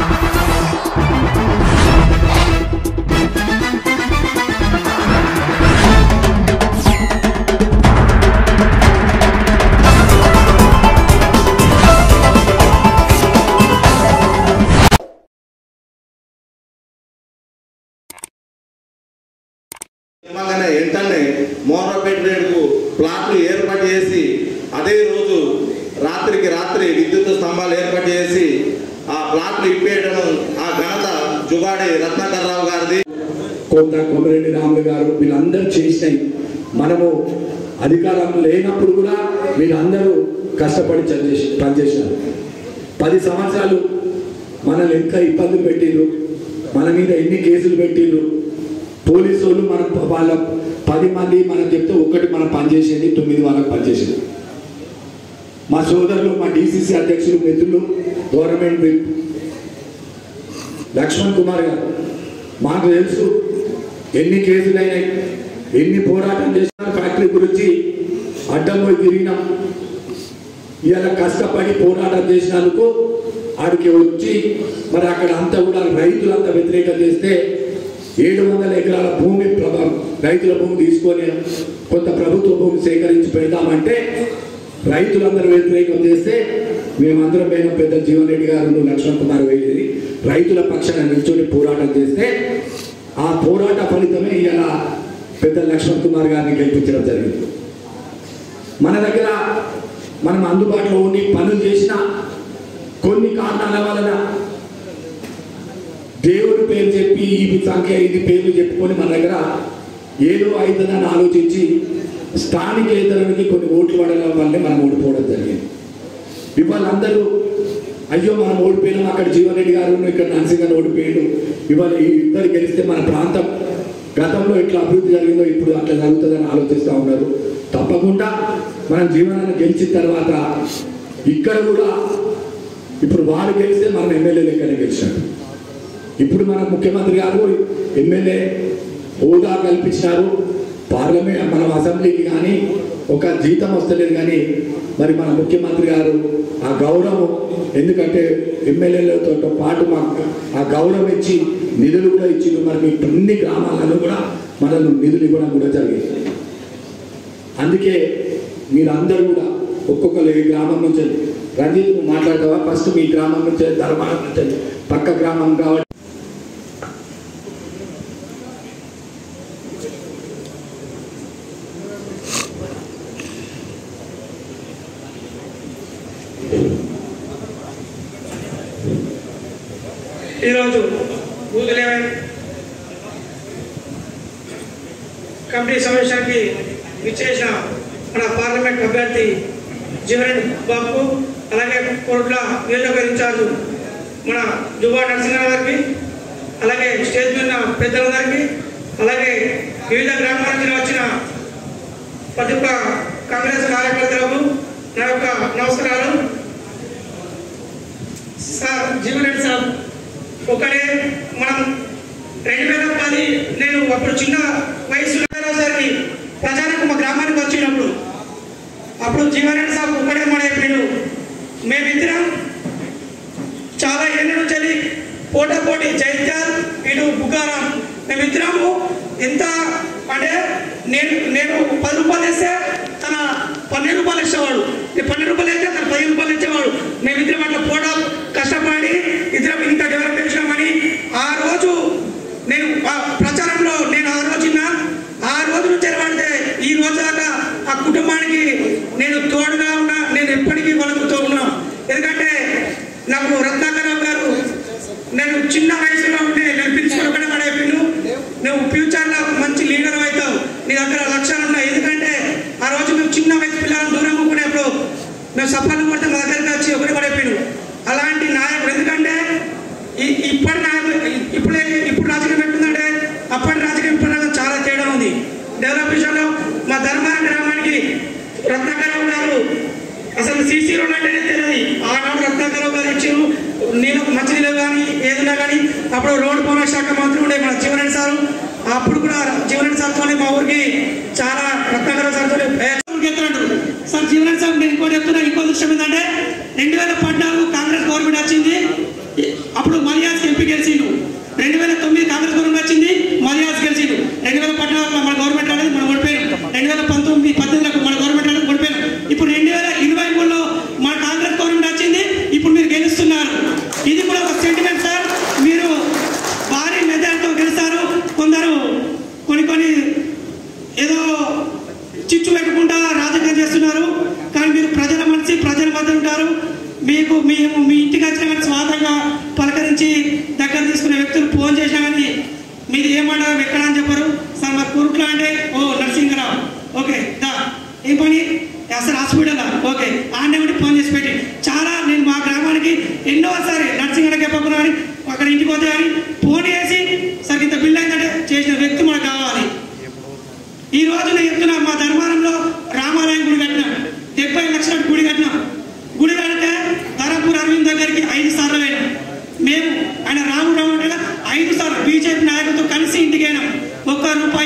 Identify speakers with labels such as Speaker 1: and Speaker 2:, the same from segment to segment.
Speaker 1: వెంటనే మోర్రపేట రేటుకు ప్లాట్లు ఏర్పాటు చేసి అదే రోజు రాత్రికి రాత్రి విద్యుత్ స్తంభాలు ఏర్పాటు చేసి ఆ ప్లాట్లు ఇప్పేయడం ఆ ఘనత జుగాడి రత్నాకర్ రావు గారిది.
Speaker 2: కొంత కొమరెడ్డి రాములు గారు వీళ్ళందరూ చేసినాయి. మనము అధికారం లేనప్పుడు కూడా వీళ్ళందరూ కష్టపడి పనిచేసినారు. 10 సంవత్సరాలు మనల్ని ఎంత ఇబ్బందులు పెట్టిండ్రు, మన మీద ఎన్ని కేసులు పెట్టిండ్రు. పోలీసు వాళ్ళు మనం వాళ్ళ 10 మంది మనం చెప్తే ఒక్కటి మనం పనిచేసేది, 9 వాళ్ళకి పనిచేసేది. మా సోదరులు, మా DCC అధ్యక్షులు, మిత్రులు, గవర్నమెంట్ విప్ లక్ష్మణ్ కుమార్ గారు, మాకు తెలుసు ఎన్ని కేసులు అయినాయి, ఎన్ని పోరాటం చేసినారు. ఫ్యాక్టరీ గురించి అడ్డం పోయి తిరిగినాం. ఇలా కష్టపడి పోరాటం చేసినందుకు ఆడికి వచ్చి మరి అక్కడ అంతా కూడా రైతులంతా వ్యతిరేకం చేస్తే 700 ఎకరాల భూమి రైతుల భూమి తీసుకొని కొంత ప్రభుత్వ భూమి సేకరించి పెడతామంటే రైతులందరూ వ్యతిరేకం చేస్తే మేమందరం పైన పెద్ద జీవన్ రెడ్డి గారు, లక్ష్మణ్ కుమార్ వెళ్ళేది రైతుల పక్షాన నిల్చొని పోరాటం చేస్తే ఆ పోరాట ఫలితమే ఇలా పెద్ద లక్ష్మణ్ కుమార్ గారిని గెలిపించడం జరిగింది. మన దగ్గర మనం అందుబాటులో ఉండి పనులు చేసిన కొన్ని కారణాల వలన దేవుడి పేరు చెప్పి ఈ సంఖ్య ఇది పేర్లు చెప్పుకొని మన దగ్గర ఏదో అవుతుందని ఆలోచించి స్థానికేతరునికి కొన్ని ఓట్లు పడడం వల్లే మనం ఓడిపోవడం జరిగింది. ఇవాళ అందరూ అయ్యో మనం ఓడిపోయినాం, అక్కడ జీవన్ రెడ్డి గారు ఇక్కడ నరసింహన్ ఓడిపోయాడు, ఇవాళ ఈ ఇద్దరు గెలిస్తే మన ప్రాంతం గతంలో ఎట్లా అభివృద్ధి జరిగిందో ఇప్పుడు అట్లా జరుగుతుందని ఆలోచిస్తూ ఉన్నారు. తప్పకుండా మనం జీవనాన్ని గెలిచిన తర్వాత ఇక్కడ కూడా ఇప్పుడు వారు గెలిస్తే మనం ఎమ్మెల్యే లెక్కనే గెలిచారు. ఇప్పుడు మన ముఖ్యమంత్రి గారు ఎమ్మెల్యే హోదా కల్పించినారు. పార్లమెంట్ మనం అసెంబ్లీకి కానీ ఒక జీతం వస్తలేదు. కానీ మరి మన ముఖ్యమంత్రి గారు ఆ గౌరవం, ఎందుకంటే ఎమ్మెల్యేలతో పాటు మాకు ఆ గౌరవం ఇచ్చి నిధులు కూడా ఇచ్చిండు. మరి మీ అన్ని గ్రామాలలో కూడా మనల్ని నిధులు ఇవ్వడం కూడా జరిగింది. అందుకే మీరందరూ కూడా ఒక్కొక్కరు ఈ గ్రామం నుంచి రంజిత్ మాట్లాడతావా? ఫస్ట్ మీ గ్రామం నుంచి, ధర్మానం నుంచి, పక్క గ్రామం కాబట్టి
Speaker 3: ఈరోజు బూత్ లెవెల్ కమిటీ సమావేశానికి విచ్చేసిన మన పార్లమెంట్ అభ్యర్థి జీవన్ బాబు, అలాగే కోట్ల నియోజకవర్గ ఇన్ఛార్జ్ మన జువా నరసింహరావు గారికి, అలాగే స్టేజ్ మీద పెద్దలందరికీ, అలాగే వివిధ గ్రామాల నుంచి వచ్చిన ప్రతి ఒక్క కాంగ్రెస్ కార్యకర్తలకు నా యొక్క నమస్కారాలు. సార్ జీవన్ రెడ్డి సార్ ఒకటే మనం 2010 నేను అప్పుడు చిన్న వయసులో సార్కి ప్రజలకు మా గ్రామానికి వచ్చినప్పుడు అప్పుడు జీవన్ రెడ్డి సార్ ఒకటే మన చెప్పిండు, మేమిద్దరం చాలా ఏళ్ళ నుంచి పోటాపోటీ జైత్యాల్ ఇటు బుగ్గారం మేమిద్దరము ఎంత అంటే నేను 10 రూపాయలు వేస్తే తన 12 రూపాయలు ఇచ్చేవాడు, 12 రూపాయలు వేస్తే తన 10 రూపాయలు ఇచ్చేవాడు. మేమిద్దరం అట్లా పోటా కష్టపడి ఇద్దరం ఇంత డెవలప్ చేసినామని ఆ రోజు నేను ప్రచారంలో నేను ఆ రోజు నుంచి పడితే ఈ రోజు దాకా ఆ కుటుంబానికి నేను తోడుగా ఉన్నా. నేను ఎప్పటికీ వాళ్ళకు తోడున్నా. ఎందుకంటే నాకు రత్నాకర్ గారు నేను చిన్న వయసులో ఉంటే నేను ప్రిన్సిపల్ కూడా పడేపిండు, నువ్వు ఫ్యూచర్లో మంచి లీడర్ అవుతావు, నీ దగ్గర లక్ష్యాలు ఉన్నాయి. ఎందుకంటే ఆ రోజు మేము చిన్న వయసు పిల్లలను దూరం కూకునేప్పుడు మేము సఫలం కొడితే మా దగ్గరికి వచ్చి ఒకటి పడేపిండు. అలాంటి నాయకుడు, ఎందుకంటే ఇప్పటి నాయకులు ఇప్పుడు రాజకీయం ఎట్టుందంటే అప్పటి రాజకీయం ఇప్పుడు చాలా తేడా ఉంది. డెవలప్ విషయంలో మా ధర్మారం గ్రామానికి రత్నాకరావు గారు అసలు CC రోడ్ అంటేనే తెలియదు. ఆనాడు రత్నాకరావు గారు ఇచ్చారు నీళ్ళు, మంచినీళ్ళు కానీ ఏదైనా కానీ. అప్పుడు రోడ్డు భవన శాఖ మంత్రి ఉండే మన జీవన్ రెడ్డి సారు. అప్పుడు కూడా జీవన్ రెడ్డి సార్తోనే మా ఊరికి చాలా రత్నాకరావు సార్తో చెప్తున్నాడు. సార్ జీవన్ రెడ్డి సార్ నేను ఇంకోటి చెప్తున్నా. ఇంకో విషయం ఏంటంటే 2014 కాంగ్రెస్ గవర్నమెంట్ వచ్చింది. అప్పుడు మలియాస్ ఎంపీ గెలిచిండు. 2009 కాంగ్రెస్ గవర్నమెంట్ వచ్చింది, మలియాస్ గెలిచిండు. 2014 మన గవర్నమెంట్ అనేది మనం ఓడిపోయాం. 2019-18 మన గవర్నమెంట్ అనేది ఓడిపోయాం. ఇప్పుడు 2023లో మన కాంగ్రెస్ గవర్నమెంట్ వచ్చింది. ఇప్పుడు మీరు గెలుస్తున్నారు. ఇది కూడా ఒక సెంటిమెంట్ సార్. మీరు భారీ మెజార్టీతో గెలుస్తారు. కొందరు కొన్ని ఏదో చిచ్చు పెట్టుకుంటా రాజకీయం చేస్తున్నారు. కానీ మీరు ప్రజల మనిషి, ప్రజల మధ్య ఉంటారు. మేము మీ ఇంటికి వచ్చిన కానీ స్వాతంగా పలకరించి దగ్గర తీసుకునే వ్యక్తులు ఫోన్ చేసినా కానీ మీరు ఏమన్నారు ఎక్కడ అని చెప్పారు. సార్ మా కురుట్లా అంటే ఓ నరసింహరావు, ఓకే దా ఏం పని అసలు హాస్పిటల్, ఓకే ఆడే ఫోన్ చేసి పెట్టి చాలా నేను మా గ్రామానికి ఎన్నోసారి నరసింహరావు చెప్పకుండా కానీ అక్కడ ఇంటికి పోతే కానీ ఫోన్ చేసి సార్ ఇంత బిల్ అయిందంటే చేసిన వ్యక్తి మనకు కావాలి. ఈ రోజు నేను చెప్తున్నా, మా ధర్మారంలో రామాలయం గుడి కట్టినాం, 70 లక్షల గుడి కట్టినాం. గుడి కడితే ధర్మపురి అరవింద్ దగ్గరికి 5 సార్లు వెళ్ళాం. మేము ఆయన రాముడు అంటే 5 సార్లు బీజేపీ నాయకులతో కలిసి ఇంటికి వెళ్ళాం. ఒక్క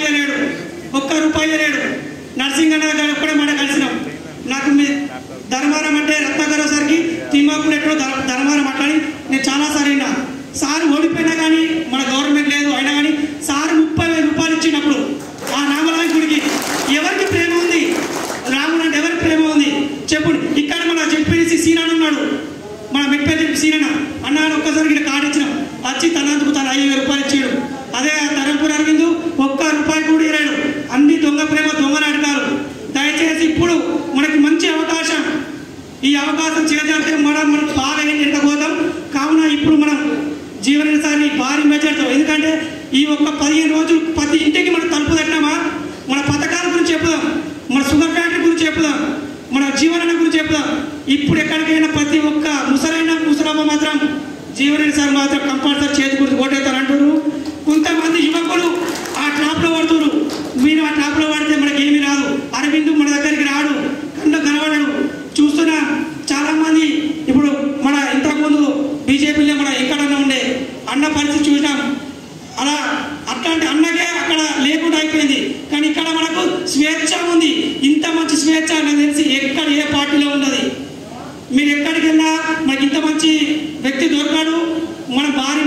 Speaker 3: రూపాయి లేడు. నరసింహన్న గారు ఒక్కడే మాట కలిసినాం. నాకు మీ ధర్మారం అంటే రత్నాకర్ సార్కి తిమ్మాపూర్ ఎక్కడో ధర్మారం మాట్లాడి నేను చాలాసార్లు విన్నా. సార్ ఓడిపోయినా కానీ మన గవర్నమెంట్ లేదు అయినా కానీ సార్ 30,000 రూపాయలు ఇచ్చినప్పుడు ఆ రామరాయ గుడికి ఎవరికి ప్రేమ ఉంది? రాముడు అంటే ఎవరికి ప్రేమ ఉంది చెప్పండి. ఇక్కడ మన జెడ్పీడీసీ సీనాడు ఉన్నాడు, మన మెట్పల్లి సీనన్న అన్నాడు. ఒక్కసారి ఇక్కడ కార్డు ఇచ్చినాం, వచ్చి తనందుకు తను 5,000 రూపాయలు ఇచ్చాడు. అదే ధర్మపురి అరవింద్ ఒక్క రూపాయి కూడా ఇరాడు. అన్ని దొంగ ప్రేమ దొంగ నాటకాలు. దయచేసి ఇప్పుడు మనకి మంచి అవకాశం, ఈ అవకాశం చేయాలంటే మనం బాగా ఎన్నుకోదాం. కావున ఇప్పుడు మనం జీవన్ సార్ని భారీ మెజార్టీతో, ఎందుకంటే ఈ ఒక్క 15 రోజులు ప్రతి ఇంటికి మనం తలుపు తట్టినామా, మన పథకాల గురించి చెప్పుదాం, మన షుగర్ ఫ్యాక్టరీ గురించి చెప్పుదాం, మన జీవన గురించి చెప్పుదాం. ఇప్పుడు ఎక్కడికైనా ప్రతి ఒక్క ముసలమ్మ మాత్రం జీవన్ సార్ మాత్రం కంపల్సరీ చేతి గురించి ఓటేస్తారు అంటారు. కొంతమంది యువకులు ఆ ట్రాప్లో పడుతున్నారు. మీరు ఆ ట్రాప్లో పడితే మనకి ఏమీ రాదు. అరవింద్ మన దగ్గరికి రాడు, కళ్ళు కనబడడు. చూస్తున్నా చాలా మంది ఇప్పుడు మన ఇంతకుముందు బీజేపీలో మన ఎక్కడన్నా ఉండే అన్న పరిస్థితి చూసినాం. అట్లాంటి అన్నకే అక్కడ లేకుండా అయిపోయింది. కానీ ఇక్కడ మనకు స్వేచ్ఛ ఉంది. ఇంత మంచి స్వేచ్ఛ నాకు తెలిసి ఎక్కడ ఏ పార్టీలో ఉన్నది. మీరు ఎక్కడికి వెళ్ళినా మనకి ఇంత మంచి వ్యక్తి దొరకాడు. మన భారీ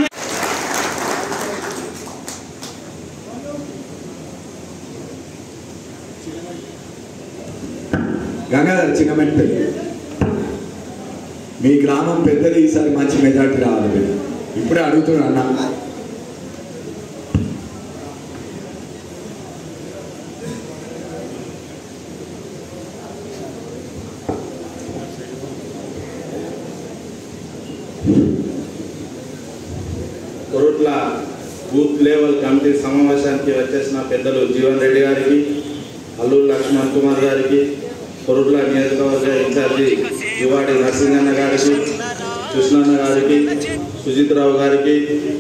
Speaker 2: గంగాధర్ చిన్నమెట్పల్లి, మీ గ్రామం పెద్దలు ఈసారి మంచి మెజార్టీ రావాలి. ఇప్పుడే అడుగుతున్నా అన్న.
Speaker 1: కొరుట్ల బూత్ లెవెల్ కమిటీ సమావేశానికి వచ్చేసిన పెద్దలు జీవన్ రెడ్డి గారికి, అల్లూరు లక్ష్మణ్ కుమార్ గారికి, కొరుట్ల నియోజకవర్గ ఇన్ఛార్జి యువాడి నరసింహన్న గారికి, కృష్ణన్న గారికి, సుజిత్రావు గారికి,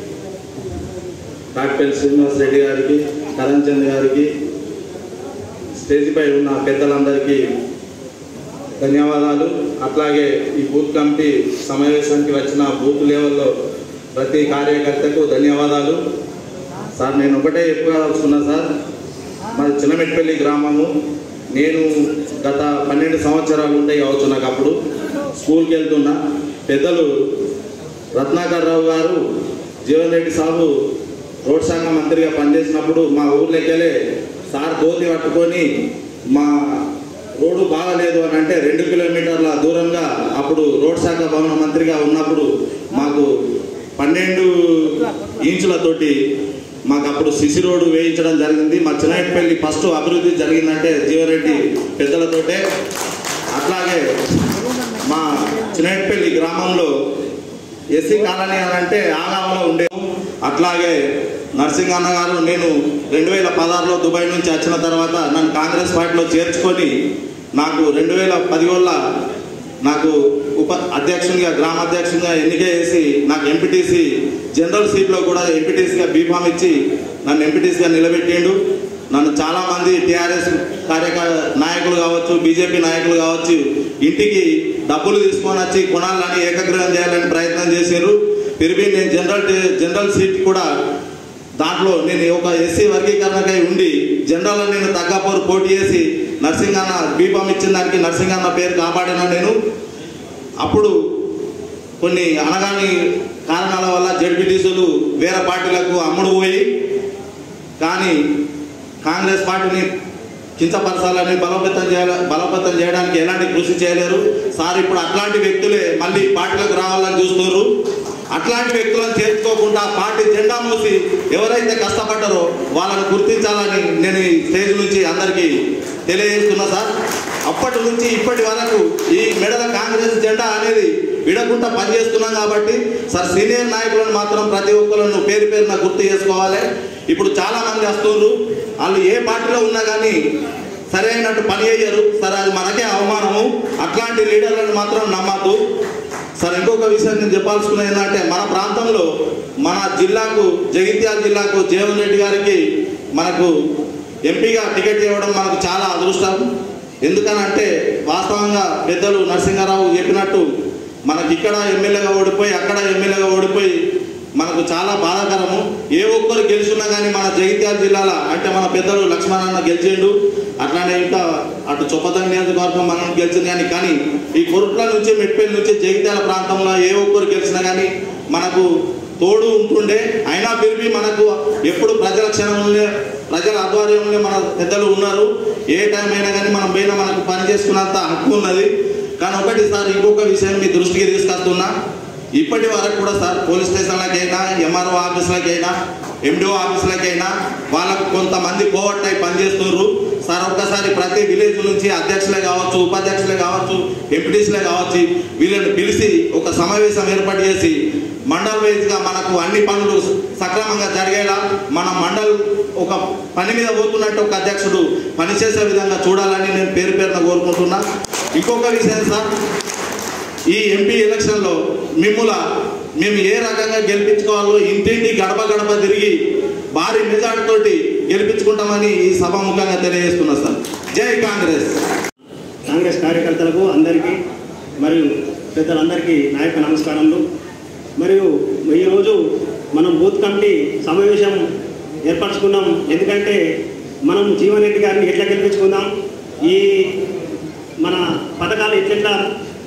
Speaker 1: డాక్టర్ శ్రీనివాస్ రెడ్డి గారికి, కరణ్ చంద్ గారికి, స్టేజ్పై ఉన్న పెద్దలందరికీ ధన్యవాదాలు. అట్లాగే ఈ బూత్ కమిటీ సమావేశానికి వచ్చిన బూత్ లెవెల్లో ప్రతి కార్యకర్తకు ధన్యవాదాలు. సార్ నేను ఒకటే చెప్పుకోవాల్సుకున్నా సార్, మాది చిన్నమెట్పల్లి గ్రామము. నేను గత 12 సంవత్సరాలు ఉంటాయి కావచ్చు నాకు. అప్పుడు స్కూల్కి వెళ్తున్నా. పెద్దలు రత్నాకర్ రావు గారు జీవన్ రెడ్డి సాబు రోడ్ శాఖ మంత్రిగా పనిచేసినప్పుడు మా ఊర్లోకెళ్ళే సార్ కోతి పట్టుకొని మా రోడ్డు బాగలేదు అని అంటే 2 కిలోమీటర్ల దూరంగా అప్పుడు రోడ్ శాఖ భవన మంత్రిగా ఉన్నప్పుడు మాకు 12 ఇంచులతోటి మాకు అప్పుడు సిసి రోడ్డు వేయించడం జరిగింది. మా చిన్నమెట్పల్లి ఫస్ట్ అభివృద్ధి జరిగిందంటే జీవరెడ్డి పెద్దలతోటే. అట్లాగే మా చిన్నమెట్పల్లి గ్రామంలో ఎస్సీ కాలనీ అని అంటే ఆగామలో ఉండే. అట్లాగే నరసింహన్న గారు నేను 2016లో దుబాయ్ నుంచి వచ్చిన తర్వాత నన్ను కాంగ్రెస్ పార్టీలో చేర్చుకొని నాకు 2010లో నాకు అధ్యక్షునిగా గ్రామ అధ్యక్షునిగా ఎన్నిక చేసి నాకు ఎంపీటీసీ జనరల్ సీట్లో కూడా ఎంపీటీసీగా బీఫామ్ ఇచ్చి నన్ను ఎంపీటీసీగా నిలబెట్టిండు. నన్ను చాలామంది టీఆర్ఎస్ నాయకులు కావచ్చు, బీజేపీ నాయకులు కావచ్చు ఇంటికి డబ్బులు తీసుకొని వచ్చి కొనాలని ఏకగ్రహం చేయాలని ప్రయత్నం చేశారు. తిరిగి నేను జనరల్ సీట్ కూడా దాంట్లో నేను ఒక ఎస్సీ వర్గీకరణకై ఉండి జనరల్లో నేను తగ్గపోరు పోటీ చేసి నరసింహన్న బీఫామ్ ఇచ్చిన దానికి నరసింహన్న పేరు కాపాడినా నేను. అప్పుడు కొన్ని అనగాని కారణాల వల్ల జడ్పీటీసీలు వేరే పార్టీలకు అమ్ముడు పోయి, కానీ కాంగ్రెస్ పార్టీని కించపరచాలని బలోపేతం చేయడానికి ఎలాంటి కృషి చేయలేరు సార్. ఇప్పుడు అట్లాంటి వ్యక్తులే మళ్ళీ పార్టీలకు రావాలని చూస్తున్నారు. అట్లాంటి వ్యక్తులను చేర్చుకోకుండా పార్టీ జెండా మూసి ఎవరైతే కష్టపడ్డారో వాళ్ళని గుర్తించాలని నేను ఈ స్టేజ్ నుంచి అందరికీ తెలియజేస్తున్నా సార్. అప్పటి నుంచి ఇప్పటి వరకు ఈ మెడల కాంగ్రెస్ జెండా అనేది విడకుండా పనిచేస్తున్నాం కాబట్టి సార్ సీనియర్ నాయకులను మాత్రం ప్రతి ఒక్కరిని పేరు పేరున గుర్తు చేసుకోవాలి. ఇప్పుడు చాలా మంది వస్తున్నారు, వాళ్ళు ఏ పార్టీలో ఉన్నా కానీ సరైనట్టు పని చేయరు సార్. అది మనకే అవమానము. అట్లాంటి లీడర్లను మాత్రం నమ్మద్దు సార్. ఇంకొక విషయం నేను చెప్పాల్సుకున్నది ఏంటంటే, మన ప్రాంతంలో మన జిల్లాకు జగిత్యాల జిల్లాకు జీవన్ రెడ్డి గారికి మనకు ఎంపీగా టికెట్ ఇవ్వడం మనకు చాలా అదృష్టం. ఎందుకనంటే వాస్తవంగా పెద్దలు నరసింహారావు చెప్పినట్టు మనకి ఇక్కడ ఎమ్మెల్యేగా ఓడిపోయి అక్కడ ఎమ్మెల్యేగా ఓడిపోయి మనకు చాలా బాధాకరము. ఏ ఒక్కరు గెలుచున్నా కానీ మన జగిత్యాల జిల్లాలో అంటే మన పెద్దలు లక్ష్మణన్న గెలిచిండు, అట్లానే ఇంకా అటు చొప్పదండి నియోజకవర్గం మనం గెలిచింది. కానీ ఈ కొరుట్ల నుంచి మెట్పల్లి నుంచి జగిత్యాల ప్రాంతంలో ఏ ఒక్కరు గెలిచినా కానీ మనకు తోడు ఉంటుండే. అయినా పిలిపి మనకు ఎప్పుడు ప్రజల క్షణంలో ప్రజల ఆధ్వర్యంలో మన పెద్దలు ఉన్నారు. ఏ టైం అయినా కానీ మనం పైన మనకు పని చేసుకున్నంత హక్కు ఉన్నది. కానీ ఒకటి సార్, ఇంకొక విషయం మీ దృష్టికి తీసుకొస్తున్నా. ఇప్పటి వరకు కూడా సార్ పోలీస్ స్టేషన్లకైనా ఎంఆర్ఓ ఆఫీసులకైనా ఎండిఓ ఆఫీసులకైనా వాళ్ళకు కొంతమంది కోవర్ట్ అయి పనిచేస్తున్నారు సార్. ఒక్కసారి ప్రతి విలేజ్ నుంచి అధ్యక్షులే కావచ్చు, ఉపాధ్యక్షులే కావచ్చు, ఎంపీటీసీలే కావచ్చు, వీళ్ళని పిలిచి ఒక సమావేశం ఏర్పాటు చేసి మండల్ వైజ్గా మనకు అన్ని పనులు సక్రమంగా జరిగేలా మన మండల్ ఒక పని మీద పోతున్నట్టు ఒక అధ్యక్షుడు పనిచేసే విధంగా చూడాలని నేను పేరు పేరున కోరుకుంటున్నా. ఇంకొక విషయం సార్, ఈ ఎంపీ ఎలక్షన్లో మేము ఏ రకంగా గెలిపించుకోవాలో ఇంటింటి గడప గడప తిరిగి భారీ మెజార్టీతోటి గెలిపించుకుంటామని ఈ సభాముఖంగా తెలియజేస్తున్నా సార్. జై కాంగ్రెస్.
Speaker 4: కాంగ్రెస్ కార్యకర్తలకు అందరికీ మరియు పెద్దలందరికీ నా యొక్క నమస్కారములు. మరియు ఈరోజు మనం బూత్ కమిటీ సమావేశం ఏర్పరచుకున్నాం. ఎందుకంటే మనం జీవన్ రెడ్డి గారిని ఎట్లా గెలిపించుకుందాం, ఈ మన పథకాలు ఎట్లెట్లా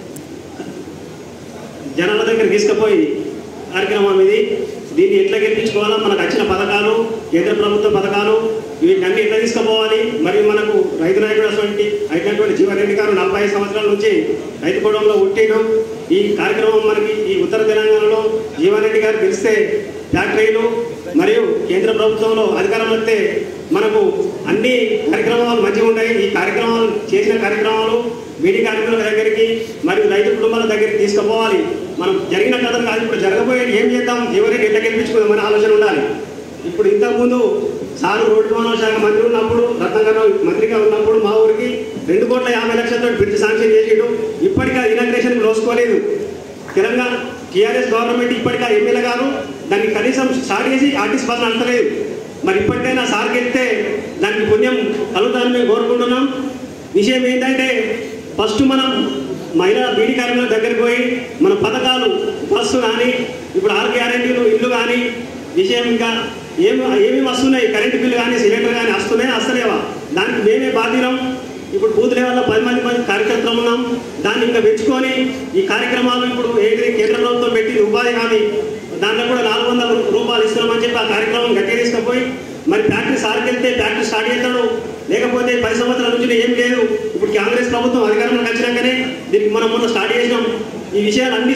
Speaker 4: జనాల దగ్గర తీసుకుపోయి కార్యక్రమం ఇది. దీన్ని ఎట్లా గెలిపించుకోవాలా, మనకు వచ్చిన పథకాలు, కేంద్ర ప్రభుత్వ పథకాలు, వీటిని ఎట్లా తీసుకుపోవాలి. మరియు మనకు రైతు నాయకుడు అయినటువంటి జీవన్ రెడ్డి గారు 45 సంవత్సరాల నుంచి రైతు కుటుంబంలో పుట్టిను. ఈ కార్యక్రమం మనకి ఈ ఉత్తర తెలంగాణలో జీవన్ రెడ్డి గారు గెలిస్తే ఫ్యాక్టరీలు మరియు కేంద్ర ప్రభుత్వంలో అధికారం వస్తే మనకు అన్ని కార్యక్రమాలు మంచిగా ఉంటాయి. ఈ కార్యక్రమాలు చేసిన కార్యక్రమాలు బీడీ కార్మికుల దగ్గరికి మరియు రైతు కుటుంబాల దగ్గరికి తీసుకుపోవాలి. మనం జరిగిన కథలు కాదు, ఇప్పుడు జరగబోయేది ఏం చేద్దాం, జీవన్ రెడ్డి ఎట్లా గెలిపించుకుందాం అనే ఆలోచన ఉండాలి. ఇప్పుడు ఇంతకుముందు సారు రోడ్డు రవాణా శాఖ మంత్రి ఉన్నప్పుడు, రత్నాకర్ మంత్రిగా ఉన్నప్పుడు మా ఊరికి 2,50,00,000తో బ్రిడ్జ్ శాంక్షన్ చేసిండు. ఇప్పటికీ ఇనాగ్రేషన్ రోజుకోలేదు. తెలంగాణ టీఆర్ఎస్ గవర్నమెంట్ ఇప్పటికీ ఎమ్మెల్యే గారు దాన్ని కనీసం స్టార్ట్ చేసి ఆర్టీసీ బస్సు నడతలేదు. మరి ఇప్పటికైనా సార్ గెలిస్తే దానికి పుణ్యం కలుగుతారని మేము కోరుకుంటున్నాం. విషయం ఏంటంటే ఫస్ట్ మనం మహిళా బీడీ కార్మికుల దగ్గరికి పోయి మన పథకాలు బస్సు కానీ ఇప్పుడు 6 గ్యారెంటీలు ఇల్లు కానీ విషయం ఇంకా ఏమి వస్తున్నాయి, కరెంటు బిల్లు కానీ సిలిండర్ కానీ వస్తలేవా, దానికి మేమే బాధ్యులం. ఇప్పుడు బూత్ లెవెల్లో 10 మంది కార్యకర్తలు ఉన్నాం. దాన్ని ఇంకా పెంచుకొని ఈ కార్యక్రమాలు ఇప్పుడు ఏది కేంద్ర ప్రభుత్వం పెట్టి ఉపాధి హామీ దాంట్లో కూడా 400 రూపాయలు ఇస్తున్నామని చెప్పి ఆ కార్యక్రమం గట్టిగా తీసుకుపోయి మరి ఫ్యాక్టరీ సార్కి వెళ్తే ఫ్యాక్టరీ స్టార్ట్ చేస్తాడు, లేకపోతే 10 సంవత్సరాల నుంచి ఏం లేదు. ఇప్పుడు కాంగ్రెస్ ప్రభుత్వం అధికారంలోకి వచ్చినాకనే దీనికి మనం మొన్న స్టార్ట్ చేసినాం. ఈ విషయాలన్నీ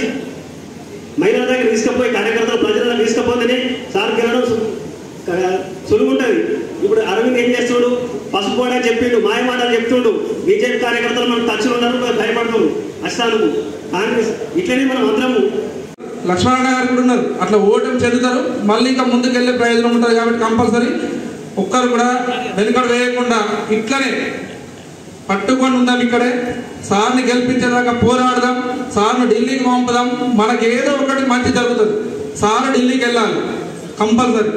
Speaker 4: మహిళల దగ్గర తీసుకుపోయి కార్యకర్తలు ప్రజలను తీసుకుపోతేనే సార్ గెలడం సులుగుంటుంది. ఇప్పుడు అరవింద్ ఏం చేస్తుడు, పసుపు కూడా చెప్పిండు, మాయమాటలు చెప్తుండు. బీజేపీ కార్యకర్తలు మనం టచ్లో ఉన్నారు, భయపడుతుండు అస్సాలకు. కాంగ్రెస్ ఇట్లనే మనం అందరము
Speaker 5: లక్ష్మణ గారు కూడా ఉన్నారు, అట్లా ఓటమి చెందుతారు. మళ్ళీ ఇంకా ముందుకెళ్ళే ప్రయోజనం ఉంటుంది కాబట్టి కంపల్సరీ ఒక్కరు కూడా వెనుకడు వేయకుండా ఇట్లనే పట్టుకొని ఉందాం. ఇక్కడే సార్ని గెలిపించేదాకా పోరాడదాం, సార్ను ఢిల్లీకి పంపుదాం. మనకి ఏదో ఒకటి మంచి జరుగుతుంది. సార్ ఢిల్లీకి వెళ్ళాలి కంపల్సరీ.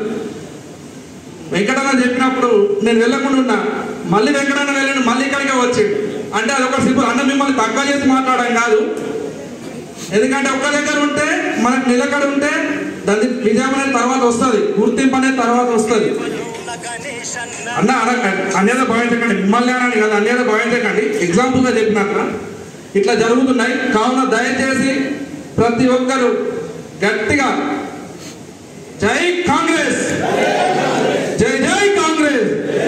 Speaker 5: వెంకటన్న చెప్పినప్పుడు నేను వెళ్ళకుండా ఉన్నా, మళ్ళీ వెంకటన్న వెళ్ళండి, మళ్ళీ ఇక్కడికే వచ్చిండు అంటే అదొక సింపుల్. అన్న మిమ్మల్ని తక్కువ చేసి మాట్లాడడం కాదు, ఎందుకంటే ఒక్క దగ్గర ఉంటే మనకు నిలకడ ఉంటే దాని విజయం అనేది తర్వాత వస్తుంది, గుర్తింపు అనేది తర్వాత వస్తుంది. అన్న అన్యత భావించకండి, మిమ్మల్ని అని కాదు, అన్యత భావించకండి. ఎగ్జాంపుల్గా చెప్పినాక ఇట్లా జరుగుతున్నాయి. కావున దయచేసి ప్రతి ఒక్కరు గట్టిగా జై కాంగ్రెస్, జై జై కాంగ్రెస్,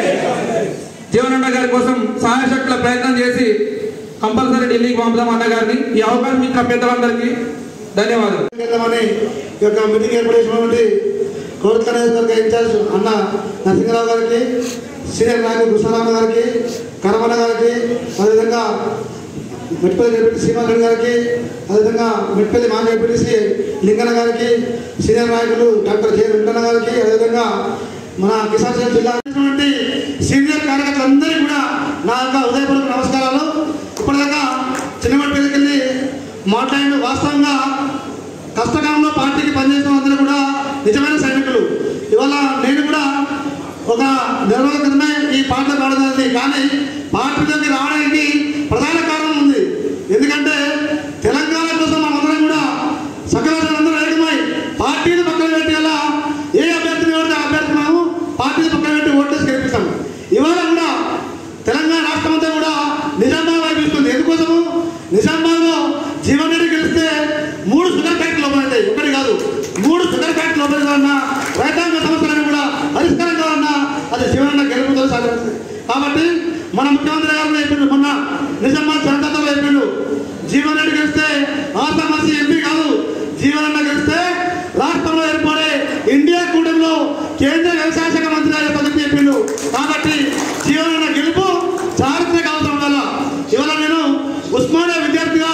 Speaker 5: జీవనన్న గారి కోసం సహాయశక్తుల ప్రయత్నం చేసి కంపల్సరీ ఢిల్లీకి పంపుదాం అన్న గారిని. ఈ అవకాశం ఇచ్చిన పెద్దలందరికీ ధన్యవాదాలు.
Speaker 6: మీటింగ్ ఏర్పాటు చేసినటువంటి కోరుట్ల నియోజకవర్గ ఇన్ఛార్జ్ అన్న నరసింహరావు గారికి, సీనియర్ నాయకులు కృష్ణరామ గారికి, కరమణ గారికి, అదేవిధంగా మెట్పల్లి డిప్యూటీ శ్రీనివాస్ రెడ్డి గారికి, అదేవిధంగా మెట్పల్లి మాజీ డిప్యూటీ లింగన్న గారికి, సీనియర్ నాయకులు డాక్టర్ జే వెంకన్న గారికి, అదేవిధంగా మన కిసాన్ సేవ జిల్లా సీనియర్ కార్యకర్తలందరికీ కూడా నా యొక్క హృదయపూర్వక నమస్కారాలు. ఇప్పటిదాకా చిన్నమట్టికి వెళ్ళి మాట్లాడిన వాస్తవంగా కష్టకాలంలో పార్టీకి పనిచేసిన అందరూ కూడా నిజమైన సైనికులు. ఇవాళ నేను కూడా ఒక నిర్వహణ క్రితమే ఈ పార్టీలో రావడం జరిగింది. కానీ పార్టీలోకి రావడానికి ప్రధాన కారణం ఉంది. ఎందుకంటే తెలంగాణ కోసం మనందరం కూడా సకలందరూ ఏకమై పార్టీని పక్కన పెట్టి అలా ఏ అభ్యర్థిని ఎవరితో అభ్యర్థినాము పార్టీని పక్కన పెట్టి ఓట్లేసి గెలిపిస్తాము. ఇవాళ కూడా తెలంగాణ రాష్ట్రం అంతా కూడా నిజామాబాద్ వైపు ఇస్తుంది. ఎందుకోసము నిజామాబాద్లో జీవన్ రెడ్డి గెలిస్తే 3 షుగర్ ఫ్యాక్టరీలు ఓపెన్ అవుతాయి. ఒకటి కాదు 3 షుగర్ ఫ్యాక్టరీలు ఓపెన్ కావాలన్నా, రైతాంగ సమస్యలను కూడా పరిష్కారం కావాలన్నా అది జీవనన్న గెలుపుతో సాధిస్తుంది. కాబట్టి మన ముఖ్యమంత్రి గారు చెప్పిండు, మొన్న నిజామాబాద్ జనతాలో చెప్పిండు, జీవన్ రెడ్డి గెలిస్తే ఆసామాసి ఎంపీ కాదు, జీవనన్న గెలిస్తే రాష్ట్రంలో ఏర్పడే ఇండియా కూటమిలో కేంద్ర వ్యవసాయ శాఖ మంత్రిగా పదవి చెప్పిండు. కాబట్టి జీవనన్న గెలుపు చారిత్రక అవసరం వల్ల ఇవాళ నేను ఉస్మానియా విద్యార్థిగా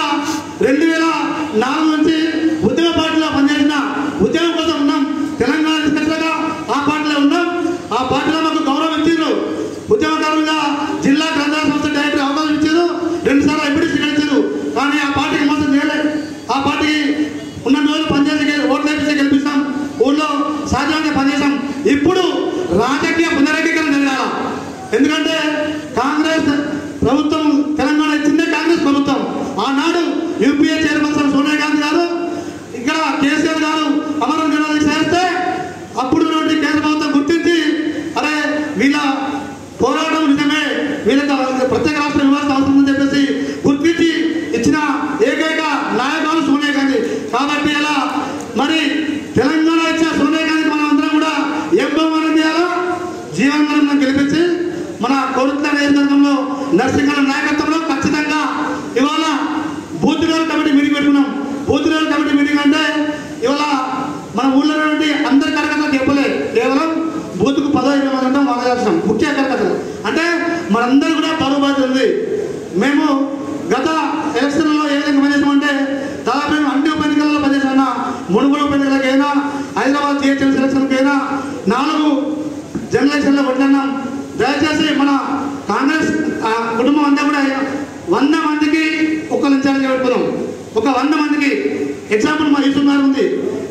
Speaker 6: 2004 నుంచి ఉద్యమ పార్టీలో పనిచేసిన, ఉద్యమం కోసం ఉన్నాం. తెలంగాణ తీసుకొచ్చాక ఆ పార్టీలో ఉన్నాం. ఆ పార్టీలో మాకు గౌరవం ఇచ్చారు. ఉద్యమకారులుగా జిల్లా గ్రంథాలయ సంస్థ డైరెక్టర్ అవకాశం ఇచ్చారు. 2 సార్లు ఎంపీడీసీ గెలిచారు. కానీ ఆ పార్టీకి మోసం చేయలేదు. ఆ పార్టీకి ఉన్న రోజులు పనిచేసి ఓట్లు వేసి గెలిపిస్తాం. ఊళ్ళో సాధ్యమైన పనిచేసాం. ఇప్పుడు రాజకీయ పునరేకీకరణ జరగాల. ఎందుకంటే కాంగ్రెస్ ప్రభుత్వం తెలంగాణ ఇచ్చిందే కాంగ్రెస్ ప్రభుత్వం. ఆనాడు యూపీఏ చైర్మన్ సోనియా గాంధీ గారు, ఇక్కడ కేసీఆర్ గారు అమరం నిరాదీక్ష చేస్తే అప్పుడు కేంద్ర ప్రభుత్వం గుర్తించి అరే వీళ్ళ పోరాటం నిజమే, వీళ్ళకి ప్రత్యేక రాష్ట్రం ఇవ్వాల్సిన అవసరం ఉందని చెప్పేసి గుర్తించి ఇచ్చిన ఏకైక నాయకులు సోనియా గాంధీ. కాబట్టి అలా మరి తెలంగాణ ఇచ్చిన సోనియా గాంధీకి మనం అందరం కూడా ఏం బహుమానం చేయాలో జీవనం గెలిపించి మన కోరుట్ల నియోజకవర్గంలో నరసింహరావు నాయకత్వంలో ఖచ్చితంగా ఇవాళ బూత్ లెవెల్ కమిటీ మీటింగ్ పెట్టుకున్నాం. బూత్ లెవెల్ కమిటీ మీటింగ్ అంటే ఇవాళ మన ఊళ్ళో నుండి అందరి కార్యకర్తలకు చెప్పలేదు, కేవలం బూత్కు 10-20 మంది ఉంటాం. వాళ్ళ చేస్తాం ముఖ్య కార్యకర్తలు అంటే మనందరూ కూడా పరువు బాధ్యత ఉంది. మేము గత ఎలక్షన్లలో ఏ విధంగా పనిచేసామంటే దాదాపు మేము అన్ని ఉప ఎన్నికలలో పనిచేసామన్నా, మునుగోడు ఉప ఎన్నికలకైనా, హైదరాబాద్ జిహెచ్ఎంసీ ఎలక్షన్కైనా 4 జనరల్ ఎలక్షన్లో కొట్టినాం. దయచేసి మన కాంగ్రెస్ కుటుంబం అంతా కూడా 100 మందికి ఒక్కరు ఇన్ఛార్జ్ పెట్టుకున్నాం. ఒక 100 మందికి ఎగ్జాంపుల్ మా యూసుఫ్ గారు ఉంది,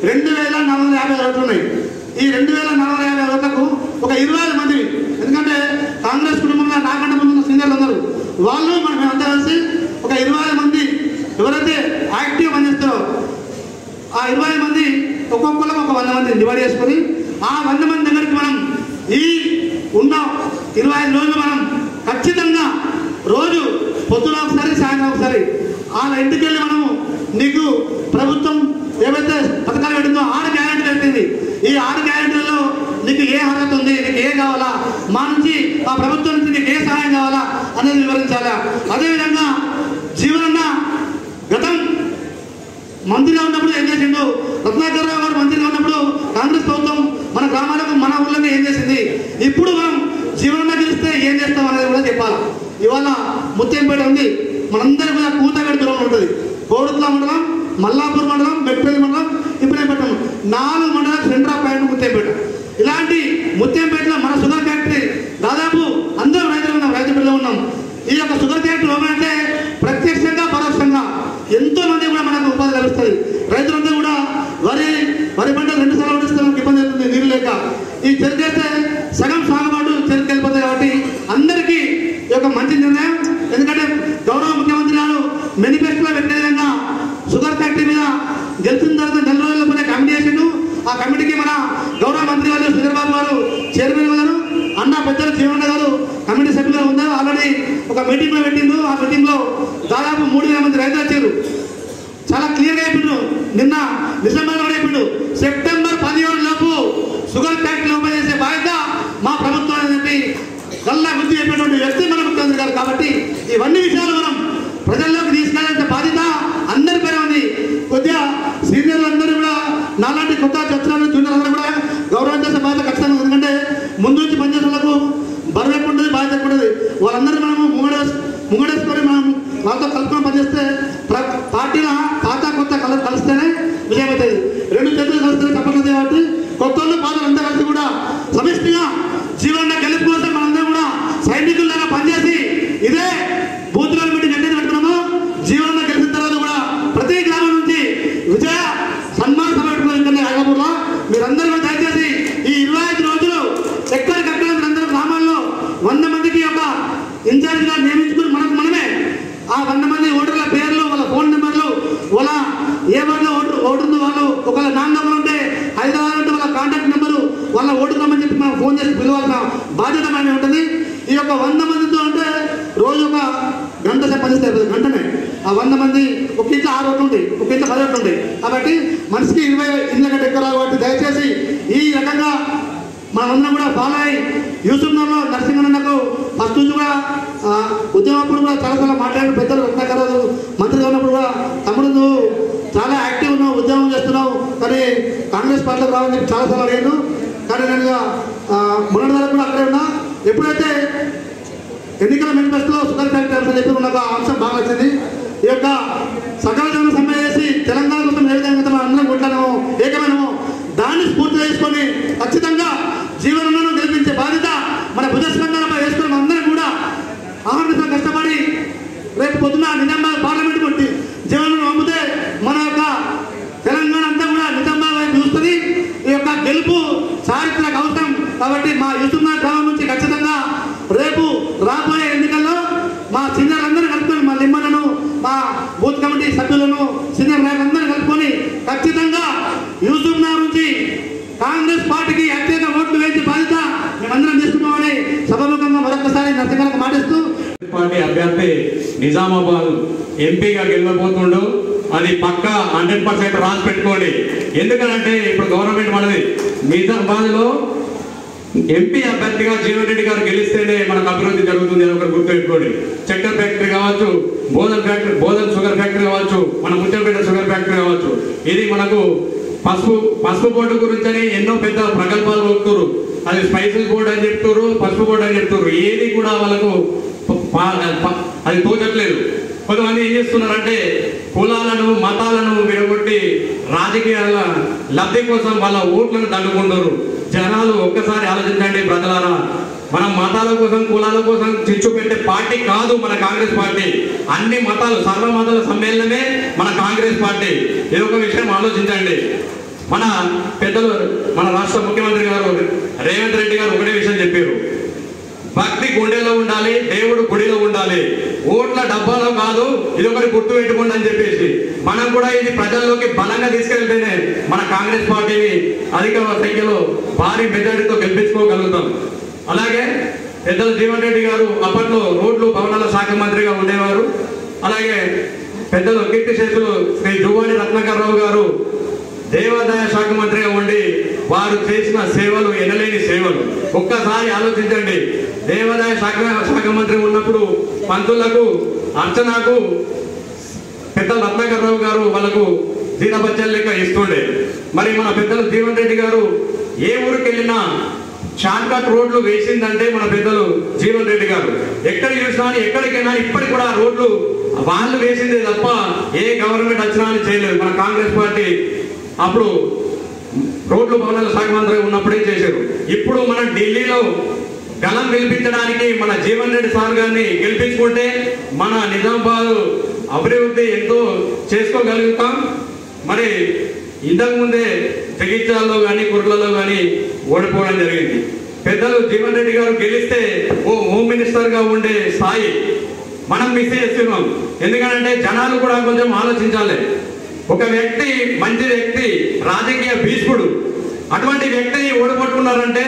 Speaker 6: 2450 ఓట్లు ఉన్నాయి. ఈ 2450 ఓట్లకు ఒక 25 మంది, ఎందుకంటే కాంగ్రెస్ కుటుంబంలో నాకంటే ముందు సీనియర్లు ఉన్నారు, వాళ్ళు మేమంతా కలిసి ఒక 25 మంది ఎవరైతే యాక్టివ్ పనిచేస్తారో ఆ 25 మంది ఒక్కొక్కరికి ఒక 100 మంది డివైడ్ చేసుకొని ఆ 100 మంది దగ్గరికి మనం ఈ ఉన్న 25 రోజులు మనం ఖచ్చితంగా రోజు పొద్దున ఒకసారి సాయంత్రం ఒకసారి వాళ్ళ ఇంటికి వెళ్ళి మనము నీకు ప్రభుత్వం ఏవైతే పథకాలు పెట్టిందో 6 గ్యారెంటీలు పెట్టింది. ఈ 6 గ్యారెంటీలలో నీకు ఏ అర్హత ఉంది, నీకు ఏ కావాలా, మా నుంచి ఆ ప్రభుత్వం నుంచి నీకు ఏ సహాయం కావాలా అనేది వివరించాలా. అదేవిధంగా జీవనన్న గతం మంత్రిగా ఉన్నప్పుడు ఏం చేసిండు, రత్నాకర్ రావు గారు మంత్రిగా ఉన్నప్పుడు కాంగ్రెస్ ప్రభుత్వం మన గ్రామాలకు మన ఊళ్ళని ఏం చేసింది, ఇప్పుడు మనం జీవనన్న గెలిస్తే ఏం చేస్తాం అనేది కూడా చెప్పాలి. ఇవాళ ముత్యంపేట ఉంది, మనందరూ కూడా కూతగడి దూరం ఉంటుంది. కోరుట్ల మండలం, మల్లాపూర్ మండలం, మెట్పల్లి మండలం, ఇప్పుడేపేట 4 మండలాలు సెంటర్ ఆఫ్ పాయింట్ ముత్యంపేట. ఇలాంటి ముత్యంపేటలో మన షుగర్ ఫ్యాక్టరీ దాదాపు అందరూ రైతులు ఉన్నాం, రైతుల్లో ఉన్నాం. ఈ యొక్క షుగర్ ఫ్యాక్టరీ అంటే ప్రత్యక్షంగా పరోక్షంగా ఎంతో మంది కూడా మనకు ఉపాధి లభిస్తుంది. రైతులందరూ కూడా వరి పంటలు 2 సార్లు పండిస్తానికి ఇబ్బంది అవుతుంది నీరు లేక. ఈ చెరుకు సగం సాగుబాటు చెరుకు వెళ్ళిపోతాయి. కాబట్టి అందరికీ ఈ యొక్క మంచి నిర్ణయం. ఎందుకంటే గౌరవ ముఖ్యమంత్రి గారు మేనిఫెస్టోలో పెట్టే విధంగా షుగర్ ఫ్యాక్టరీ మీద గెలిచిన తర్వాత 4 రోజుల్లోనే కమిటీ చేసిండు. ఆ కమిటీకి మన గౌరవ మంత్రి గారు శ్రీధర్బాబు గారు చైర్మన్ గారు, అన్న పెద్దలు జీవన్న గారు కమిటీ సభ్యులుగా ఉన్నారు. ఆల్రెడీ ఒక మీటింగ్లో పెట్టిండు. ఆ మీటింగ్లో దాదాపు 3000 మంది రైతులు వచ్చారు. చాలా క్లియర్గా చెప్పిండ్రు నిన్న నిజంగా చెప్పిండు సెప్టెంబర్ 17 లోపు షుగర్ ఫ్యాక్టరీ ఓపెన్ చేసే బాధ్యత మా ప్రభుత్వం అని చెప్పి గల్లా గుర్తు చెప్పినటువంటి వ్యక్తి మన ముఖ్యమంత్రి గారు. కాబట్టి ఇవన్నీ విషయాలు మనం ప్రజల్లోకి తీసుకెళ్లాల్సిన బాధ్యత అందరిపైన ఉంది. కొద్దిగా సీనియర్లు అందరూ కూడా నాలాంటి కొత్త చర్చలు జూనియర్ అందరూ కూడా గౌరవించాల్సిన బాధ్యత ఖచ్చితంగా. ఎందుకంటే ముందు నుంచి పనిచేసే వాళ్ళకు బరువు ఎక్కువ ఉంటుంది, బాధ్యత ఎక్కువ ఉంటుంది. వాళ్ళందరూ మనము ముంగడేసుకొని మనం వాళ్ళతో కలుపుకొని పనిచేస్తే పార్టీల పాత కొత్త కలిస్తేనే విజయం అవుతుంది. రెండు చేతులు కలిస్తేనే తప్పలేదు. కాబట్టి కొత్త వాళ్ళు పాతలు అంతా కలిసి కూడా సమిష్టిగా జీవన గెలుపు కోసం మనందరం కూడా సైనికుల్లాగా పనిచేసి ఇదే బూత్లో పెట్టి నిర్ణయం పెట్టుకున్నాము. జీవనంలో గెలిచిన తర్వాత కూడా ప్రతి గ్రామం నుంచి విజయ సన్మాన సభ పెట్టుకున్నాం రాఘపూర్లో. మీరందరూ కూడా దయచేసి ఈ 25 రోజులు ఎక్కడికక్కడ మీరందరూ గ్రామాల్లో 100 మందికి ఒక ఇన్ఛార్జిగా నియమించుకుని మనమే ఆ 100 మంది ఓటర్ల పేర్లు, వాళ్ళ ఫోన్ నెంబర్లు, వాళ్ళ ఏ వార్డులో ఓటుందో వాళ్ళు ఒకవేళ నాన్న ఉంటే హైదరాబాద్ ఉంటే వాళ్ళ కాంటాక్ట్ నెంబరు, వాళ్ళ ఓటుకోమని చెప్పి మనం ఫోన్ చేసి పిలవాల్సిన బాధ్యత మనమే ఉంటుంది. ఈ యొక్క 100 మందితో అంటే రోజు ఒక గంట సేపు పనిచేస్తే గంటనే ఆ 100 మంది ఒక ఇంట్లో 6 ఓట్లు ఉంటాయి, ఒక ఇంట్లో 10 ఓట్లు ఉంటాయి. కాబట్టి మనిషికి 20 ఇళ్ళ కంటే ఎక్కువ రావు. కాబట్టి దయచేసి ఈ రకంగా మనమందరం కూడా ఫాలో అయ్యి యూసుఫ్నగర్లో నరసింహన్నకు ఫస్ట్ నుంచి కూడా ఉద్యమప్పుడు కూడా చాలాసార్లు మాట్లాడిన పెద్దలు రత్నాకరాజు మంత్రిగా ఉన్నప్పుడు కూడా తమ్ముడు నువ్వు చాలా యాక్టివ్ ఉన్నావు, ఉద్యమం చేస్తున్నావు, కానీ కాంగ్రెస్ పార్టీలోకి రావాలని చెప్పి చాలాసార్లు అడిగాను. కానీ నేను మొన్నటి వరకు కూడా అక్కడే ఉన్నా. ఎప్పుడైతే ఎన్నికల మేనిఫెస్టోలో షుగర్ ఫ్యాక్టరీ అని చెప్పి నాకు అంశం బాగా వచ్చింది. ఈ యొక్క సకల జన సమ్మె చేసి తెలంగాణ కోసం ఏ విధంగా మనం అందరం కొట్లామో ఏకమైనమో దాన్ని స్ఫూర్తి చేసుకొని ఖచ్చితంగా జీవనంలో గెలిపించే బాధ్యత మన భుజస్కంధాలపై వేసుకుని అందరం కూడా ఆహ్వానించడం కష్టపడి రేపు పొద్దున నిజామాబాద్ పార్లమెంట్ కొట్టి జీవనంలో పంపితే మన యొక్క తెలంగాణ అంతా కూడా నిజామాబాద్ వైపు చూస్తుంది. ఈ యొక్క గెలుపు చారిత్రక అవసరం. కాబట్టి మా యూసుఫ్నగర్ గ్రామం నుంచి ఖచ్చితంగా రేపు రాబోయే ఎన్నికల్లో మా సీనియర్ అందరూ కలుపుకొని మా లిమ్మలను, మా బూత్ కమిటీ సభ్యులను, సీనియర్ నాయకులందరూ కలుపుకొని ఖచ్చితంగా యూసుఫ్నగర్ నుంచి కాంగ్రెస్ పార్టీకి అత్యధిక ఓట్లు వేసే బాధ్యత మేమందరం తీసుకున్నామని సభాముఖంగా మరొకసారి నరసింహకు మాటిస్తూ
Speaker 7: పార్టీ అభ్యర్థి నిజామాబాద్ ఎంపీగా గెలవబోతుండో అది పక్కా 100% రాసి పెట్టుకోండి. ఎందుకంటే ఇప్పుడు గవర్నమెంట్ మనది. నిజామాబాద్లో ఎంపీ అభ్యర్థిగా జీవన్ రెడ్డి గారు గెలిస్తేనే మనకు అభివృద్ధి జరుగుతుంది అని ఒకరు గుర్తుపెట్టుకోండి. చక్కెర ఫ్యాక్టరీ కావచ్చు, బోధన్ షుగర్ ఫ్యాక్టరీ కావచ్చు, మన ముత్యంపేట షుగర్ ఫ్యాక్టరీ కావచ్చు. ఇది మనకు పసుపు బోర్డు గురించి అని ఎన్నో పెద్ద ప్రకల్పాలు వస్తున్నారు. అది స్పైసెస్ బోర్డు అని చెప్తారు, పసుపు బోర్డు అని చెప్తారు. ఏది కూడా వాళ్ళకు అది తోచట్లేదు. కొంతమంది ఏం చేస్తున్నారంటే కులాలను మతాలను విడగొట్టి రాజకీయాల లబ్ధి కోసం వాళ్ళ ఓట్లను దండుకుంటారు. జనాలు ఒక్కసారి ఆలోచించండి ప్రజలారా, మనం మతాల కోసం కులాల కోసం చిచ్చు పెట్టే పార్టీ కాదు మన కాంగ్రెస్ పార్టీ. అన్ని మతాలు సర్వ మతాల సమ్మేళనమే మన కాంగ్రెస్ పార్టీ. ఇది ఒక విషయం ఆలోచించండి. మన పెద్దలు మన రాష్ట్ర ముఖ్యమంత్రి గారు రేవంత్ రెడ్డి గారు ఒకటే విషయం చెప్పారు, భక్తి గుండెలో ఉండాలి, దేవుడు గుడిలో ఉండాలి, ఓట్ల డబ్బాలో కాదు. ఇది ఒకటి గుర్తు పెట్టుకోండి అని చెప్పేసి మనం కూడా ఇది ప్రజల్లోకి బలంగా తీసుకెళ్తేనే మన కాంగ్రెస్ పార్టీని అధిక సంఖ్యలో భారీ మెజారిటీతో గెలిపించుకోగలుగుతాం. అలాగే పెద్దలు జీవన్ రెడ్డి గారు అప్పట్లో రోడ్లు భవనాల శాఖ మంత్రిగా ఉండేవారు. అలాగే పెద్దలు కీర్తిశేషులు శ్రీ జువాడి రత్నాకర్రావు గారు దేవాదాయ శాఖ మంత్రిగా ఉండి వారు చేసిన సేవలు ఎనలేని సేవలు. ఒక్కసారి ఆలోచించండి, దేవాదాయ శాఖ మంత్రి ఉన్నప్పుడు పంతులకు అర్చనకు పెద్దలు రత్నాకర్రావు గారు వాళ్ళకు జీతపత్యాలు లెక్క ఇస్తుండే. మరి మన పెద్దలు జీవన్ రెడ్డి గారు ఏ ఊరికి వెళ్ళినా షార్ట్ కట్ రోడ్లు వేసిందంటే మన పెద్దలు జీవన్ రెడ్డి గారు. ఎక్కడ చూసినా ఎక్కడికైనా ఇప్పటికి కూడా రోడ్లు వాళ్ళు వేసిందే తప్ప ఏ గవర్నమెంట్ వచ్చినా అని చేయలేదు. మన కాంగ్రెస్ పార్టీ అప్పుడు రోడ్లు భవనాల శాఖ మంత్రి ఉన్నప్పుడే చేశారు. ఇప్పుడు మనం ఢిల్లీలో గలం గెలిపించడానికి మన జీవన్ రెడ్డి సార్ గారిని గెలిపించుకుంటే మన నిజామాబాద్ అభివృద్ధి ఎంతో చేసుకోగలుగుతాం. మరి ఇంతకుముందే జగిత్యాలలో కానీ కుర్లలో కానీ ఓడిపోవడం జరిగింది. పెద్దలు జీవన్ రెడ్డి గారు గెలిస్తే హోమ్ మినిస్టర్గా ఉండే స్థాయి మనం మిస్ చేస్తున్నాం. ఎందుకంటే జనాలు కూడా కొంచెం ఆలోచించాలి. ఒక వ్యక్తి మంచి వ్యక్తి, రాజకీయ భీష్ముడు, అటువంటి వ్యక్తిని ఓడిపట్టుకున్నారంటే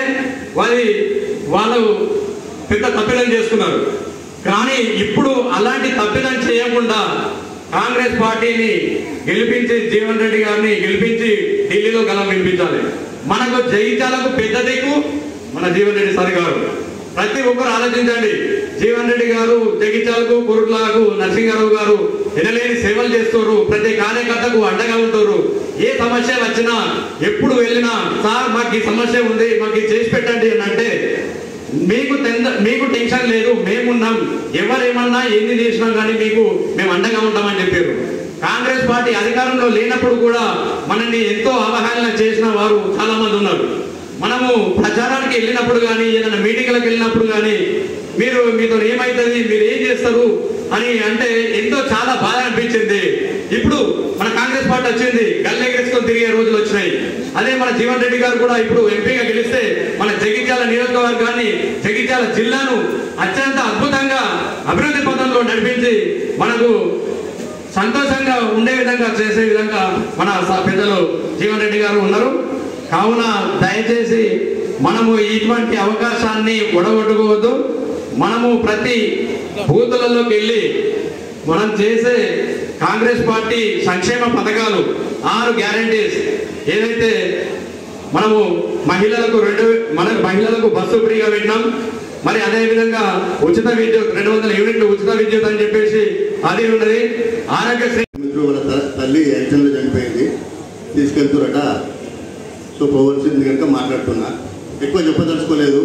Speaker 7: వాళ్ళు పెద్ద తప్పిదం చేసుకున్నారు. కానీ ఇప్పుడు అలాంటి తప్పిదం చేయకుండా కాంగ్రెస్ పార్టీని గెలిపించి జీవన్ రెడ్డి గారిని గెలిపించి ఢిల్లీలో గలం వినిపించాలి. మనకు జగిత్యాలకు పెద్ద దిక్కు మన జీవన్ రెడ్డి సార్ గారు. ప్రతి ఒక్కరు ఆలోచించండి. జీవన్ రెడ్డి గారు జగిత్యాలకు, కురుట్లకు నరసింహారావు గారు ఎనలేని సేవలు చేస్తారు. ప్రతి కార్యకర్తకు అండగా ఉంటారు. ఏ సమస్య వచ్చినా ఎప్పుడు వెళ్ళినా సార్ మాకు ఈ సమస్య ఉంది, మాకు ఇది చేసి పెట్టండి అని అంటే మీకు టెన్షన్ లేదు, మేమున్నాం, ఎవరేమన్నా ఎన్ని చేసినా కానీ మేము అండగా ఉంటామని చెప్పారు. కాంగ్రెస్ పార్టీ అధికారంలో లేనప్పుడు కూడా మనల్ని ఎంతో అవహేళన చేసిన వారు చాలా మంది ఉన్నారు. మనము ప్రచారానికి వెళ్ళినప్పుడు కానీ ఏదైనా మీటింగ్లకు వెళ్ళినప్పుడు కానీ మీతో ఏమవుతుంది, మీరు ఏం చేస్తారు అని అంటే ఎంతో చాలా బాధ అనిపించింది. ఇప్పుడు మన కాంగ్రెస్ పార్టీ వచ్చింది, గల్లెగరేసుకొని తిరిగే రోజులు వచ్చినాయి. అదే మన జీవన్ రెడ్డి గారు కూడా ఇప్పుడు ఎంపీగా గెలిస్తే మన జగిత్యాల నియోజకవర్గాన్ని, జగిత్యాల జిల్లాను అత్యంత అద్భుతంగా అభివృద్ధి పథంలో నడిపించి మనకు సంతోషంగా ఉండే విధంగా చేసే విధంగా మన పెద్దలు జీవన్ రెడ్డి గారు ఉన్నారు. కావున దయచేసి మనము ఇటువంటి అవకాశాన్ని ఒడగొట్టుకోవద్దు. మనము ప్రతి బూతులలోకి వెళ్ళి మనం చేసే కాంగ్రెస్ పార్టీ సంక్షేమ పథకాలు 6 గ్యారంటీస్ ఏదైతే మనము మహిళలకు బస్సు ఫ్రీగా పెట్టినాం. మరి అదేవిధంగా ఉచిత విద్యుత్ 200 యూనిట్లు ఉచిత విద్యుత్ అని చెప్పేసి అది ఉన్నది. ఆరోగ్యశ్రీ
Speaker 8: వాళ్ళ తల్లి యాక్సిడెంట్లో చనిపోయింది, తీసుకెళ్తురట. సో పోవాల్సింది కనుక మాట్లాడుతున్నా. ఎక్కువ చెప్పదలుచుకోలేదు.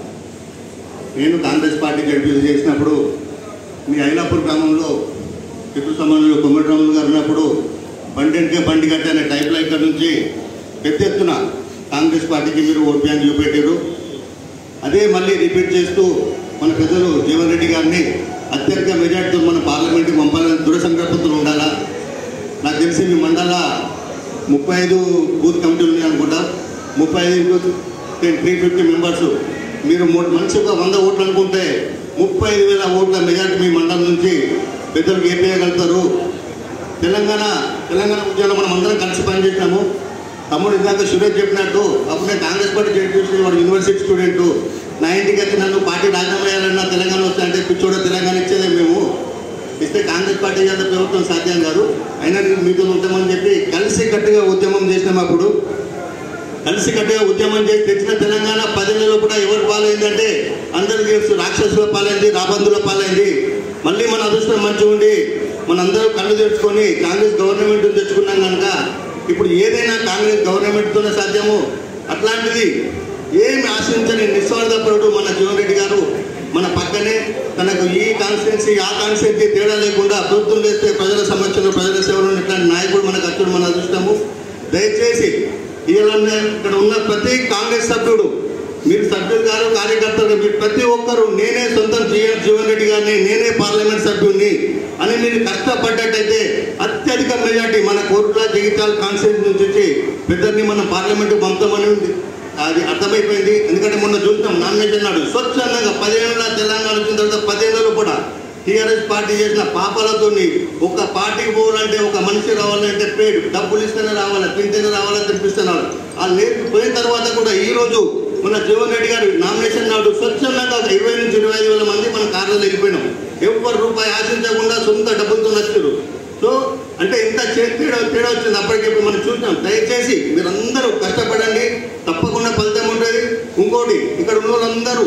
Speaker 8: నేను కాంగ్రెస్ పార్టీ జడ్పీసీ చేసినప్పుడు మీ ఐలాపూర్ గ్రామంలో చిత్తూరు సంబంధంలో కొమ్మటిరాములు గారు ఉన్నప్పుడు బండి కట్టే అనే టైప్లో ఇక్కడ నుంచి పెద్ద ఎత్తున కాంగ్రెస్ పార్టీకి మీరు ఓట్ బ్యాంక్ చూపెట్టారు. అదే మళ్ళీ రిపీట్ చేస్తూ మన పెద్దలు జీవన్ రెడ్డి గారిని అత్యధిక మెజార్టీతో మన పార్లమెంట్కి పంపాలని దృఢ సంకల్పంతో ఉండాలా. నాకు తెలిసి మీ మండల 35 బూత్ కమిటీలు ఉన్నాయి అనుకుంటా. 35 350 మెంబర్స్. మీరు మనిషిగా 100 ఓట్లు అనుకుంటే 35,000 ఓట్ల మెజార్టీ మీ మండలం నుంచి పెద్దలకు ఏపీయగలుగుతారు. తెలంగాణ ఉద్యమంలో మనం అందరం కలిసి పనిచేసినాము. తమ్ముడు ఇందాక సురేష్ చెప్పినట్టు అప్పుడు నేను కాంగ్రెస్ పార్టీ చేసి వాడు యూనివర్సిటీ స్టూడెంట్. నా ఇంటికి వచ్చి నన్ను పార్టీ రాజీనామా చేయాలన్నా తెలంగాణ వస్తే అంటే పిచ్చోడ తెలంగాణ ఇచ్చేదే మేము ఇస్తే కాంగ్రెస్ పార్టీ చేత ప్రభుత్వం సాధ్యం కాదు, అయినా మీతో ఉంటామని చెప్పి కలిసి కట్టుగా ఉద్యమం చేసినాం. అప్పుడు కలిసి కట్టుగా ఉద్యమం చేసి తెచ్చిన తెలంగాణ 10 నెలలు కూడా ఎవరు పాలైందంటే అందరికీ తెలుసు. రాక్షసుల పాలైంది, రాబందుల పాలైంది. మళ్ళీ మన అదృష్టం మంచిగా ఉండి మనందరూ కళ్ళు తెచ్చుకొని కాంగ్రెస్ గవర్నమెంట్ తెచ్చుకున్నాం కనుక ఇప్పుడు ఏదైనా కాంగ్రెస్ గవర్నమెంట్తోనే సాధ్యము. అట్లాంటిది ఏమి ఆశించని నిస్వార్థపరుడు మన జీవన్ రెడ్డి గారు మన పక్కనే. తనకు ఈ కాన్స్టిట్యున్సీ ఆ కాన్స్టిట్యున్సీ తేడా లేకుండా ప్రభుత్వం చేస్తే ప్రజల సమస్యలు ప్రజల సేవలు ఇట్లాంటి నాయకుడు మనకు అచ్చుడు మన అదృష్టము. దయచేసి ఇక్కడ ఉన్న ప్రతి కాంగ్రెస్ సభ్యుడు, మీరు సభ్యులు గారు కార్యకర్తలు, మీరు ప్రతి ఒక్కరు నేనే సొంతం జీవన్ రెడ్డి గారిని, నేనే పార్లమెంట్ సభ్యుడిని అని మీరు కష్టపడ్డట్టయితే అత్యధిక మెజార్టీ మన కోరుట్ల జగిత్యాల కాన్స్టిట్యూన్సీ నుంచి వచ్చి పెద్దల్ని మనం పార్లమెంటు పంపుతామని ఉంది. అది అర్థమైపోయింది. ఎందుకంటే మొన్న చూస్తాం నామినేషన్ నాడు స్వచ్ఛందంగా 10 ఏళ్ళ తెలంగాణ వచ్చిన తర్వాత 10 ఏళ్ళలో కూడా టీఆర్ఎస్ పార్టీ చేసిన పాపాలతో ఒక పార్టీకి పోవాలంటే ఒక మనిషి రావాలంటే పేరు డబ్బులు ఇస్తేనే రావాలి, తింటేనే రావాలని తినిపిస్తేనే రావాలి. ఆ లేకపోయిన తర్వాత కూడా ఈరోజు మన జీవన్ రెడ్డి గారు నామినేషన్ నాడు స్వచ్ఛందంగా 20 నుంచి 25,000 మంది మన కార్యాలయం వెళ్ళిపోయినాం. ఎవరు రూపాయి ఆశించకుండా సొంత డబ్బులతో నచ్చారు. సో అంటే ఇంత తేడా వచ్చింది. అప్పటికి మనం చూసాం. దయచేసి మీరందరూ కష్టపడండి, తప్పకుండా ఫలితం ఉంటుంది. ఇంకోటి ఇక్కడ ఉన్న వాళ్ళందరూ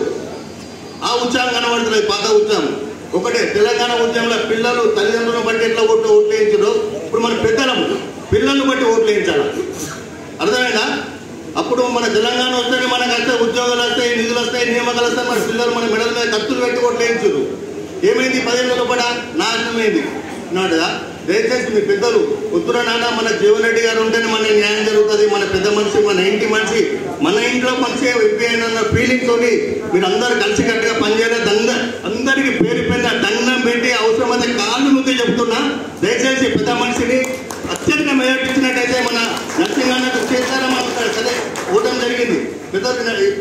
Speaker 8: ఆ ఉత్సాహం కనబడుతుంది. పాత ఉత్సాహం ఒకటే. తెలంగాణ ఉద్యమంలో పిల్లలు తల్లిదండ్రులను బట్టి ఎట్లా ఓట్లు వేయించారో ఇప్పుడు మన పెద్దలను పిల్లలను బట్టి ఓట్లు వేయించాలి. అర్థమైందా? అప్పుడు మన తెలంగాణ వస్తేనే మనకు వస్తాయి ఉద్యోగాలు వస్తాయి, నిధులు వస్తాయి, నియామకాలు వస్తాయి. మన పిల్లలు మన మెడల మీద కత్తులు పెట్టి ఓట్లు వేయించారు. ఏమైంది? 10 ఏళ్ళలో కూడా నాశనమైంది నాడుగా. దయచేసి మీ పెద్దలు ఉత్తర నాన్న మన జీవన్ రెడ్డి గారు ఉంటేనే మన న్యాయం జరుగుతుంది. మన పెద్ద మనిషి, మన ఇంటి మనిషి, మన ఇంట్లో మనిషి ఎంపీ అయిన ఫీలింగ్తో మీరు అందరూ కలిసి కట్టుగా పనిచేయాలి. అందరికీ పేరు పెద్ద దండం పెట్టి అవసరమైతే కాళ్ళు ముందే చెప్తున్నా. దయచేసి పెద్ద మనిషిని అత్యంత మెజార్టీ ఇచ్చినట్టయితే మన నరసింహన్నకు చేస్తారని సరే ఓటం జరిగింది. పెద్ద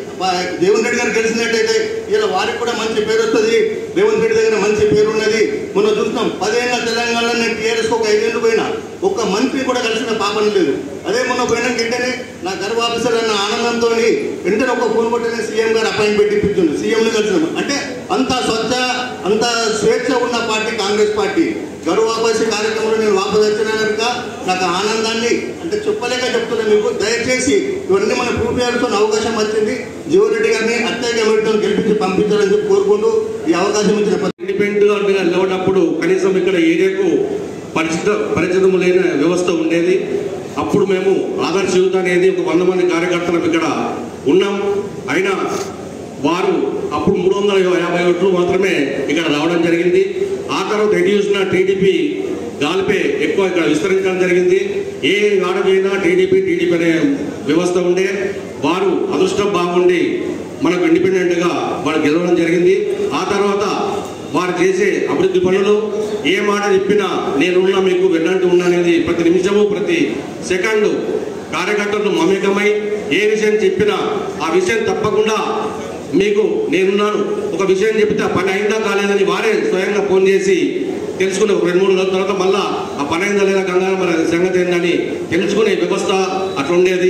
Speaker 8: జీవన్ రెడ్డి గారు గెలిచినట్టయితే ఇలా వారికి కూడా మంచి పేరు వస్తుంది. రేవంత్ రెడ్డి దగ్గర మంచి పేరు ఉన్నది. మొన్న చూసినాం 10 ఏళ్ళ తెలంగాణలో నేను టీఆర్ఎస్కి ఒక 5 ఏళ్ళు పోయినా ఒక్క మంత్రి కూడా కలిసిన పాపం లేదు. అదే మొన్న పోయినాక వెంటనే నా గర్వ ఆఫీసర్ అన్న ఆనందంతో వెంటనే ఒక ఫోన్ కొట్టనే సీఎం గారు అపాయింట్మెంట్ ఇప్పించింది, సీఎంని కలిసినాం. అంటే అంత స్వచ్ఛ అంత స్వేచ్ఛ ఉన్న పార్టీ కాంగ్రెస్ పార్టీ. గర్వాపసి కార్యక్రమంలో నేను వాపసు వచ్చినా కనుక నాకు ఆనందాన్ని అంటే చెప్పలేక చెప్తున్నా మీకు. దయచేసి ఇవన్నీ మన ప్రూఫ్ చేయాల్సిన అవకాశం వచ్చింది. జీవన్ రెడ్డి గారిని అత్యధిక మెజారిటీతో గెలిపించి పంపించాలని చెప్పి కోరుకుంటూ ఈ అవకాశం ఇచ్చిన
Speaker 9: ఇండిపెండెంట్గా నిలబడినప్పుడు కనీసం ఇక్కడ ఏరియాకు పరిచితం లేని వ్యవస్థ ఉండేది. అప్పుడు మేము ఆదర్శ యూత్ అనేది ఒక 100 మంది కార్యకర్తలు ఇక్కడ ఉన్నాం. అయినా వారు అప్పుడు 350 ఓట్లు మాత్రమే ఇక్కడ రావడం జరిగింది. ఆ తర్వాత ఎటు చూసిన టీడీపీ గాలిపే ఎక్కువ ఇక్కడ విస్తరించడం జరిగింది. ఏ ఆడపోయినా టీడీపీ అనే వ్యవస్థ ఉండే. వారు అదృష్టం బాగుండి మనకు ఇండిపెండెంట్గా వారు గెలవడం జరిగింది. ఆ తర్వాత వారు చేసే అభివృద్ధి పనులు ఏ మాట చెప్పినా నేనున్నా మీకు వెన్నంటూ ఉన్నా అనేది ప్రతి నిమిషము ప్రతి సెకండు కార్యకర్తలు మమేకమై ఏ విషయం చెప్పినా ఆ విషయం తప్పకుండా మీకు నేనున్నాను. ఒక విషయం చెప్తే ఆ పని అయిందా కాలేదని వారే స్వయంగా ఫోన్ చేసి తెలుసుకునే 2-3 రోజుల తర్వాత మళ్ళా ఆ పని అయిందా లేదా కంగారు మరి సంగతి ఏందని తెలుసుకునే వ్యవస్థ అట్లా ఉండేది.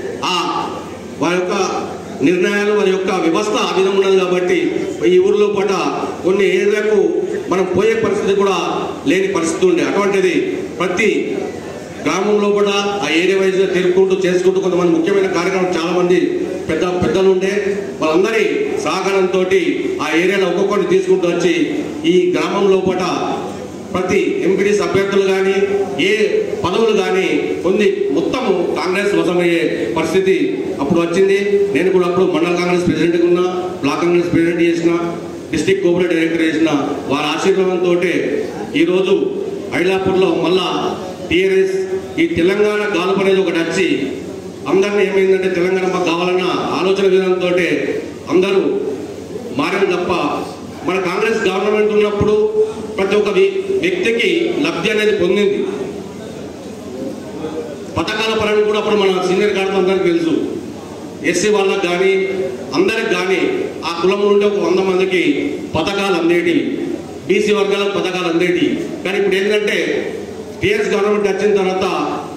Speaker 9: వారి యొక్క నిర్ణయాలు వారి యొక్క వ్యవస్థ ఆ విధంగా ఉన్నది కాబట్టి ఈ ఊరిలో పడ్డ కొన్ని ఏరియాలకు మనం పోయే పరిస్థితి కూడా లేని పరిస్థితి ఉండే. అటువంటిది ప్రతి గ్రామంలో కూడా ఆ ఏరియా వైజ్గా తిరుగుకుంటూ చేసుకుంటూ కొంతమంది ముఖ్యమైన కార్యక్రమం చాలామంది పెద్దలు ఉండే. వాళ్ళందరి సహకారంతో ఆ ఏరియాలో ఒక్కొక్కరిని తీసుకుంటూ వచ్చి ఈ గ్రామంలో పట ప్రతి ఎంపీడీసీ అభ్యర్థులు కానీ ఏ పదవులు కానీ పొంది మొత్తము కాంగ్రెస్ వశమయ్యే పరిస్థితి అప్పుడు వచ్చింది. నేను కూడా అప్పుడు మండల కాంగ్రెస్ ప్రెసిడెంట్గా ఉన్నా, బ్లాక్ కాంగ్రెస్ ప్రెసిడెంట్ చేసిన, డిస్ట్రిక్ట్ కోఆపరేటివ్ డైరెక్టర్ చేసిన. వారి ఆశీర్వాదంతో ఈరోజు ఐలాపూర్లో మళ్ళా టీఆర్ఎస్ ఈ తెలంగాణ గాలుపు అనేది ఒకటి వచ్చి అందరినీ ఏమైందంటే తెలంగాణ మాకు కావాలన్న ఆలోచన విధానంతో అందరూ మారారు తప్ప మన కాంగ్రెస్ గవర్నమెంట్ ఉన్నప్పుడు ప్రతి ఒక్క వ్యక్తికి లబ్ధి అనేది పొందింది. పథకాల పరంగా కూడా అప్పుడు మన సీనియర్ గార్డు అందరికీ తెలుసు. ఎస్సీ వాళ్ళకి కానీ అందరికి కానీ ఆ కులం నుండి ఒక 100 మందికి పథకాలు అందేటి, బీసీ వర్గాలకు పథకాలు అందేటి. కానీ ఇప్పుడు ఏంటంటే టీఆర్ఎస్ గవర్నమెంట్ వచ్చిన తర్వాత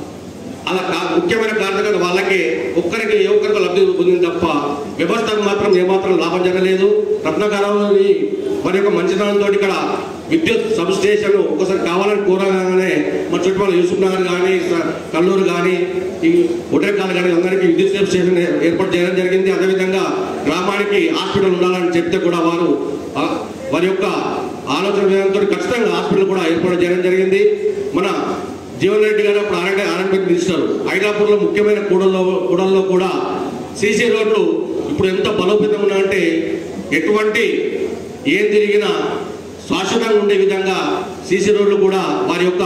Speaker 9: అలా ముఖ్యమైన కారణంగా వాళ్ళకి ఒక్కరికి ఏ ఒక్కరికి లబ్ధి పొందింది తప్ప వ్యవస్థకు మాత్రం ఏమాత్రం లాభం జరగలేదు. రత్నగారావుని మరి యొక్క మంచితనంతో ఇక్కడ విద్యుత్ సబ్ స్టేషన్ ఒకసారి కావాలని కోరగానే మన చుట్టుపక్కల యూసుఫ్ నగర్ కానీ కల్లూరు కానీ ఈ ఒటేకాలు కానీ అందరికీ విద్యుత్ సబ్ స్టేషన్ ఏర్పాటు చేయడం జరిగింది. అదేవిధంగా గ్రామానికి హాస్పిటల్ ఉండాలని చెప్తే కూడా వారి యొక్క ఆలోచన విధానంతో ఖచ్చితంగా హాస్పిటల్ కూడా ఏర్పాటు చేయడం జరిగింది. మన జీవన్ రెడ్డి గారు అప్పుడు ఆర్ఎండ్బి మినిస్టర్ ఐలాపూర్లో ముఖ్యమైన కూడల్లో కూడా సీసీ రోడ్లు ఇప్పుడు ఎంత బలోపేతం ఉన్నాయంటే ఎటువంటి ఏం తిరిగినా శాశ్వతంగా ఉండే విధంగా సీసీ రోడ్లు కూడా వారి యొక్క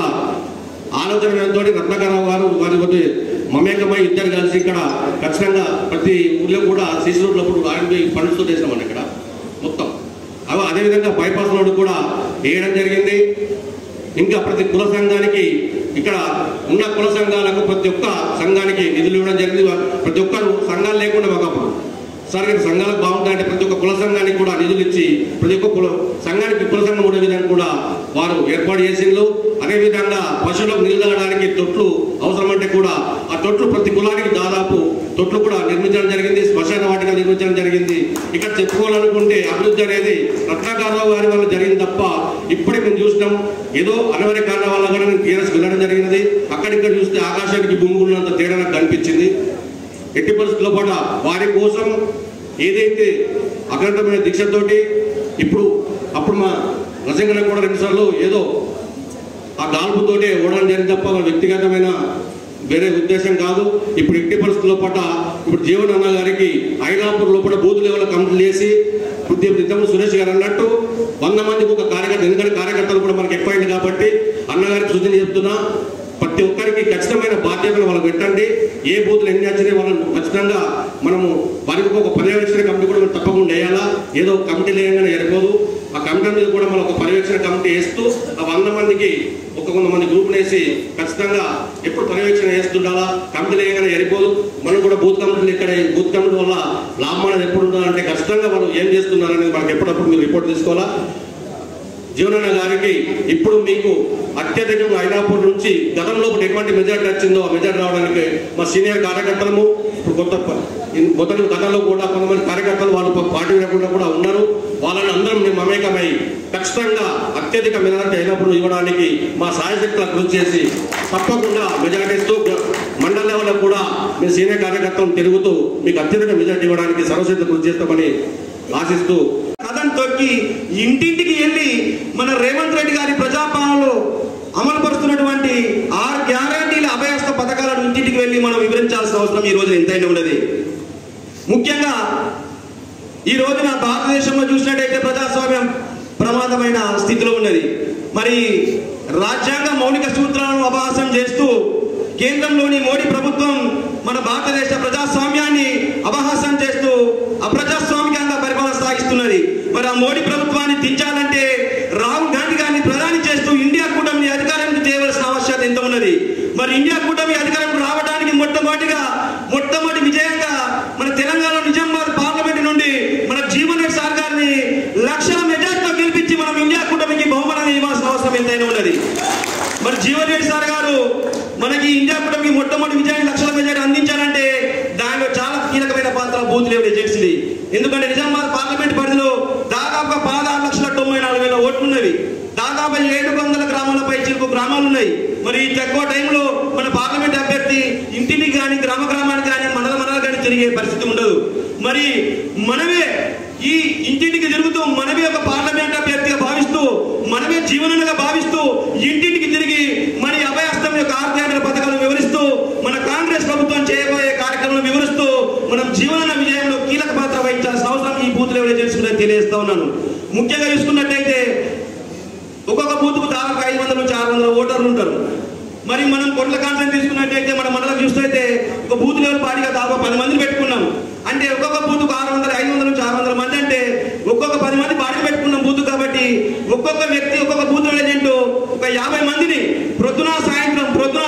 Speaker 9: ఆలోచనతో రత్నాకరరావు గారు వారి మమేకమై ఇద్దరు కలిసి ఇక్కడ ఖచ్చితంగా ప్రతి ఊళ్ళో కూడా సీసీ రోడ్లు అప్పుడు ఆర్ఎండ్బి ఫండ్స్తో చేసినామండి ఇక్కడ మొత్తం. అదేవిధంగా బైపాస్ రోడ్డు కూడా వేయడం జరిగింది. ఇంకా ప్రతి కుల సంఘానికి ఇక్కడ ఉన్న కుల సంఘాలకు ప్రతి ఒక్క సంఘానికి నిధులు ఇవ్వడం జరిగింది. ప్రతి ఒక్కరు సంఘాలు లేకుండా ఒకప్పుడు సరే సంఘాలకు బాగుంటాయంటే ప్రతి ఒక్క కుల సంఘానికి కూడా నిధులు ఇచ్చి ప్రతి ఒక్క సంఘానికి కుల సంఘం ఉండే విధంగా కూడా వారు ఏర్పాటు చేసిండ్రు. అదేవిధంగా పశువులకు నీళ్ళు తాగడానికి తొట్లు అవసరమంటే కూడా ఆ తొట్లు ప్రతి కులానికి దాదాపు తొట్లు కూడా నిర్మించడం జరిగింది. శ్మశాన వాటిగా నిర్మించడం జరిగింది. ఇక్కడ చెప్పుకోవాలనుకుంటే అభివృద్ధి అనేది రత్నాకరరావు గారి వల్ల జరిగింది తప్ప ఇప్పుడే మేము చూసినాం ఏదో అనివార్య కారణాల వల్ల కూడా నేను టీఆర్ఎస్ వెళ్ళడం జరిగినది. అక్కడిక్కడ చూస్తే ఆకాశానికి భూములున్నంత తేడా నాకు కనిపించింది. ఎట్టి పరిస్థితుల్లో కూడా వారి కోసం ఏదైతే అఖండమైన దీక్షతోటి అప్పుడు మా నరసింహ కూడా 2 సార్లు ఏదో ఆ గాల్పుతోటే ఓడడం జరిగింది తప్ప వ్యక్తిగతమైన వేరే ఉద్దేశం కాదు. ఇప్పుడు ఎట్టి పరిస్థితుల్లో ఇప్పుడు జీవన్ అన్న గారికి ఐలాపూర్ లోపల బూత్ లెవెల్ కంప్లీట్ చేసి ఇంతకు సురేష్ గారు అన్నట్టు 100 మందికి ఒక కార్యకర్త, ఎందుకంటే కార్యకర్తలు కూడా మనకు ఎక్కువైంది కాబట్టి అన్నగారికి సూచన చెప్తున్నా ప్రతి ఒక్కరికి ఖచ్చితమైన బాధ్యతలు వాళ్ళకి పెట్టండి. ఏ బూతులు ఎన్ని వచ్చినాయి వాళ్ళని ఖచ్చితంగా మనము వారికి ఒక పర్యవేక్షణ కమిటీ కూడా మనం తప్పకుండా వేయాలా. ఏదో కమిటీ లేయంగానే సరిపోదు. ఆ కమిటీ మీద కూడా మనం ఒక పర్యవేక్షణ కమిటీ వేస్తూ ఆ 100 మందికి కొంతమంది గ్రూప్ని వేసి ఖచ్చితంగా ఎప్పుడు పర్యవేక్షణ వేస్తుండాలా. కమిటీ లేయంగానే సరిపోదు. మనం కూడా బూత్ కమిటీలు ఇక్కడ బూత్ కమిటీ వల్ల లాభం అనేది ఎప్పుడు ఉండాలంటే ఖచ్చితంగా వాళ్ళు ఏం చేస్తున్నారు అనేది మనకి ఎప్పుడప్పుడు మీరు రిపోర్ట్ తీసుకోవాలా. జీవనన్న గారికి ఇప్పుడు మీకు అత్యధికంగా అయినప్పటి నుంచి గతంలో ఎటువంటి మెజార్టీ వచ్చిందో ఆ మెజార్టీ రావడానికి మా సీనియర్ కార్యకర్తలము ఇప్పుడు మొదటి గతంలో కూడా కొంతమంది కార్యకర్తలు వాళ్ళు పార్టీ లేకుండా కూడా ఉన్నారు. వాళ్ళని అందరం మేము మమేకమై ఖచ్చితంగా అత్యధిక మెజార్టీ అయినప్పుడు ఇవ్వడానికి మా సాయశక్తుల కృషి చేసి తప్పకుండా మెజార్టీస్తూ మండల లెవెల్లో కూడా మేము సీనియర్ కార్యకర్తలను తిరుగుతూ మీకు అత్యధిక మెజార్టీ ఇవ్వడానికి సర్వశక్తులు కృషి చేస్తామని ఆశిస్తూ
Speaker 10: కథను తొక్కి ఇంటింటికి వెళ్ళి మన రేవంత్ రెడ్డి గారి ప్రజాపాలనలో అమలు పరుస్తున్నటువంటి 6 గ్యారంటీల అభయస్థ పథకాలను ఇంటింటికి వెళ్ళి మనం వివరించాల్సిన అవసరం ఈ రోజు ఎంతైనా ఉన్నది. ముఖ్యంగా ఈ రోజున భారతదేశంలో చూసినట్టయితే ప్రజాస్వామ్యం ప్రమాదమైన స్థితిలో ఉన్నది. మరి రాజ్యాంగ మౌలిక సూత్రాలను అపహాస్యం చేస్తూ కేంద్రంలోని మోడీ ప్రభుత్వం మన భారతదేశ ప్రజాస్వామ్యాన్ని అపహాస్యం చేస్తూ అప్రజాస్వామికంగా పరిపాలన సాగిస్తున్నది. మరి ఆ మోడీ ప్రభుత్వాన్ని దించాలంటే రాహుల్ గాంధీ గారిని ప్రధాని చేస్తూ ఇండియా కూటమిని అధికారానికి చేయవలసిన ఆవశ్యకత ఎంత ఉన్నది. మరి ఇండియా కూటమి అధికారం రావడానికి మొట్టమొదటి విజయంగా మన తెలంగాణ నిజామాబాద్ పార్లమెంట్ నుండి మన జీవన్ రెడ్డి సార్ గారిని లక్షల మెజార్టీతో గెలిపించి మనం ఇండియా కూటమికి బహుమానాన్ని ఇవ్వాల్సిన అవసరం ఎంతైనా ఉన్నది. మరి జీవన్ రెడ్డి సార్ గారు మనకి ఇండియా కూటమికి మొట్టమొదటి విజయాన్ని లక్షల మెజార్టీ అందించాలంటే దానిలో చాలా కీలకమైన పాత్ర బూత్ లెవెల్ ఏజెన్సీది. ఎందుకంటే నిజామాబాద్ పార్లమెంట్ పరిధిలో దాదాపుగా 16,94,000 ఓట్లు ఉన్నవి. దాదాపు 700 గ్రామాలపై చిరుకు గ్రామాలు ఉన్నాయి. మరి తక్కువ టైంలో మన పార్లమెంట్ అభ్యర్థి ఇంటికి కానీ గ్రామానికి కానీ మండలాలు కానీ తిరిగే పరిస్థితి ఉండదు. మరి మనమే ఈ ఇంటింటికి తిరుగుతూ మనమే ఒక పార్లమెంట్ అభ్యర్థిగా భావిస్తూ మనమే జీవనంగా భావిస్తూ ఇంటింటికి తిరిగి మన అభయహస్తం యొక్క 6 గ్యారంటీల పథకాలను వివరిస్తూ మన కాంగ్రెస్ ప్రభుత్వం చేయబోయే కార్యక్రమాలను వివరిస్తూ మనం జీవన విజయంలో కీలక పాత్ర వహించాల్సిన అవసరం ఈ బూత్ లెవెల్ ఏజెన్సీ తెలియజేస్తా ఉన్నాను. ముఖ్యంగా చూసుకున్నట్టయితే ఒక్కొక్క బూత్కు దాదాపు 500 నుంచి 600 ఓటర్లు ఉంటారు. మరి మనం కొట్ల కాన్సెంట్ తీసుకున్నట్టయితే మన మండలం చూస్తే ఒక బూత్ లెవెల్ పార్టీగా దాదాపు 10 మందిని పెట్టుకున్నాం. అంటే ఒక్కొక్క బూత్కు 500 నుంచి 600 మంది అంటే ఒక్కొక్క 10 మంది పార్టీ పెట్టుకున్నాం బూత్. కాబట్టి ఒక్కొక్క వ్యక్తి ఒక్కొక్క బూత్ ఏజెంట్ ఒక 50 మందిని ప్రొద్దున సాయంత్రం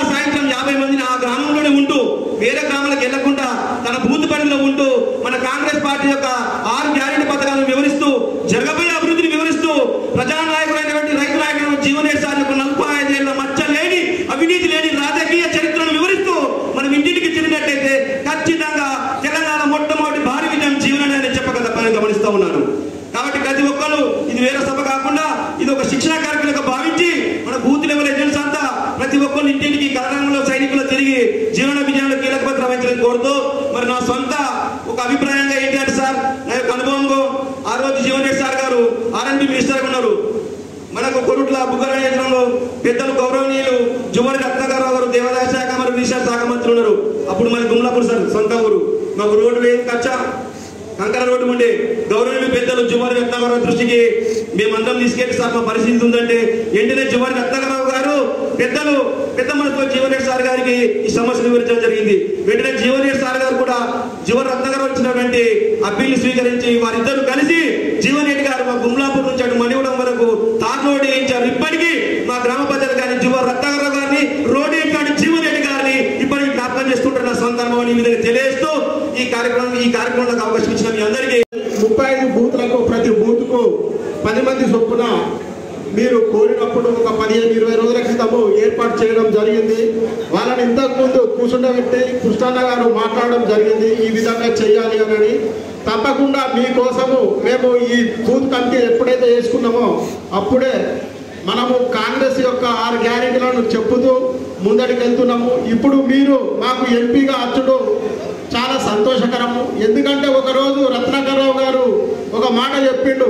Speaker 10: 50 మందిని ఆ గ్రామంలోనే ఉంటూ వేరే గ్రామాలకు వెళ్లకుండా తన బూత్ పరిధిలో ఉంటూ మన కాంగ్రెస్ పార్టీ యొక్క 6 గ్యారెంటీ పథకాలను వివరిస్తూ జరగబోయే అభివృద్ధిని వివరిస్తూ ప్రజానాయకుడైనటువంటి రైతు నాయకుడు జీవన్ రెడ్డి సార్ యొక్క 45 ఏళ్ల మచ్చ లేని అవినీతి లేని రాజకీయ చరిత్రను వివరిస్తూ మనం ఇంటికి తిరిగినట్టయితే ఖచ్చితంగా తెలంగాణ మొట్టమొదటి భారీ విజయం జీవనాన్ని చెప్పగలపని గమనిస్తూ ఉన్నాను. కాబట్టి ప్రతి ఒక్కరు ఇది వేరే సభ కాకుండా ఇది ఒక శిక్షణ కార్యక్రమంగా భావించి మన బూత్ లెవెల్ ఏజెంట్స్ అంతా ప్రతి ఒక్కరు ఇంటింటికి కళారంగంలో సైనికులు తిరిగి జీవన విజయంలో కీలక పాత్ర వహించాలని కోరుతూ మరి నా సొంత ఒక అభిప్రాయంగా ఏంటంటే సార్ నా యొక్క అనుభవంలో ఆ రోజు జీవన్ రెడ్డి సార్ గారు ఆర్ఎండ్బి మినిస్టర్గా ఉన్నారు. మనకు కొరుట్ల బుగ్గరాజంలో పెద్దలు గౌరవనీయులు జువరి రత్నాకరరావు గారు దేవాదాయ శాఖ మరియు రీసెర్చ్ శాఖ మంత్రులు ఉన్నారు. అప్పుడు మన గుమ్లాపూర్ సార్ సొంత ఊరు. మాకు రోడ్డు వేయం కచ్చా కంకర రోడ్డు ఉండే గౌరవనీయులు పెద్దలు జువరి రత్నాకరరావు దృష్టికి మేమందరం తీసుకెళ్లి సార్ మా పరిస్థితి ఉందంటే వెంటనే జువరి రత్నాకరరావు గారు పెద్ద మనసులో జీవన్ రెడ్డి సార్ గారికి ఈ సమస్యను వివరించడం జరిగింది. వెంటనే జీవన్ రెడ్డి సార్ గారు కూడా జువరి రత్నాకరరావు ఇచ్చినటువంటి అప్పీల్ని స్వీకరించి వారిద్దరు కలిసి జీవన్ రెడ్డి గారు మా గుమ్లాపూర్ నుంచి అటు మణిగూడెం వరకు తార్ రోడ్డు వేయించారు. ఇప్పటికీ మా గ్రామ ప్రజలు కానీ జువరి రత్నాకరరావు గారిని రోడ్డు వేయించినటువంటి జీవన్ రెడ్డి గారిని ఇప్పటికీ జ్ఞాపకం చేసుకుంటారు. నా సొంత అనుభవాన్ని ఈ విధంగా తెలియజేస్తూ ఈ కార్యక్రమంలో అవకాశం ఇచ్చిన మీ అందరికీ
Speaker 11: 35 బూత్లకు ప్రతి బూత్కు 10 మంది చొప్పున మీరు కోరినప్పుడు ఒక 15-20 రోజుల క్రితము ఏర్పాటు చేయడం జరిగింది. వాళ్ళని ఇంతకుముందు కూర్చుండబెట్టి కృష్ణన్న గారు మాట్లాడడం జరిగింది ఈ విధంగా చేయాలి అని. తప్పకుండా మీకోసము మేము ఈ బూత్ కమిటీ ఎప్పుడైతే వేసుకున్నామో అప్పుడే మనము కాంగ్రెస్ యొక్క 6 గ్యారెంటీలను చెప్పుతూ ముందడికి వెళ్తున్నాము. ఇప్పుడు మీరు మాకు ఎంపీగా అచ్చుడు చాలా సంతోషకరము. ఎందుకంటే ఒకరోజు రత్నాకరరావు గారు ఒక మాట చెప్పిండు.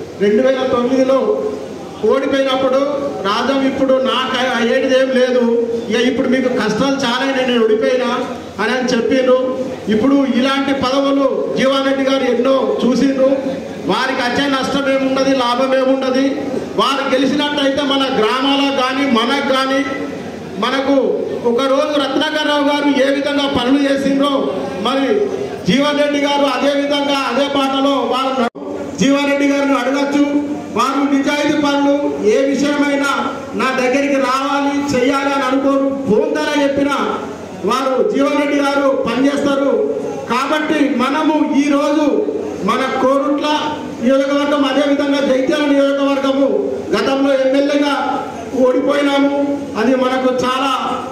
Speaker 11: 2009లో ఓడిపోయినప్పుడు రాజం ఇప్పుడు నాకు అయ్యేటిదేం లేదు, ఇక ఇప్పుడు మీకు కష్టాలు చాలా నేను ఓడిపోయినా అని చెప్పిండ్రు. ఇప్పుడు ఇలాంటి పదవులు జీవన్ రెడ్డి గారు ఎన్నో చూసిండ్రు. వారికి వచ్చే నష్టం ఏముండదు, లాభం ఏముండదు. వారు గెలిచినట్టయితే మన గ్రామాలకు కానీ మనకు కానీ మనకు ఒకరోజు రత్నాకరరావు గారు ఏ విధంగా పనులు చేసిండ్రో మరి జీవన్ రెడ్డి గారు అదే విధంగా అదే పాటలో వారు జీవన్ రెడ్డి గారిని అడగచ్చు. వారు నిజాయితీ పనులు ఏ విషయమైనా నా దగ్గరికి రావాలి చెయ్యాలి అని అనుకోరు. ఫోన్ ద్వారా చెప్పినా వారు జీవన్ రెడ్డి గారు పనిచేస్తారు. కాబట్టి మనము ఈరోజు మన కోరుట్ల నియోజకవర్గం అదేవిధంగా జైత్యాల నియోజకవర్గము గతంలో ఎమ్మెల్యేగా ఓడిపోయినాము. అది మనకు చాలా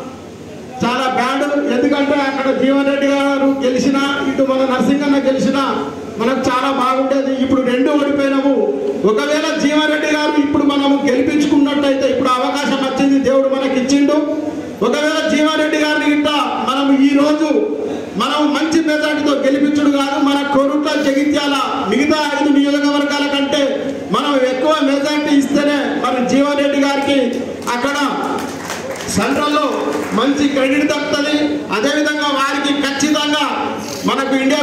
Speaker 11: చాలా బ్యాడ్. ఎందుకంటే అక్కడ జీవన్ రెడ్డి గారు గెలిచినా, ఇటు మన నరసింగన్న గెలిచినా మనకు చాలా బాగుండేది. ఇప్పుడు 2 ఓడిపోయినాము. ఒకవేళ జీవన్ రెడ్డి గారు ఇప్పుడు మనము గెలిపించుకున్నట్టయితే, ఇప్పుడు అవకాశం వచ్చింది, దేవుడు మనకి ఇచ్చిండు. ఒకవేళ జీవన్ రెడ్డి గారిని గిట్ట మనం ఈ రోజు మనం మంచి మెజార్టీతో గెలిపించుడు కాదు, మన కోరుట్ల జగిత్యాల మిగతా 5 నియోజకవర్గాల కంటే మనం ఎక్కువ మెజార్టీ ఇస్తేనే మన జీవన్ రెడ్డి గారికి అక్కడ సెంట్రల్లో మంచి క్రెడిట్ దక్కుతుంది. అదేవిధంగా వారికి ఖచ్చితంగా మనకు ఇండియా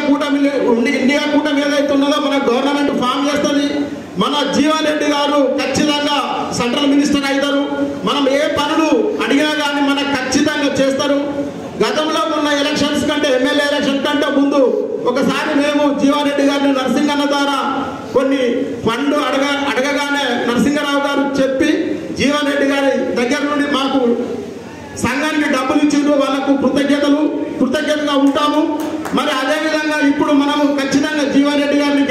Speaker 11: కూటమి ఏదైతే ఉన్నదో మన గవర్నమెంట్ ఫామ్ చేస్తుంది. మన జీవన్ రెడ్డి గారు ఖచ్చితంగా సెంట్రల్ మినిస్టర్ అవుతారు. మనం ఏ పనులు అడిగినా కానీ మనకు ఖచ్చితంగా చేస్తారు. గతంలో ఉన్న ఎలక్షన్స్ కంటే, ఎమ్మెల్యే ఎలక్షన్ కంటే ముందు ఒకసారి మేము జీవన్ రెడ్డి గారిని నరసింగన్న ద్వారా కొన్ని ఫండ్ అడగగానే నరసింగరావు గారు చెప్పి జీవన్ రెడ్డి గారి దగ్గర నుండి మాకు సంఘానికి డబ్బులు ఇచ్చిండ్రు. వాళ్ళకు కృతజ్ఞతగా ఉంటాము. మరి అదేవిధంగా ఇప్పుడు మనము ఖచ్చితంగా జీవన్ రెడ్డి గారిని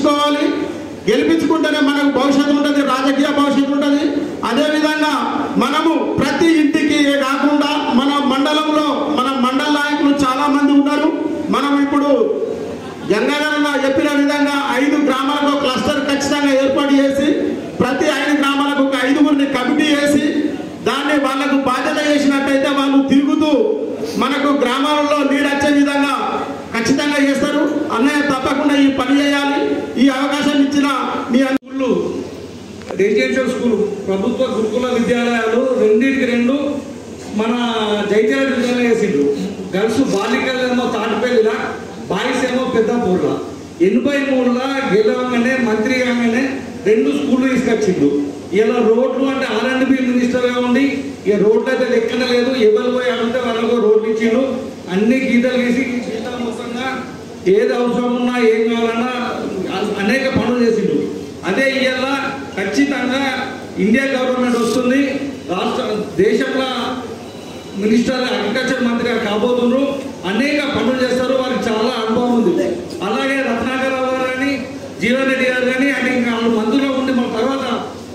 Speaker 11: గెలిపించుకుంటేనే మనకు భవిష్యత్తు ఉంటుంది, రాజకీయ భవిష్యత్తు ఉంటుంది. అదేవిధంగా మనము ప్రతి ఇంటికి కాకుండా మన మండలంలో మన మండల నాయకులు చాలా మంది ఉన్నారు. మనం ఇప్పుడు గంగాధరన్న చెప్పిన విధంగా 5 గ్రామాలకు క్లస్టర్ ఖచ్చితంగా ఏర్పాటు చేసి, ప్రతి 5 గ్రామాలకు ఒక 5గురిని కమిటీ చేసి దాన్ని వాళ్లకు బాధ్యత చేసినట్టయితే వాళ్ళు తిరుగుతూ మనకు గ్రామాలలో నీడొచ్చే విధంగా ఖచ్చితంగా చేస్తారు. అన్నయ్య తప్పకుండా ఈ పని చేయాలి. ఈ అవకాశం ఇచ్చిన మీ
Speaker 5: స్కూళ్ళు, రెసిడెన్షియల్ స్కూల్, ప్రభుత్వ గురుకుల విద్యాలయాలు 2 మన జైత్యాల జిల్లాలో వేసిండ్రు. గర్ల్స్ బాలికలేమో తాటిపల్లిలా, బాయ్స్ ఏమో పెద్దపూర్లా. 83లో గెలవగానే మంత్రి కాగానే 2 స్కూళ్ళు తీసుకొచ్చిండు. ఇలా రోడ్లు అంటే R&B మినిస్టర్గా ఉండి ఇక రోడ్లు అయితే లెక్కన లేదు. ఎవరు పోయి అడిగితే వాళ్ళకు రోడ్లు ఇచ్చిండు. అన్ని గీతలు గీసి గీతల మొత్తంగా ఏది అవసరం ఉన్నా ఏం కావాలన్నా అనేక పనులు చేసిండు. అదే ఇవాళ ఖచ్చితంగా ఇండియా గవర్నమెంట్ వస్తుంది, దేశంలో మినిస్టర్ అగ్రికల్చర్ మంత్రిగా కాబోతున్నారు. అనేక పనులు చేస్తారు, వారికి చాలా అనుభవం ఉంది. అలాగే రత్నాకరరావు గారు కానీ, జీవన్ రెడ్డి గారు కానీ, అంటే ఇంకా వాళ్ళు మంత్రిలో ఉండి మన తర్వాత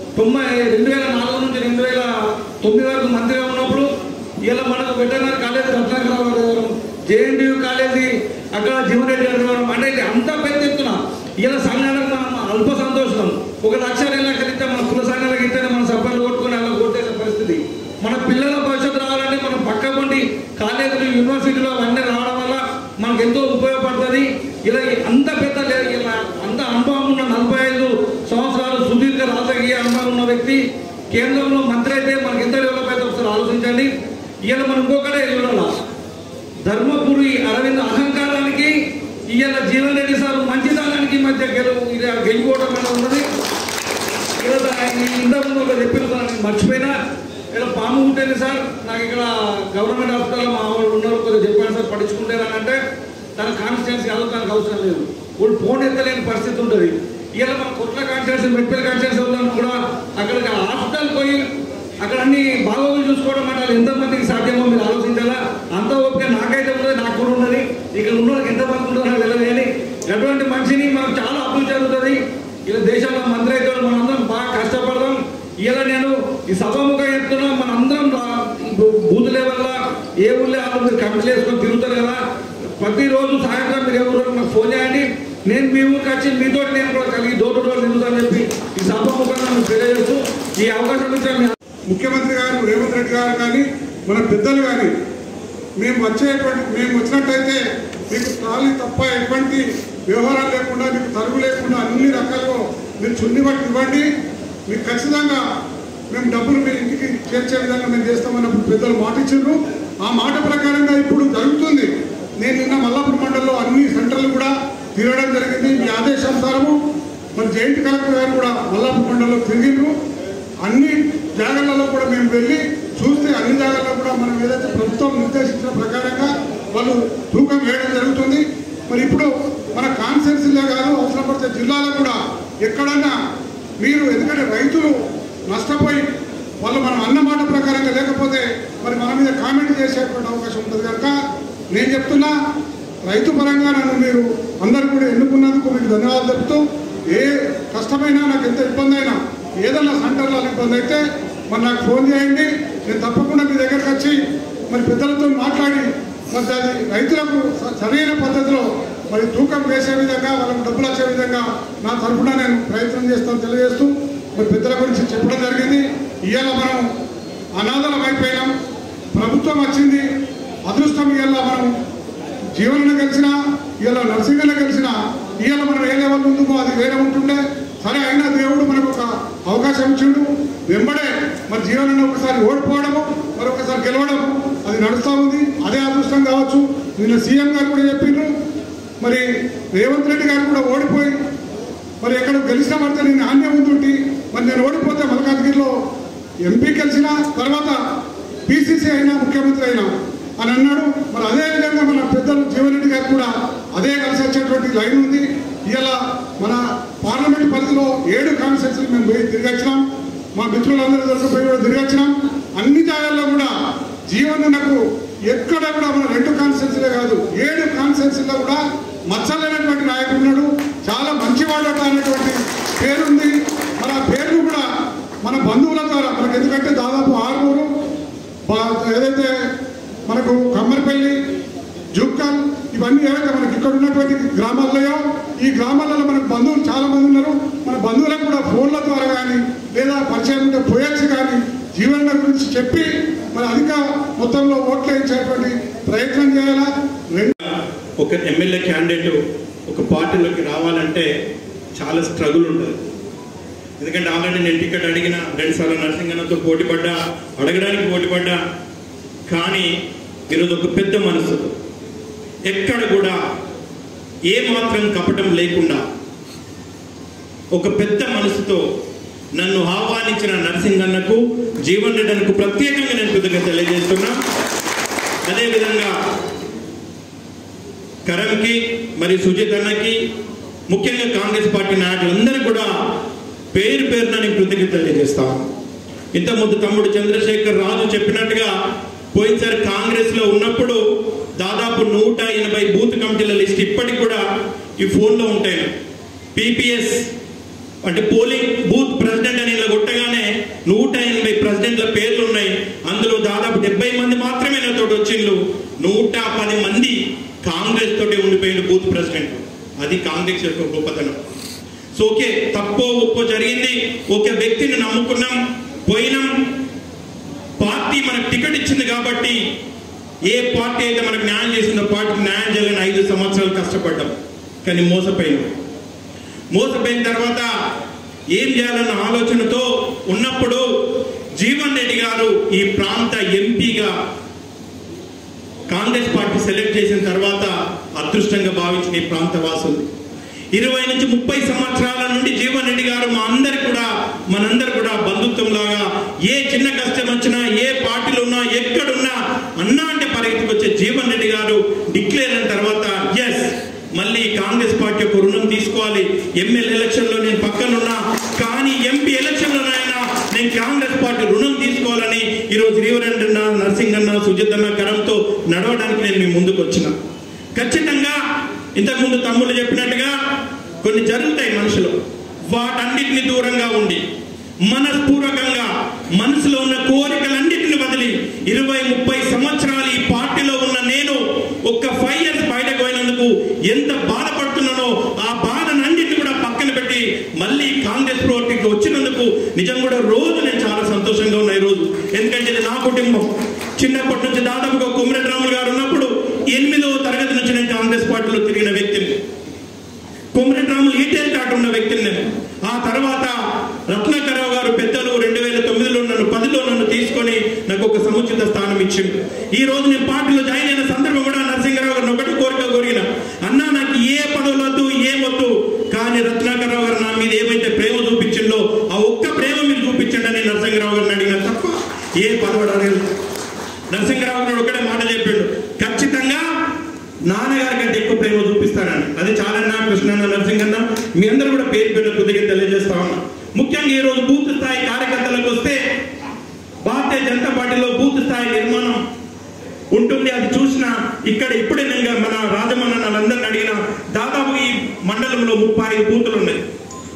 Speaker 5: 2004 నుంచి 2009 వరకు మంత్రిగా ఉన్నప్పుడు ఇలా మనకు వెటర్నరీ కాలేజీ రత్నాకరరావు గారు, JNTU కాలేజీ అక్కడ జీవన్ రెడ్డి గారు, అంటే అంతా పెద్ద ఎత్తున ఇలా సంఘాలకు మనం అల్ప సంతోషం. 1 లక్ష 2 లక్షలు ఇస్తే మన కుల సంఘాలకు ఇస్తేనే మన సభ్యులు కొట్టుకుని అలా కొట్టేసే పరిస్థితి. మన పిల్లల భవిష్యత్తు రావాలంటే మనం పక్క పొండి కాలేజీలు, యూనివర్సిటీలు అవన్నీ రావడం వల్ల మనకు ఎంతో ఉపయోగపడుతుంది. ఇలా అంత పెద్ద ఇలా అంత అనుభవం ఉన్న 45 సంవత్సరాలు సుదీర్ఘ రాజకీయ అనుభవం ఉన్న వ్యక్తి కేంద్రంలో మంత్రి అయితే మనకి ఎంత డెవలప్ అయితే ఒకసారి ఆలోచించండి. ఇవాళ మనం ఇంకొకటే చూడాల, ధర్మపురి అరవింద్ అహంకారానికి ఇవాళ జీవన్ రెడ్డి సార్ మంచితనానికి మధ్య గెలుపోవడం అనేది ఉన్నది. ఇలా ఇంతకుముందు ఒక చెప్పిన మర్చిపోయినా, ఇలా పాము ఉంటుంది సార్, నాకు ఇక్కడ గవర్నమెంట్ హాస్పిటల్లో మా వాళ్ళు ఉన్నారు, కొద్దిగా చెప్పాను సార్ పట్టించుకుంటారంటే తన కాన్స్టిట్యున్సీ కాదు, తనకు అవసరం లేదు. వాళ్ళు ఫోన్ ఎత్తలేని పరిస్థితి ఉంటుంది. ఇలా మన కొత్త కాన్స్టిట్యున్సీ, మెట్పల్లి కాన్స్టిట్యున్సీ వాళ్ళని కూడా అక్కడికి హాస్పిటల్ పోయి అక్కడ అన్ని బాగోగులు చూసుకోవడం అంటే ఎంతమందికి సాధ్యమో మీరు ఆలోచించాలా. అంత ఓపిక నాకైతే ఉన్నది, నాకు కూడా ఉన్నది. ఇక్కడ ఉన్న వాళ్ళకి ఎంతమంది ఉంటుందో నాకు తెలియదు. కానీ అటువంటి మనిషిని మనకు చాలా అభివృద్ధి జరుగుతుంది. ఇలా దేశంలో మంత్రి అయితే మనందరం బాగా కష్టపడదాం. ఇలా నేను ఈ సభముఖంగా చెప్తున్నా, మనందరం బూత్ లెవెల్లో ఏ ఊళ్ళో వాళ్ళు మీరు కమిటీలు వేసుకొని తిరుగుతారు కదా, ప్రతిరోజు సాయంత్రం మీరు ఎవరు నాకు ఫోన్ చేయండి, నేను మీ ఊరికి వచ్చి మీతో నేను కూడా కలిగి డోర్ టు డోర్ తిరుగుతానని చెప్పి ఈ సభముఖంగా మేము తెలియజేస్తూ ఈ అవకాశం ఇచ్చాను.
Speaker 12: ముఖ్యమంత్రి గారు రేవంత్ రెడ్డి గారు కానీ మన పెద్దలు కానీ మేము వచ్చినట్టయితే మీకు ఖాళీ తప్ప ఎటువంటి వ్యవహారాలు లేకుండా, మీకు తరుగు లేకుండా అన్ని రకాలుగా మీరు చున్ని బట్టి ఇవ్వండి, మీకు ఖచ్చితంగా మేము డబ్బులు మీ ఇంటికి చేర్చే విధంగా మేము చేస్తామన్నప్పుడు పెద్దలు మాట ఇచ్చారు. ఆ మాట ప్రకారంగా ఇప్పుడు జరుగుతుంది. నేను నిన్న మల్లాపూర్ మండలంలో అన్ని సెంటర్లు కూడా తిరగడం జరిగింది. మీ ఆదేశానుసారము మరి జాయింట్ కలెక్టర్ గారు కూడా మల్లాపూర్ మండలంలో తిరిగిండ్రు. అన్ని జాగాలలో కూడా మేము వెళ్ళి చూస్తే అన్ని జాగాల్లో కూడా మనం ఏదైతే ప్రభుత్వం నిర్దేశించిన ప్రకారంగా వాళ్ళు తూకం వేయడం జరుగుతుంది. మరి ఇప్పుడు మన కాన్స్టిట్యున్సీలో కాదు, అవసరం పడితే జిల్లాలో కూడా ఎక్కడన్నా మీరు, ఎందుకంటే రైతులు నష్టపోయి వాళ్ళు మనం అన్న మాట ప్రకారంగా లేకపోతే మరి మన మీద కామెంట్ చేసేటువంటి అవకాశం ఉంటుంది కనుక నేను చెప్తున్నా, రైతు పరంగా నన్ను మీరు అందరూ కూడా ఎన్నుకున్నందుకు మీకు ధన్యవాదాలు చెప్తూ, ఏ కష్టమైనా నాకు ఎంత ఇబ్బంది అయినా ఏదైనా సెంటర్లో ఇబ్బంది అయితే మరి నాకు ఫోన్ చేయండి. నేను తప్పకుండా మీ దగ్గరకు వచ్చి మరి పెద్దలతో మాట్లాడి మరి అది రైతులకు సరైన పద్ధతిలో మరి తూకం వేసే విధంగా వాళ్ళకు డబ్బులు వచ్చే విధంగా నా తరఫున నేను ప్రయత్నం చేస్తాను తెలియజేస్తూ మరి పెద్దల గురించి చెప్పడం జరిగింది. ఇవాళ మనం అనాథలం అయిపోయినాం. ప్రభుత్వం వచ్చింది, అదృష్టం. ఇవాళ మనం జీవనను కలిసిన, ఇవాళ నర్సింగ్ని కలిసిన, ఇవాళ మనం ఏ లెవెల్ ఉందో అది వేరే ఉంటుండే. సరే అయినా దేవుడు మనకు ఒక అవకాశం ఇచ్చిండు. వెంబడే మరి జీవనంలో ఒకసారి ఓడిపోవడము, మరొకసారి గెలవడము అది నడుస్తూ ఉంది. అదే అదృష్టం కావచ్చు. నిన్న సీఎం గారు కూడా చెప్పిండ్రు, మరి రేవంత్ రెడ్డి గారు కూడా ఓడిపోయి మరి ఎక్కడ గెలిచిన పడితే నేను నాణ్యం ఉంటుంటి, మరి నేను ఓడిపోతే మల్కాజ్గిరిలో ఎంపీ గెలిచిన తర్వాత పిసిసి అయినా ముఖ్యమంత్రి అయినా అని అన్నాడు. మరి అదేవిధంగా మన పెద్దలు జీవన్ రెడ్డి గారు కూడా అదే కలిసి వచ్చేటువంటి లైన్ ఉంది. ఇలా మన పార్లమెంట్ పరిధిలో 7 కాన్స్టిట్యూన్సీలు మేము పోయి తిరిగొచ్చినాం. మా మిత్రులందరూ దొరికిపోయి కూడా తిరిగొచ్చినాం. అన్ని జాగాల్లో కూడా జీవనకు ఎక్కడ కూడా మన 2 కాన్స్టిట్యూన్సీలే కాదు 7 కాన్స్టిట్యూన్సీలో కూడా మచ్చలేనటువంటి నాయకుడు ఉన్నాడు. చాలా మంచివాడట అనేటువంటి పేరుంది. మన పేర్లు కూడా మన బంధువుల ద్వారా మనకు, ఎందుకంటే దాదాపు 6 ఏదైతే మనకు కమ్మరిపల్లి, జుక్కల్ ఇవన్నీ ఏవైతే మనకి ఇక్కడ ఉన్నటువంటి గ్రామాల్లో, ఈ గ్రామాలలో మనకు బంధువులు చాలా మంది ఉన్నారు. మన బంధువులకు కూడా ఫోన్ల ద్వారా కానీ లేదా పరిచయం ఉంటే పోయొచ్చు కానీ జీవన గురించి చెప్పి మరి అధిక మొత్తంలో ఓట్లు వేయించేటువంటి ప్రయత్నం చేయాలా.
Speaker 13: ఒక ఎమ్మెల్యే క్యాండిడేట్ ఒక పార్టీలోకి రావాలంటే చాలా స్ట్రగుల్ ఉంటుంది. ఎందుకంటే ఆల్రెడీ నేను టికెట్ అడిగిన 2 సార్లు నరసింగన్నతో పోటీపడ్డా, అడగడానికి పోటీపడ్డా. కానీ ఈరోజు ఒక పెద్ద మనసు, ఎక్కడ కూడా ఏ మాత్రం కపటం లేకుండా ఒక పెద్ద మనసుతో నన్ను ఆహ్వానించిన నరసింగన్నకు, జీవన్ రెడ్డికు ప్రత్యేకంగా నేను కృతజ్ఞత తెలియజేస్తున్నా. అదేవిధంగా కరంకి మరియు సుజిత్ అన్నకి, ముఖ్యంగా కాంగ్రెస్ పార్టీ నాయకులందరికీ కూడా పేరు పేరున నేను కృతజ్ఞత తెలియజేస్తాను. ఇంతకుముందు తమ్ముడు చంద్రశేఖర్ రాజు చెప్పినట్టుగా పోయినసారి కాంగ్రెస్లో ఉన్నప్పుడు దాదాపు 180 బూత్ కమిటీల లిస్ట్ ఇప్పటికి కూడా ఈ ఫోన్లో ఉంటాయి. పిపిఎస్ అంటే పోలింగ్ బూత్ ప్రెసిడెంట్ అని ఇలా కొట్టగానే 180 ప్రెసిడెంట్ల పేర్లు ఉన్నాయి. అందులో దాదాపు 70 మంది మాత్రమే నాతో వచ్చిండ్రు. 110 మంది కాంగ్రెస్ తోటే ఉండిపోయింది బూత్ ప్రెసిడెంట్. అది కాంగ్రెస్ యొక్క గొప్పతనం. సో ఓకే, తప్పో ఒప్పో జరిగింది, ఒక వ్యక్తిని నమ్ముకున్నాం, పోయినాం. పార్టీ మనకు టికెట్ ఇచ్చింది కాబట్టి ఏ పార్టీ అయితే మనకు న్యాయం చేసిందో పార్టీకి న్యాయం చేయాలని 5 సంవత్సరాలు కష్టపడ్డాం. కానీ మోసపోయిన తర్వాత ఏం చేయాలన్న ఆలోచనతో ఉన్నప్పుడు జీవన్ రెడ్డి గారు ఈ ప్రాంత ఎంపీగా కాంగ్రెస్ పార్టీ సెలెక్ట్ చేసిన తర్వాత అదృష్టంగా భావించిన ఈ ప్రాంత వాసులు 20 నుంచి 30 సంవత్సరాల నుండి జీవన్ రెడ్డి గారు మనందరూ కూడా బంధుత్వం లాగా, ఏ చిన్న కష్టం వచ్చినా, ఏ పార్టీలో ఉన్నా, ఎక్కడున్నా అన్నా అంటే పరిగెత్తుకు వచ్చే జీవన్ రెడ్డి గారు డిక్లేర్ అయిన తర్వాత ఎస్ మళ్ళీ కాంగ్రెస్ పార్టీ యొక్క రుణం తీసుకోవాలి. ఎమ్మెల్యే ఎలక్షన్లో నేను పక్కనున్నా, కానీ ఎంపీ ఎలక్షన్లోనైనా నేను కాంగ్రెస్ పార్టీ రుణం తీసుకోవాలని ఈరోజు రేవంత్ నరసింగన్న, సుజిత్ అన్న కరంతో నడవడానికి నేను మీ ముందుకు వచ్చిన. ఖచ్చితంగా ఇంతకుముందు తమ్ముళ్ళు చెప్పినట్టుగా కొన్ని జరుగుతాయి మనుషులు, వాటన్నిటిని దూరంగా ఉండి మనస్పూర్వకంగా మనసులో ఉన్న కోరికలన్నింటిని వదిలి 20-30 సంవత్సరాలు ఈ పార్టీలో ఉన్న నేను ఒక్క 5 ఇయర్స్ బయటకు పోయినందుకు ఎంత బాధపడుతున్నానో ఆ బాధనన్నింటిని కూడా పక్కన పెట్టి మళ్ళీ కాంగ్రెస్ పార్టీకి వచ్చినందుకు నిజం కూడా రోజు నేను చాలా సంతోషంగా ఉన్నా ఈ రోజు. ఎందుకంటే ఇది నా కుటుంబం. చిన్నప్పటి నుంచి దాదాపుగా కొమ్మిరెడ్డి రాములు గారు ఉన్నప్పుడు 8వ తరగతి నుంచి నేను కాంగ్రెస్ పార్టీలో తిరిగిన వ్యక్తిని. కొమ్మిరెడ్డి రాములు ఈటేల్ కాటు ఉన్న వ్యక్తిని నేను. ఆ తర్వాత రత్నాకరరావు గారు పెద్దలు 2009లో నన్ను 10లో నన్ను తీసుకొని నాకు ఒక సముచిత స్థానం ఇచ్చింది. ఈ రోజు నేను పార్టీలో జాయిన్ అయిన సందర్భం కూడా నరసింగరావు గారిని ఒకటి కోరిన, అన్నా నాకు ఏ పదవులు వద్దు, ఏమొద్దు, కానీ రత్నాకరరావు గారు నా మీద ఏమైతే ప్రేమ చూపించిందో ఆ ఒక్క ప్రేమ మీరు చూపించండి అని నరసింగరావు గారిని అడిగిన తప్ప ఏ పదవి అడగలేదు. నరసింగరావు గారు ఒకటే మాట చెప్పాడు, ఖచ్చితంగా నాన్నగారి కంటే ఎక్కువ ప్రేమ చూపిస్తానని. అది చాలా కృష్ణన్న, నరసింగన్న మీ అందరూ కూడా పేరు కృతజ్ఞత తెలియజేస్తా ఉన్నా. ముఖ్యంగా ఈ రోజు బూత్ స్థాయి కార్యకర్తలకు వస్తే భారతీయ జనతా పార్టీలో బూత్ స్థాయి నిర్మాణం ఉంటుంది. అది చూసిన ఇక్కడ ఇప్పుడే నేను మన రాజమన్న వాళ్ళందరినీ అడిగిన, దాదాపు ఈ మండలంలో 35 బూతులు ఉన్నాయి.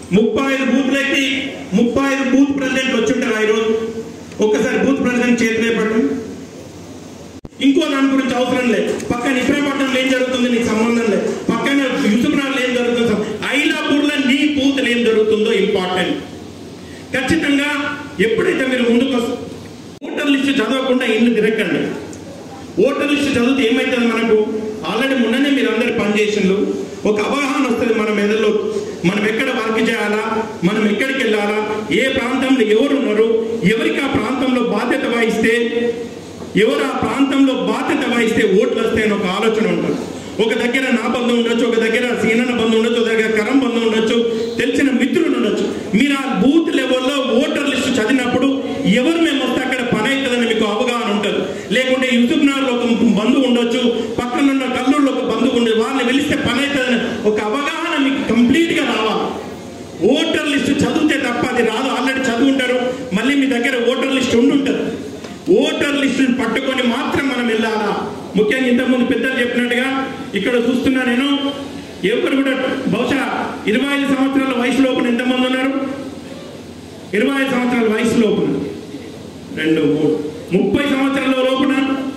Speaker 13: 35 బూత్లకి 35 బూత్ ప్రెసిడెంట్లు వచ్చుంటారు ఈరోజు. ఒక్కసారి బూత్ ప్రెసిడెంట్ చేతిలో పట్టం. ఇంకో దాని గురించి అవసరం లేదు. పక్కన ఇబ్రాహీంపట్నంలో ఏం జరుగుతుంది నీకు సంబంధం లేదు. పక్కన యూసుఫ్నగర్లో ఏం జరుగుతుందో, ఐలాపూర్లో నీ బూత్లో ఏం జరుగుతుందో ఇంపార్టెంట్. ఖచ్చితంగా ఎప్పుడైతే మీరు ముందుకు ఓటర్ లిస్టు చదవకుండా ఇల్లు తిరగండి. ఓటర్ లిస్టు చదివితే ఏమవుతుంది మనకు? ఆల్రెడీ మొన్ననే మీరు అందరు పనిచేసిండ్రు. ఒక అవగాహన వస్తుంది మన మెదడులో. మనం ఎక్కడ వర్క్ చేయాలా, మనం ఎక్కడికి వెళ్ళాలా, ఏ ప్రాంతంలో ఎవరు ఉన్నారు, ఎవరికి ఆ ప్రాంతంలో బాధ్యత వహిస్తే, ఎవరు ఆ ప్రాంతంలో బాధ్యత వహిస్తే ఓట్లు వస్తాయని ఒక ఆలోచన ఉంటుంది. ఒక దగ్గర నా బంధం ఉండొచ్చు, ఒక దగ్గర సీనన్న బంధం ఉండొచ్చు, ఒక దగ్గర కరం బంధం ఉండొచ్చు, తెలిసిన మిత్రులు ఉండొచ్చు. మీరు ఆ బూత్ లెవెల్లో ఓటర్ లిస్టు చదివినప్పుడు ఎవరు మేము వస్తే అక్కడ పని అవుతుందని మీకు అవగాహన ఉంటుంది. లేకుంటే యూసుఫ్నగర్లో ఒక బంధువు ఉండొచ్చు, పక్కన ఉన్న కల్లూరులో ఒక బంధువు ఉండదు, వాళ్ళని వెలిస్తే పని అవుతుందని ఒక అవగాహన మీకు కంప్లీట్గా రావాలి. ఓటర్ లిస్టు చదివితే తప్ప అది రాదు. ఆల్రెడీ చదువుంటారు, మళ్ళీ మీ దగ్గర ఓటర్ లిస్టు ఉండుంటుంది. ఓటర్ లిస్టుని పట్టుకొని మాత్రం మనం వెళ్ళాలా. ముఖ్యంగా ఇంతకుముందు పెద్దలు చెప్పినట్టుగా ఇక్కడ చూస్తున్నా నేను, ఎవరు కూడా బహుశా 25 సంవత్సరాల వయసు లోపల ఎంతమంది ఉన్నారు? 25 సంవత్సరాల వయసు లోపల 2, 3, 30 సంవత్సరాల లోపున,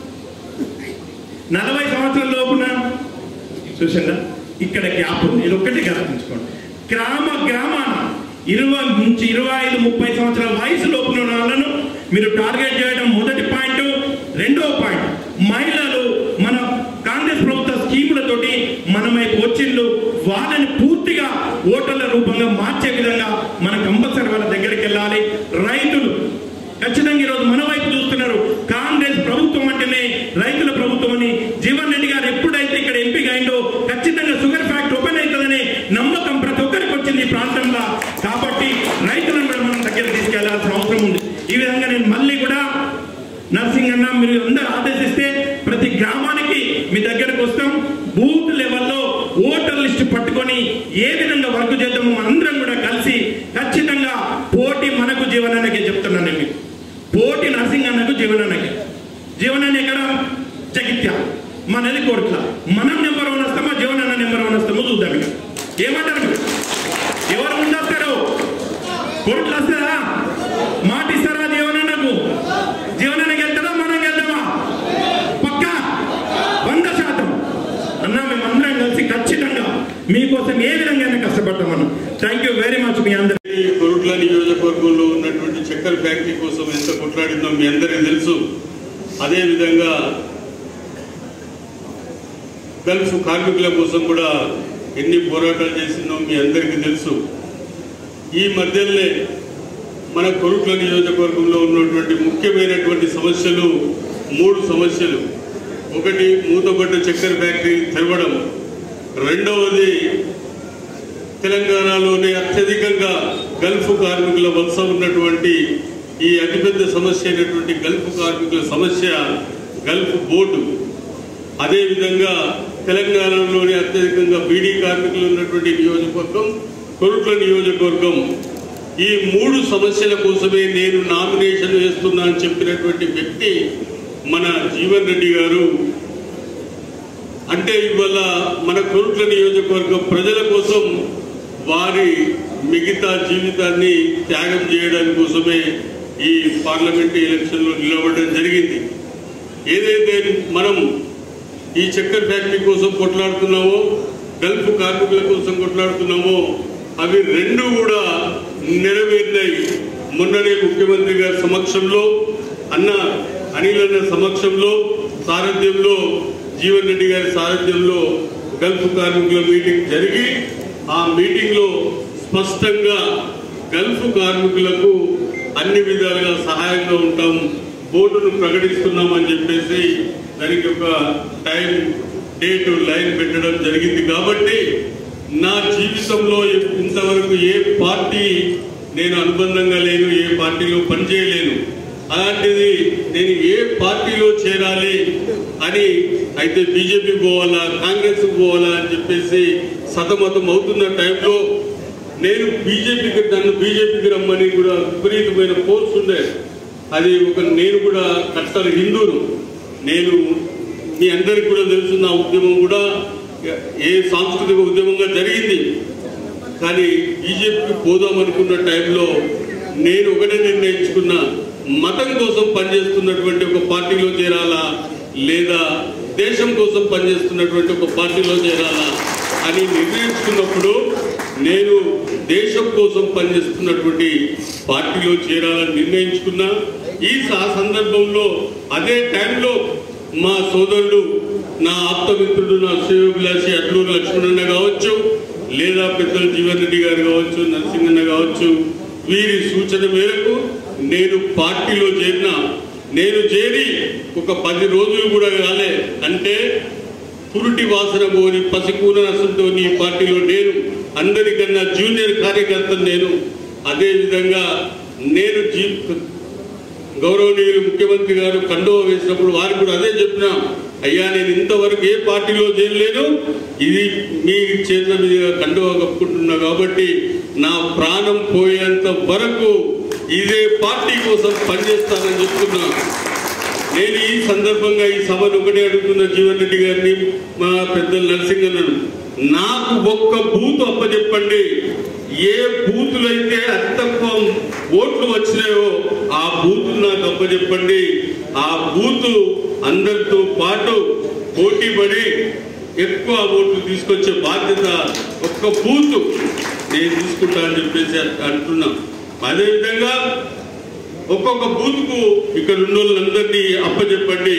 Speaker 13: 40 సంవత్సరాల లోపున చూసారా? ఇక్కడ గ్యాప్ ఉంది. ఇది ఒక్కటి గమనించుకోండి. గ్రామాన 20 నుంచి 25, 30 సంవత్సరాల వయసు లోపున వాళ్ళను మీరు టార్గెట్ చేయడం మొదటి పాయింట్. రెండవ పాయింట్, మహిళలు మన కాంగ్రెస్ ప్రభుత్వ స్కీములతోటి మన వైపు వచ్చిండ్రు, వాళ్ళని పూర్తిగా ఓటర్ల రూపంగా మార్చే విధంగా మనం కంపల్సరీ వాళ్ళ దగ్గరికి వెళ్ళాలి. రైతులు ఖచ్చితంగా ఈరోజు మన వైపు చూస్తున్నారు. కాంగ్రెస్ ప్రభుత్వం అంటేనే రైతుల ప్రభుత్వం అని జీవన్ రెడ్డి గారు ఎప్పుడైతే ఇక్కడ ఎంపీగా అయిందో ఖచ్చితంగా షుగర్ ఫ్యాక్టరీ ఓపెన్ అవుతుందనే నమ్మకం ప్రతి ఒక్కరికి వచ్చింది ఈ ప్రాంతంలో. కాబట్టి రైతులను కూడా మనం దగ్గర తీసుకెళ్లాల్సిన అవసరం ఉంది. ఈ విధంగా నేను మళ్ళీ కూడా నర్సింగ్ అన్న మీరు అందరూ ఆదేశిస్తే ప్రతి గ్రామానికి మీ దగ్గరకు వస్తాం. బూత్ లెవెల్లో ఓటర్ లిస్టు పట్టుకొని ఏ విధంగా వర్క్ చేద్దామో అందరం కూడా కలిసి ఖచ్చితంగా పోటీ మనకు జీవనానికి చెప్తున్నాను నేను. పోటీ నర్సింగ్ అన్నకు జీవనానికి. జీవనాన్ని ఎక్కడ? జగిత్య, మనది కోట్ల. మనం నెంబర్ 1 వస్తామా, జీవనాన్న నెంబర్ 1 వస్తామో చూద్దాం. ఇక ఏమంటారు మీరు? ఎవరు ముందొస్తారు? కోట్లు వస్తారా? మాట ఇస్తారా జీవనాన్నకు? జీవనానికి వెళ్తారా, మనం వెళ్దామా? పక్కా 100% అన్న మేమందరం కలిసి ఖచ్చితంగా మీకోసం ఏ విధంగా కష్టపడతాం మనం. Thank you very much. మీ అందరికీ
Speaker 14: కొరుట్ల నియోజకవర్గంలో ఉన్నటువంటి చక్కెర ఫ్యాక్టరీ కోసం ఎంత కొట్లాడిందో మీ అందరికీ తెలుసు. అదేవిధంగా గల్ఫ్ కార్మికుల కోసం కూడా ఎన్ని పోరాటాలు చేసిందో మీ అందరికీ తెలుసు. ఈ మధ్యలోనే మన కొరుట్ల నియోజకవర్గంలో ఉన్నటువంటి ముఖ్యమైనటువంటి సమస్యలు 3 సమస్యలు. ఒకటి మూతపడ్డ చక్కెర ఫ్యాక్టరీ తెరవడం, రెండవది తెలంగాణలోనే అత్యధికంగా గల్ఫ్ కార్మికుల వలస ఉన్నటువంటి ఈ అతిపెద్ద సమస్య అయినటువంటి గల్ఫ్ కార్మికుల సమస్య, గల్ఫ్ బోర్డు. అదేవిధంగా తెలంగాణలోనే అత్యధికంగా బీడీ కార్మికులు ఉన్నటువంటి నియోజకవర్గం కొరుట్ల నియోజకవర్గం. ఈ 3 సమస్యల కోసమే నేను నామినేషన్ వేస్తున్నా అని చెప్పినటువంటి వ్యక్తి మన జీవన్ రెడ్డి గారు. అంటే ఇవాళ మన కొరుట్ల నియోజకవర్గం ప్రజల కోసం వారి మిగతా జీవితాన్ని త్యాగం చేయడానికి కోసమే ఈ పార్లమెంటు ఎలక్షన్లో నిలబడడం జరిగింది. ఏదైతే మనం ఈ చక్కెర ఫ్యాక్టరీ కోసం కొట్లాడుతున్నామో, గల్ఫ్ కార్మికుల కోసం కొట్లాడుతున్నామో, అవి 2 కూడా నెరవేరినాయి. మొన్ననే ముఖ్యమంత్రి గారి సమక్షంలో, అనిల్ అన్న సమక్షంలో, సారథ్యంలో, జీవన్ రెడ్డి గారి సారథ్యంలో గల్ఫ్ కార్మికుల మీటింగ్ జరిగి ఆ మీటింగ్లో స్పష్టంగా గల్ఫ్ కార్మికులకు అన్ని విధాలుగా సహాయంగా ఉంటాం, బోర్డును ప్రకటిస్తున్నామని చెప్పేసి దానికి ఒక టైం డేట్ లైన్ పెట్టడం జరిగింది. కాబట్టి నా జీవితంలో ఇంతవరకు ఏ పార్టీ నేను అనుబంధంగా లేను, ఏ పార్టీలో పనిచేయలేను. అలాంటిది నేను ఏ పార్టీలో చేరాలి అని అయితే బీజేపీ పోవాలా, కాంగ్రెస్ పోవాలా అని చెప్పేసి సతమతం అవుతున్న టైంలో నేను నన్ను బీజేపీకి రమ్మని కూడా విపరీతమైన ఫోర్స్ ఉండే. అది నేను కూడా కట్టర్ హిందూను. నేను మీ అందరికి కూడా తెలుసు, నా ఉద్యమం కూడా ఏ సాంస్కృతిక ఉద్యమంగా జరిగింది. కానీ బీజేపీకి పోదాం అనుకున్న టైంలో నేను ఒకటే నిర్ణయించుకున్నా, మతం కోసం పనిచేస్తున్నటువంటి ఒక పార్టీలో చేరాలా లేదా దేశం కోసం పనిచేస్తున్నటువంటి ఒక పార్టీలో చేరాలా అని నిర్ణయించుకున్నప్పుడు నేను దేశం కోసం పనిచేస్తున్నటువంటి పార్టీలో చేరాలని నిర్ణయించుకున్నా. ఈ సందర్భంలో అదే టైంలో మా సోదరుడు, నా ఆప్తమిత్రుడు, నా శ్రేయోభిలాషి అడ్లూరు లక్ష్మణన్న కావచ్చు, లేదా పెద్దలు జీవన్ రెడ్డి గారు కావచ్చు, నరసింహన్న కావచ్చు, వీరి సూచన మేరకు నేను పార్టీలో చేరిన. నేను చేరి ఒక 10 రోజులు కూడా కాలే, అంటే పురుటి వాసన పోని పసికూనసంతో ఈ పార్టీలో నేను అందరికన్నా జూనియర్ కార్యకర్తను నేను. అదేవిధంగా నేను గౌరవనీయులు ముఖ్యమంత్రి గారు కండువా వేసినప్పుడు వారికి కూడా అదే చెప్పినా, అయ్యా నేను ఇంతవరకు ఏ పార్టీలో చేరలేను, ఇది మీ చేతుల మీద కండువా కప్పుకుంటున్నా కాబట్టి నా ప్రాణం పోయేంత వరకు ఇదే పార్టీ కోసం పనిచేస్తానని చెప్తున్నా. నేను ఈ సందర్భంగా ఈ సభను ఒకటే అడుగుతున్న జీవన్ రెడ్డి గారిని, మా పెద్దలు నరసింహన్నను, నాకు ఒక్క బూత్ అప్పచెప్పండి. ఏ బూతులైతే అతి తక్కువ ఓట్లు వచ్చినాయో ఆ బూత్ నాకు అప్పచెప్పండి. ఆ బూత్ అందరితో పాటు పోటీ పడి ఎక్కువ ఓట్లు తీసుకొచ్చే బాధ్యత ఒక్క బూత్ నేను తీసుకుంటా అని చెప్పేసి అంటున్నాం. అదేవిధంగా ఒక్కొక్క బూత్ కు ఇక్కడ ఉన్న వాళ్ళందరినీ అప్పచెప్పండి.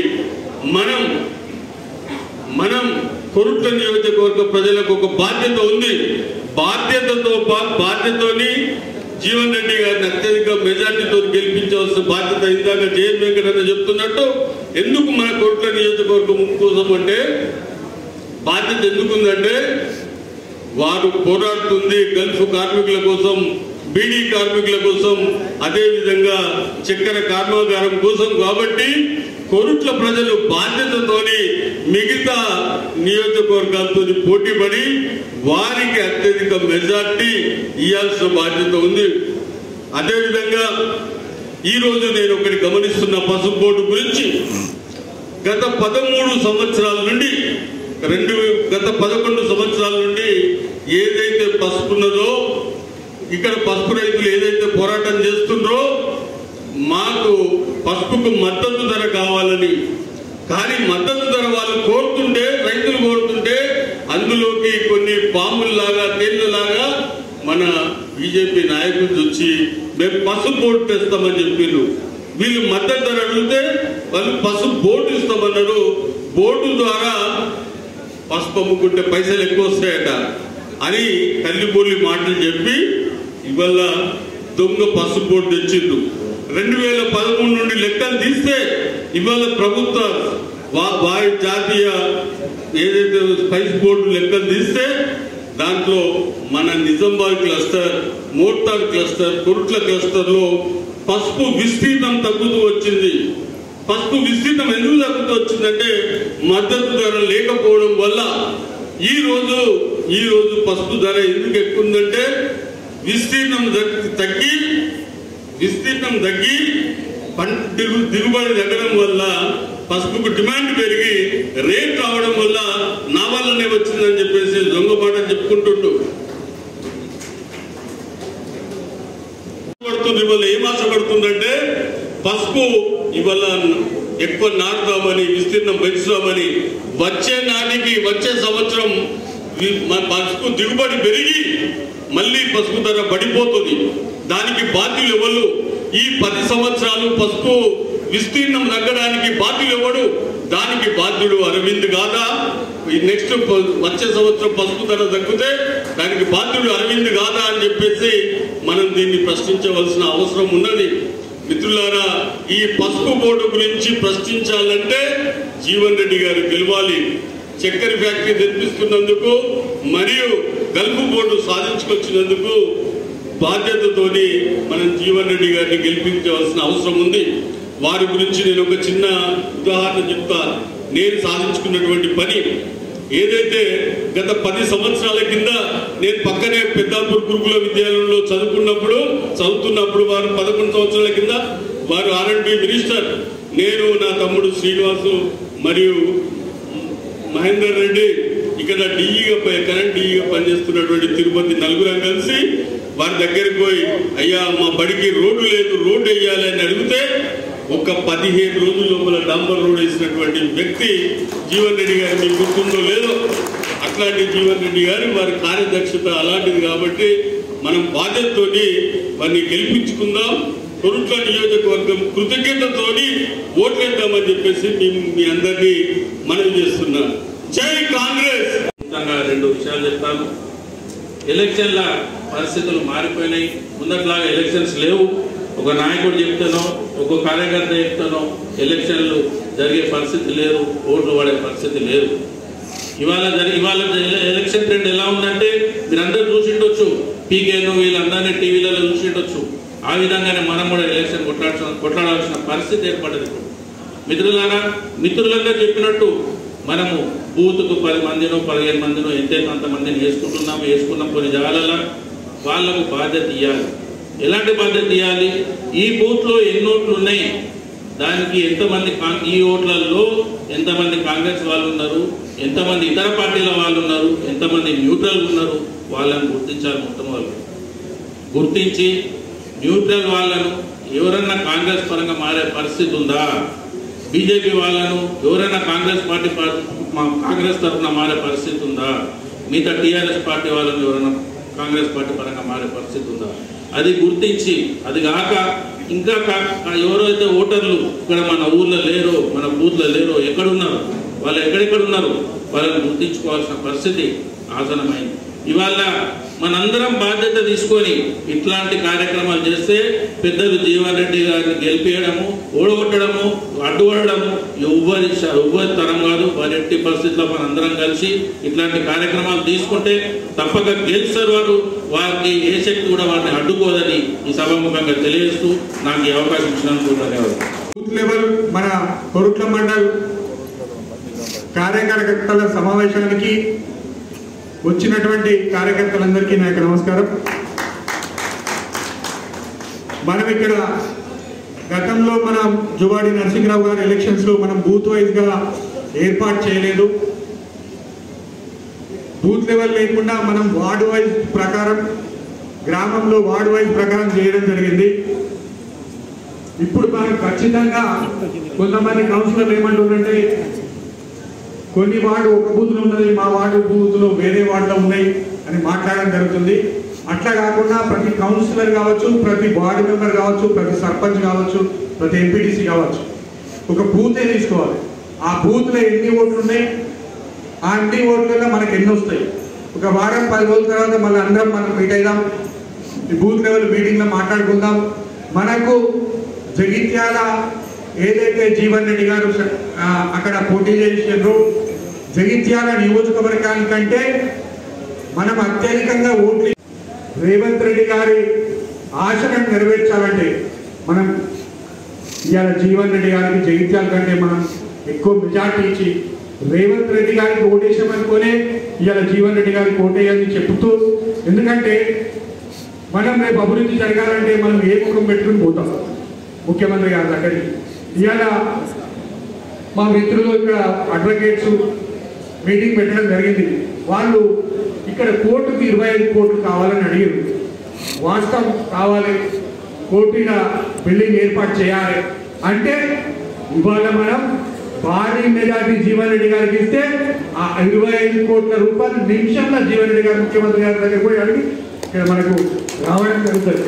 Speaker 14: మనం కొరుట్ల నియోజకవర్గ ప్రజలకు ఒక బాధ్యత ఉంది. బాధ్యతతోని జీవన్ రెడ్డి గారిని అత్యధిక మెజార్టీతో గెలిపించవలసిన బాధ్యత ఇందాక జయన్ వెంకటన్న చెప్తున్నట్టు. ఎందుకు మన కొరుట్ల నియోజకవర్గం కోసం అంటే బాధ్యత ఎందుకుందంటే, వారు పోరాడుతుంది గల్ఫ్ కార్మికుల కోసం, బీడీ కార్మికుల కోసం, అదేవిధంగా చక్కెర కర్మాగారం కోసం. కాబట్టి కొరుట్ల ప్రజలు బాధ్యతతోని మిగతా నియోజకవర్గాలతో పోటీ పడి వారికి అత్యధిక మెజార్టీ ఇవ్వాల్సిన బాధ్యత ఉంది. అదేవిధంగా ఈరోజు నేను ఒకటి గమనిస్తున్న పసుపు బోర్డు గురించి. గత 11 సంవత్సరాల నుండి గత 11 సంవత్సరాల నుండి ఏదైతే పసుపు ఉన్నదో, ఇక్కడ పసుపు రైతులు ఏదైతే పోరాటం చేస్తుండ్రో, మాకు పసుపుకు మద్దతు ధర కావాలని. కానీ మద్దతు ధర వాళ్ళు కోరుతుంటే, రైతులు కోరుతుంటే అందులోకి కొన్ని పాముల్లాగా తేళ్లలాగా మన బీజేపీ నాయకులు వచ్చి మేము పసుపు బోర్డు తెస్తామని చెప్పిండ్రు. వీళ్ళు మద్దతు ధర అడిగితే వాళ్ళు పసుపు బోర్డు ఇస్తామన్నారు. బోర్డు ద్వారా పసుపు అమ్ముకుంటే పైసలు ఎక్కువ వస్తాయట అని కల్లిబొల్లి మాటలు చెప్పి ఇవాళ దొంగ పసుపు బోర్డు తెచ్చిండ్రు. 2013 నుండి లెక్కలు తీస్తే ఇవాళ ప్రభుత్వ వాయు జాతీయ ఏదైతే స్పైస్ బోర్డు లెక్కలు తీస్తే దాంట్లో మన Nizamabad cluster, Morthad cluster, Korutla cluster లో పసుపు విస్తీర్ణం తగ్గుతూ వచ్చింది. పసుపు విస్తీర్ణం ఎందుకు తగ్గుతూ వచ్చిందంటే మద్దతు ధర లేకపోవడం వల్ల. ఈ రోజు పసుపు ధర ఎందుకు ఎక్కువ ఉందంటే విస్తీర్ణం తగ్గి దిగుబడి తగ్గడం వల్ల, పసుపుకు డిమాండ్ పెరిగి రేట్ రావడం వల్ల నా వల్లనే వచ్చిందని చెప్పేసి దొంగ మాట చెప్పుకుంటుంటూ ఇవాళ ఏం ఆశపడుతుందంటే పసుపు ఇవాళ ఎక్కువ నాటుదామని, విస్తీర్ణం పెంచుదామని, వచ్చే సంవత్సరం పసుపు దిగుబడి పెరిగి మళ్ళీ పసుపు ధర పడిపోతుంది. దానికి బాధ్యులు ఎవరు? ఈ 10 సంవత్సరాలు పసుపు విస్తీర్ణం తగ్గడానికి బాధ్యులు ఎవడు? దానికి బాధ్యుడు అరవింద్ కాదా? నెక్స్ట్ వచ్చే సంవత్సరం పసుపు ధర తగ్గితే దానికి బాధ్యుడు అరవింద్ కాదా అని చెప్పేసి మనం దీన్ని ప్రశ్నించవలసిన అవసరం ఉన్నది. మిత్రులారా, ఈ పసుపు బోర్డు గురించి ప్రశ్నించాలంటే జీవన్ రెడ్డి గారు గెలవాలి. చక్కెర ఫ్యాక్టరీ తెప్పిస్తున్నందుకు మరియు గల్ఫ్ బోర్డు సాధించుకొచ్చినందుకు బాధ్యతతోని మనం జీవన్ రెడ్డి గారిని గెలిపించవలసిన అవసరం ఉంది. వారి గురించి నేను ఒక చిన్న ఉదాహరణ చెప్తా. నేను సాధించుకున్నటువంటి పని ఏదైతే గత 10 సంవత్సరాల కింద నేను పక్కనే పెద్దాపూర్ గురుకుల విద్యాలయంలో చదువుతున్నప్పుడు వారు 11 సంవత్సరాల కింద వారు R&D మినిస్టర్, నేను నా తమ్ముడు శ్రీనివాసు మరియు మహేందర్ రెడ్డి ఇక్కడ కరెంట్ డీఈగా పనిచేస్తున్నటువంటి తిరుపతి నలుగురం కలిసి వారి దగ్గరికి పోయి అయ్యా మా బడికి రోడ్డు లేదు, రోడ్డు వేయాలి అని అడిగితే ఒక 15 రోజుల లోపల డాంబర్ రోడ్ వేసినటువంటి వ్యక్తి జీవన్ రెడ్డి గారు. మీకు గుర్తుందో లేదో, అట్లాంటి జీవన్ రెడ్డి గారు వారి కార్యదక్షత అలాంటిది. కాబట్టి మనం బాధ్యతతోని వారిని గెలిపించుకుందాం. కొరుట్ల నియోజకవర్గం కృతజ్ఞతతోని ఓట్లేద్దామని చెప్పేసి మీ అందరినీ మనవి చేస్తున్నాను. జై కాంగ్రెస్.
Speaker 5: రెండు విషయాలు చెప్తాను. ఎలక్షన్ల పరిస్థితులు మారిపోయినాయి. ముందట్లాగా ఎలక్షన్స్ లేవు. ఒక నాయకుడు చెప్తానో, ఒక కార్యకర్త చెప్తానో ఎలక్షన్లు జరిగే పరిస్థితి లేదు, ఓట్లు పడే పరిస్థితి లేదు. ఇవాళ ఎలక్షన్ ట్రెండ్ ఎలా ఉందంటే మీరందరూ చూసిండొచ్చు, పీకేను వీళ్ళందరినీ టీవీలలో చూసిండొచ్చు. ఆ విధంగానే మనం కూడా ఎలక్షన్ కొట్లాడాల్సిన పరిస్థితి ఏర్పడదు. మిత్రులారా, మిత్రులందరూ చెప్పినట్టు మనము బూత్కు 10 మందినో 15 మందినో ఎంతైతే అంతమందిని వేసుకున్నాం. కొన్ని జాగాలలో వాళ్లకు బాధ్యత ఇవ్వాలి. ఎలాంటి బాధ్యత ఇవ్వాలి? ఈ బూత్లో ఎన్ని ఓట్లు ఉన్నాయి, దానికి ఎంతమంది, ఈ ఓట్లలో ఎంతమంది కాంగ్రెస్ వాళ్ళు ఉన్నారు, ఎంతమంది ఇతర పార్టీల వాళ్ళు ఉన్నారు, ఎంతమంది న్యూట్రల్ ఉన్నారు, వాళ్ళని గుర్తించాలి. మొత్తం వాళ్ళు గుర్తించి న్యూట్రల్ వాళ్ళను ఎవరన్నా కాంగ్రెస్ పరంగా మారే పరిస్థితి ఉందా, బీజేపీ వాళ్ళను ఎవరైనా కాంగ్రెస్ తరఫున మారే పరిస్థితి ఉందా, మిగతా టీఆర్ఎస్ పార్టీ వాళ్ళను ఎవరైనా కాంగ్రెస్ పార్టీ పరంగా మారే పరిస్థితి ఉందా, అది గుర్తించి, అది కాక ఇంకా ఎవరైతే ఓటర్లు ఇక్కడ మన ఊర్లో లేరో, మన బూత్లో లేరో, ఎక్కడున్నారు, వాళ్ళు ఎక్కడెక్కడ ఉన్నారు, వాళ్ళని గుర్తించుకోవాల్సిన పరిస్థితి ఆసనమైంది. ఇవాళ మనందరం బాధ్యత తీసుకొని ఇట్లాంటి కార్యక్రమాలు చేస్తే పెద్దలు జీవన్ రెడ్డి గారిని గెలిపేయడము, ఓడగొట్టడము, అడ్డుపడము ఎవ్వరి తరం కాదు. వారి ఎట్టి పరిస్థితుల్లో మనందరం కలిసి ఇట్లాంటి కార్యక్రమాలు తీసుకుంటే తప్పక గెలుస్తారు వారు. వారికి ఏ శక్తి కూడా వారిని అడ్డుకోదని ఈ సభాముఖంగా తెలియజేస్తూ నాకు ఈ అవకాశం ఇచ్చినందుకు ధన్యవాదాలు.
Speaker 15: బూత్ లెవెల్ మన కొరుట్ల మండల్ కార్యకర్తల సమావేశానికి వచ్చినటువంటి కార్యకర్తలందరికీ నా యొక్క నమస్కారం. మనం ఇక్కడ గతంలో మనం జువాడి నరసింహరావు గారి ఎలక్షన్స్లో మనం బూత్ వైజ్గా ఏర్పాటు చేయలేదు. బూత్ లెవెల్ లేకుండా మనం వార్డు వైజ్ ప్రకారం, గ్రామంలో వార్డు వైజ్ ప్రకారం చేయడం జరిగింది. ఇప్పుడు మనం ఖచ్చితంగా కొంతమంది కౌన్సిలర్లు ఏమంటుందంటే కొన్ని వార్డు ఒక బూత్లో ఉన్నది, మా వార్డు బూత్లో వేరే వార్డులో ఉన్నాయి అని మాట్లాడడం జరుగుతుంది. అట్లా కాకుండా ప్రతి కౌన్సిలర్ కావచ్చు, ప్రతి వార్డు మెంబర్ కావచ్చు, ప్రతి సర్పంచ్ కావచ్చు, ప్రతి ఎంపీటీసీ కావచ్చు, ఒక బూతే తీసుకోవాలి. ఆ బూత్లో ఎన్ని ఓట్లు ఉన్నాయి, ఆ అన్ని ఓట్లలో మనకు ఎన్ని వస్తాయి. ఒక వారం 10 రోజుల తర్వాత మళ్ళీ అందరం మనం మీట్ అయిదాం, ఈ బూత్ లెవెల్ మీటింగ్లో మాట్లాడుకుందాం. మనకు జగిత్యాల ఏదైతే జీవన్ రెడ్డి గారు అక్కడ పోటీ చేసినారో, జగిత్యాల నియోజకవర్గానికంటే మనం అత్యధికంగా ఓట్లు రేవంత్ రెడ్డి గారి ఆశలను నెరవేర్చాలంటే మనం ఇవాళ జీవన్ రెడ్డి గారికి జగిత్యాల కంటే మనం ఎక్కువ మెజార్టీ ఇచ్చి రేవంత్ రెడ్డి గారికి ఓటేసామనుకోనే ఇవాళ జీవన్ రెడ్డి గారికి ఓటేయాలని చెప్తూ, ఎందుకంటే మనం రేపు అభివృద్ధి జరగాలంటే మనం ఏ ముఖం పెట్టుకుని పోతాం ముఖ్యమంత్రి గారి దగ్గరికి. ఇవాళ మా మిత్రులు ఇక్కడ అడ్వకేట్స్ మీటింగ్ పెట్టడం జరిగింది. వాళ్ళు ఇక్కడ కోర్టుకి 25 కోట్లు కావాలని అడిగారు. వాస్తవం కావాలి, కోర్టుగా బిల్డింగ్ ఏర్పాటు చేయాలి అంటే ఇవాళ మనం భారీ మెజార్టీ జీవన్ రెడ్డి గారికి ఇస్తే ఆ 25 కోట్ల రూపాయలు నిమిషంలో జీవన్ రెడ్డి గారు ముఖ్యమంత్రి గారి దగ్గర పోయి అడిగి ఇక్కడ మనకు రావడం జరుగుతుంది.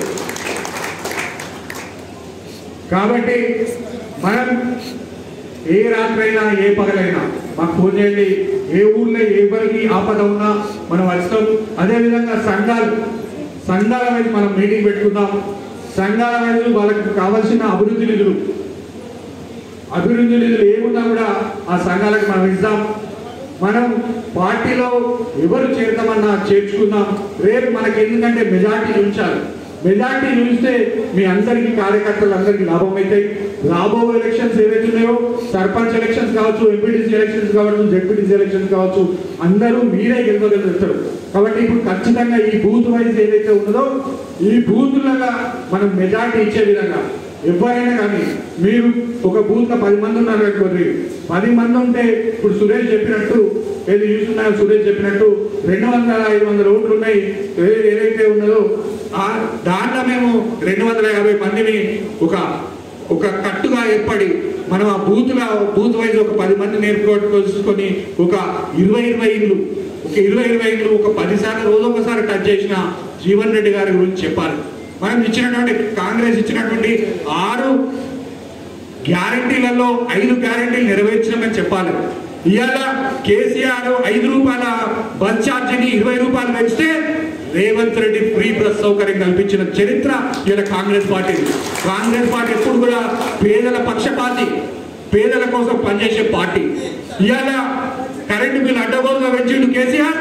Speaker 15: కాబట్టి మనం ఏ రాత్రైనా ఏ పగలైనా మాకు ఫోన్ చేయండి. ఏ ఊళ్ళో ఎవరికి ఆపద ఉన్నా మనం వస్తాం. అదేవిధంగా సంఘాల మీద మనం మీటింగ్ పెట్టుకుందాం. సంఘాల మీద వాళ్ళకి కావాల్సిన అభివృద్ధి నిధులు ఏమున్నా కూడా ఆ సంఘాలకు మనం ఇద్దాం. మనం పార్టీలో ఎవరు చేరుతామన్నా చేర్చుకుందాం. రేపు మనకి ఎందుకంటే మెజార్టీ ఉంచాలి. మెజార్టీ చూస్తే మీ అందరికీ కార్యకర్తలందరికీ లాభం అవుతాయి. రాబో ఎలక్షన్స్ ఏవైతే ఉన్నాయో, సర్పంచ్ ఎలక్షన్స్ కావచ్చు, ఎంపీటీసీ ఎలక్షన్స్ కావచ్చు, జెడ్పీటీసీ ఎలక్షన్స్ కావచ్చు, అందరూ మీరే గెలవగలుగుతారు. కాబట్టి ఇప్పుడు ఖచ్చితంగా ఈ బూత్ వైజ్ ఏదైతే ఉన్నదో ఈ బూతులలో మనం మెజార్టీ ఇచ్చే విధంగా ఎవరైనా కానీ మీరు ఒక బూత్లో 10 మంది ఉన్నారు అనుకోండి, 10 మంది ఉంటే ఇప్పుడు సురేష్ చెప్పినట్టు ఏది చూస్తున్నారు, సురేష్ చెప్పినట్టు 200-500 ఓట్లు ఉన్నాయి ఏదైతే ఉన్నదో దాంట్లో మేము 250 మందిని ఒక కట్టుగా ఏర్పడి మనం ఆ బూత్ వైజ్ ఒక 10 మందిని ఏర్పట్టుకొని ఒక 20 ఇళ్ళు ఒక 10 సార్లు రోజు ఒకసారి టచ్ చేసిన జీవన్ రెడ్డి గారి గురించి చెప్పాలి. మనం ఇచ్చినటువంటి కాంగ్రెస్ ఇచ్చినటువంటి 6 గ్యారంటీలలో 5 గ్యారంటీలు నెరవేర్చినామని చెప్పాలి. ఇవాళ కేసీఆర్ 5 రూపాయల బస్ ఛార్జీని 20 రూపాయలు పెంచితే రేవంత్ రెడ్డి ఫ్రీ బస్ సౌకర్యం కల్పించిన చరిత్ర ఇలా కాంగ్రెస్ పార్టీ ఎప్పుడు కూడా పేదల పక్షపాతి, పేదల కోసం పనిచేసే పార్టీ. ఇవాళ కరెంటు బిల్లు అడ్డగోలుగా పెంచిండు కేసీఆర్.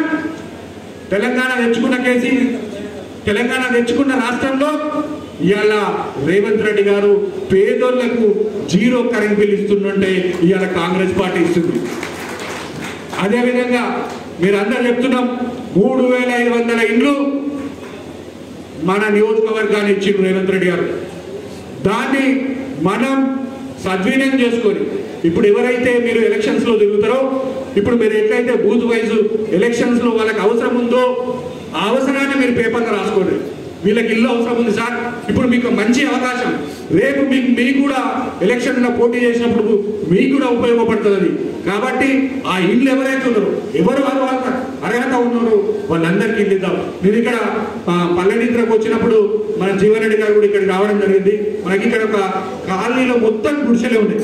Speaker 15: తెలంగాణ తెచ్చుకున్న రాష్ట్రంలో ఇవాళ రేవంత్ రెడ్డి గారు పేదోళ్లకు 0 కరెంట్ బిల్ ఇస్తుంటే ఇవాళ కాంగ్రెస్ పార్టీ ఇస్తుంది. అదేవిధంగా మీరు అందరూ చెప్తున్నాం 3500 ఇండ్లు మన నియోజకవర్గాన్ని ఇచ్చిండు రేవంత్ రెడ్డి గారు. దాన్ని మనం సద్వినియోగం చేసుకొని ఇప్పుడు ఎవరైతే మీరు ఎలక్షన్స్ లో తిరుగుతారో, ఇప్పుడు మీరు ఎట్లయితే బూత్ వైజ్ ఎలక్షన్స్ లో వాళ్ళకి అవసరం ఉందో ఆ అవసరాన్ని మీరు పేపర్లో రాసుకోండి. వీళ్ళకి ఇల్లు అవసరం ఉంది సార్, ఇప్పుడు మీకు మంచి అవకాశం, రేపు మీకు కూడా ఎలక్షన్లో పోటీ చేసినప్పుడు మీకు కూడా ఉపయోగపడుతుంది. కాబట్టి ఆ ఇల్లు ఎవరైతే ఉన్నారో ఎవరు అర్హత ఉన్నారో వాళ్ళందరికీ ఇల్లు ఇద్దాం. నేను ఇక్కడ పల్లెనిద్రకు వచ్చినప్పుడు మన జీవన్ రెడ్డి గారు కూడా ఇక్కడికి రావడం జరిగింది. మనకి ఇక్కడ ఒక కాలనీలో మొత్తం గుడిసెలే ఉన్నాయి.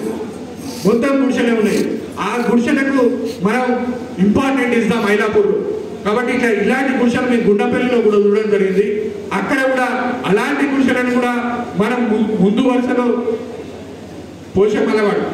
Speaker 15: ఆ గుడిసెలకు మనం ఇంపార్టెంట్ ఇస్తాం మైలాపూర్లో. కాబట్టి ఇలాంటి గుడిసెలు మేము గుండెపల్లిలో కూడా చూడడం జరిగింది. అక్కడ కూడా అలాంటి గుడిసెలను కూడా మనం ముందు వరుసలో పోషమలవాడు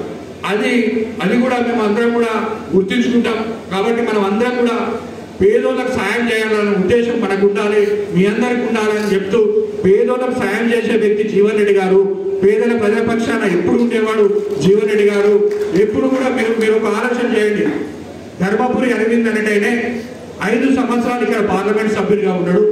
Speaker 15: అది కూడా మేము అందరం కూడా గుర్తించుకుంటాం. కాబట్టి మనం అందరం కూడా పేదోళ్ళకు సాయం చేయాలనే ఉద్దేశం మనకు ఉండాలి, మీ అందరికి ఉండాలని చెప్తూ పేదోళ్ళకు సాయం చేసే వ్యక్తి జీవన్ రెడ్డి గారు. పేదల ప్రజాపక్షాన ఎప్పుడు ఉండేవాడు జీవన్ రెడ్డి గారు. ఎప్పుడు కూడా మీరు ఒక ఆలోచన చేయండి. ధర్మపురి అరవింద్ అనేటైనే 5 సంవత్సరాలు ఇక్కడ పార్లమెంట్ సభ్యుడిగా ఉన్నాడు.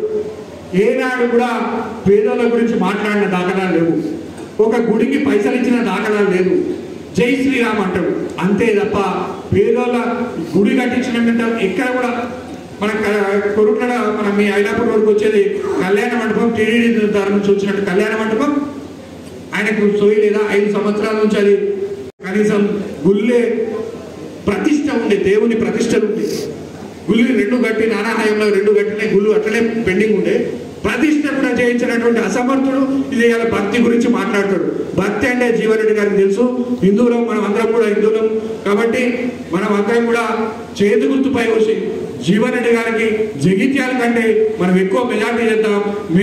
Speaker 15: ఏనాడు కూడా పేదోళ్ళ గురించి మాట్లాడిన దాఖలాలు లేవు. ఒక గుడికి పైసలు ఇచ్చిన దాఖలాలు లేవు. జై శ్రీరామ్ అంటాడు అంతే తప్ప పేదోళ్ళ గుడి కట్టించినట్టు ఎక్కడ కూడా మన కొరుట్ల మన మీ ఐలాపూర్ వరకు వచ్చేది కళ్యాణ మండపం, టీడీడీ దారి నుంచి వచ్చినట్టు కళ్యాణ మండపం ఆయనకు సోయలేదా? 5 సంవత్సరాల నుంచి అది కనీసం గుళ్ళే ప్రతిష్ట ఉండే, దేవుని ప్రతిష్టలు ఉండే. గుళ్ళు 2 కట్టి నానాహాయంలో 2 కట్టినాయి, గుళ్ళు అట్లనే పెండింగ్ ఉండే. ప్రతిష్ట కూడా చేయించినటువంటి అసమర్థుడు ఇది ఇలా భక్తి గురించి మాట్లాడతాడు. భక్తి అంటే జీవన్ రెడ్డి గారికి తెలుసు. హిందువులం, మనం అందరం కూడా హిందువులం. కాబట్టి మనం అందరం కూడా చేతి గుర్తుపై వచ్చి జీవన్ రెడ్డి గారికి జగిత్యాల కంటే మనం ఎక్కువ మెజార్టీ చేద్దాం.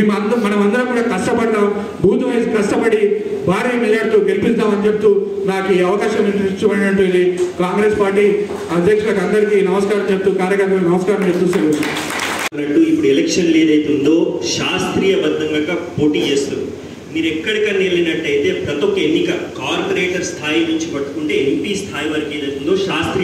Speaker 15: మనం అందరం కూడా కష్టపడతాం, బూత్ వైజ్ కష్టపడి భారీ మెజార్టీతో గెలిపిస్తామని చెప్తూ నాకు ఈ అవకాశం ఇచ్చినటువంటి కాంగ్రెస్ పార్టీ అధ్యక్షులకు అందరికీ నమస్కారం చెప్తూ, కార్యకర్తలకు నమస్కారం చెప్తూ సెలవు.
Speaker 16: ఇప్పుడు ఎలక్షన్లు ఏదైతే ఉందో శాస్త్రీయబద్ధంగా పోటీ చేస్తారు. మీరు ఎక్కడికన్నా వెళ్ళినట్టయితే ప్రతి ఒక్క ఎన్నిక కార్పొరేటర్ స్థాయి నుంచి పట్టుకుంటే ఎంపీ స్థాయి వరకు ఏదైతే ఉందో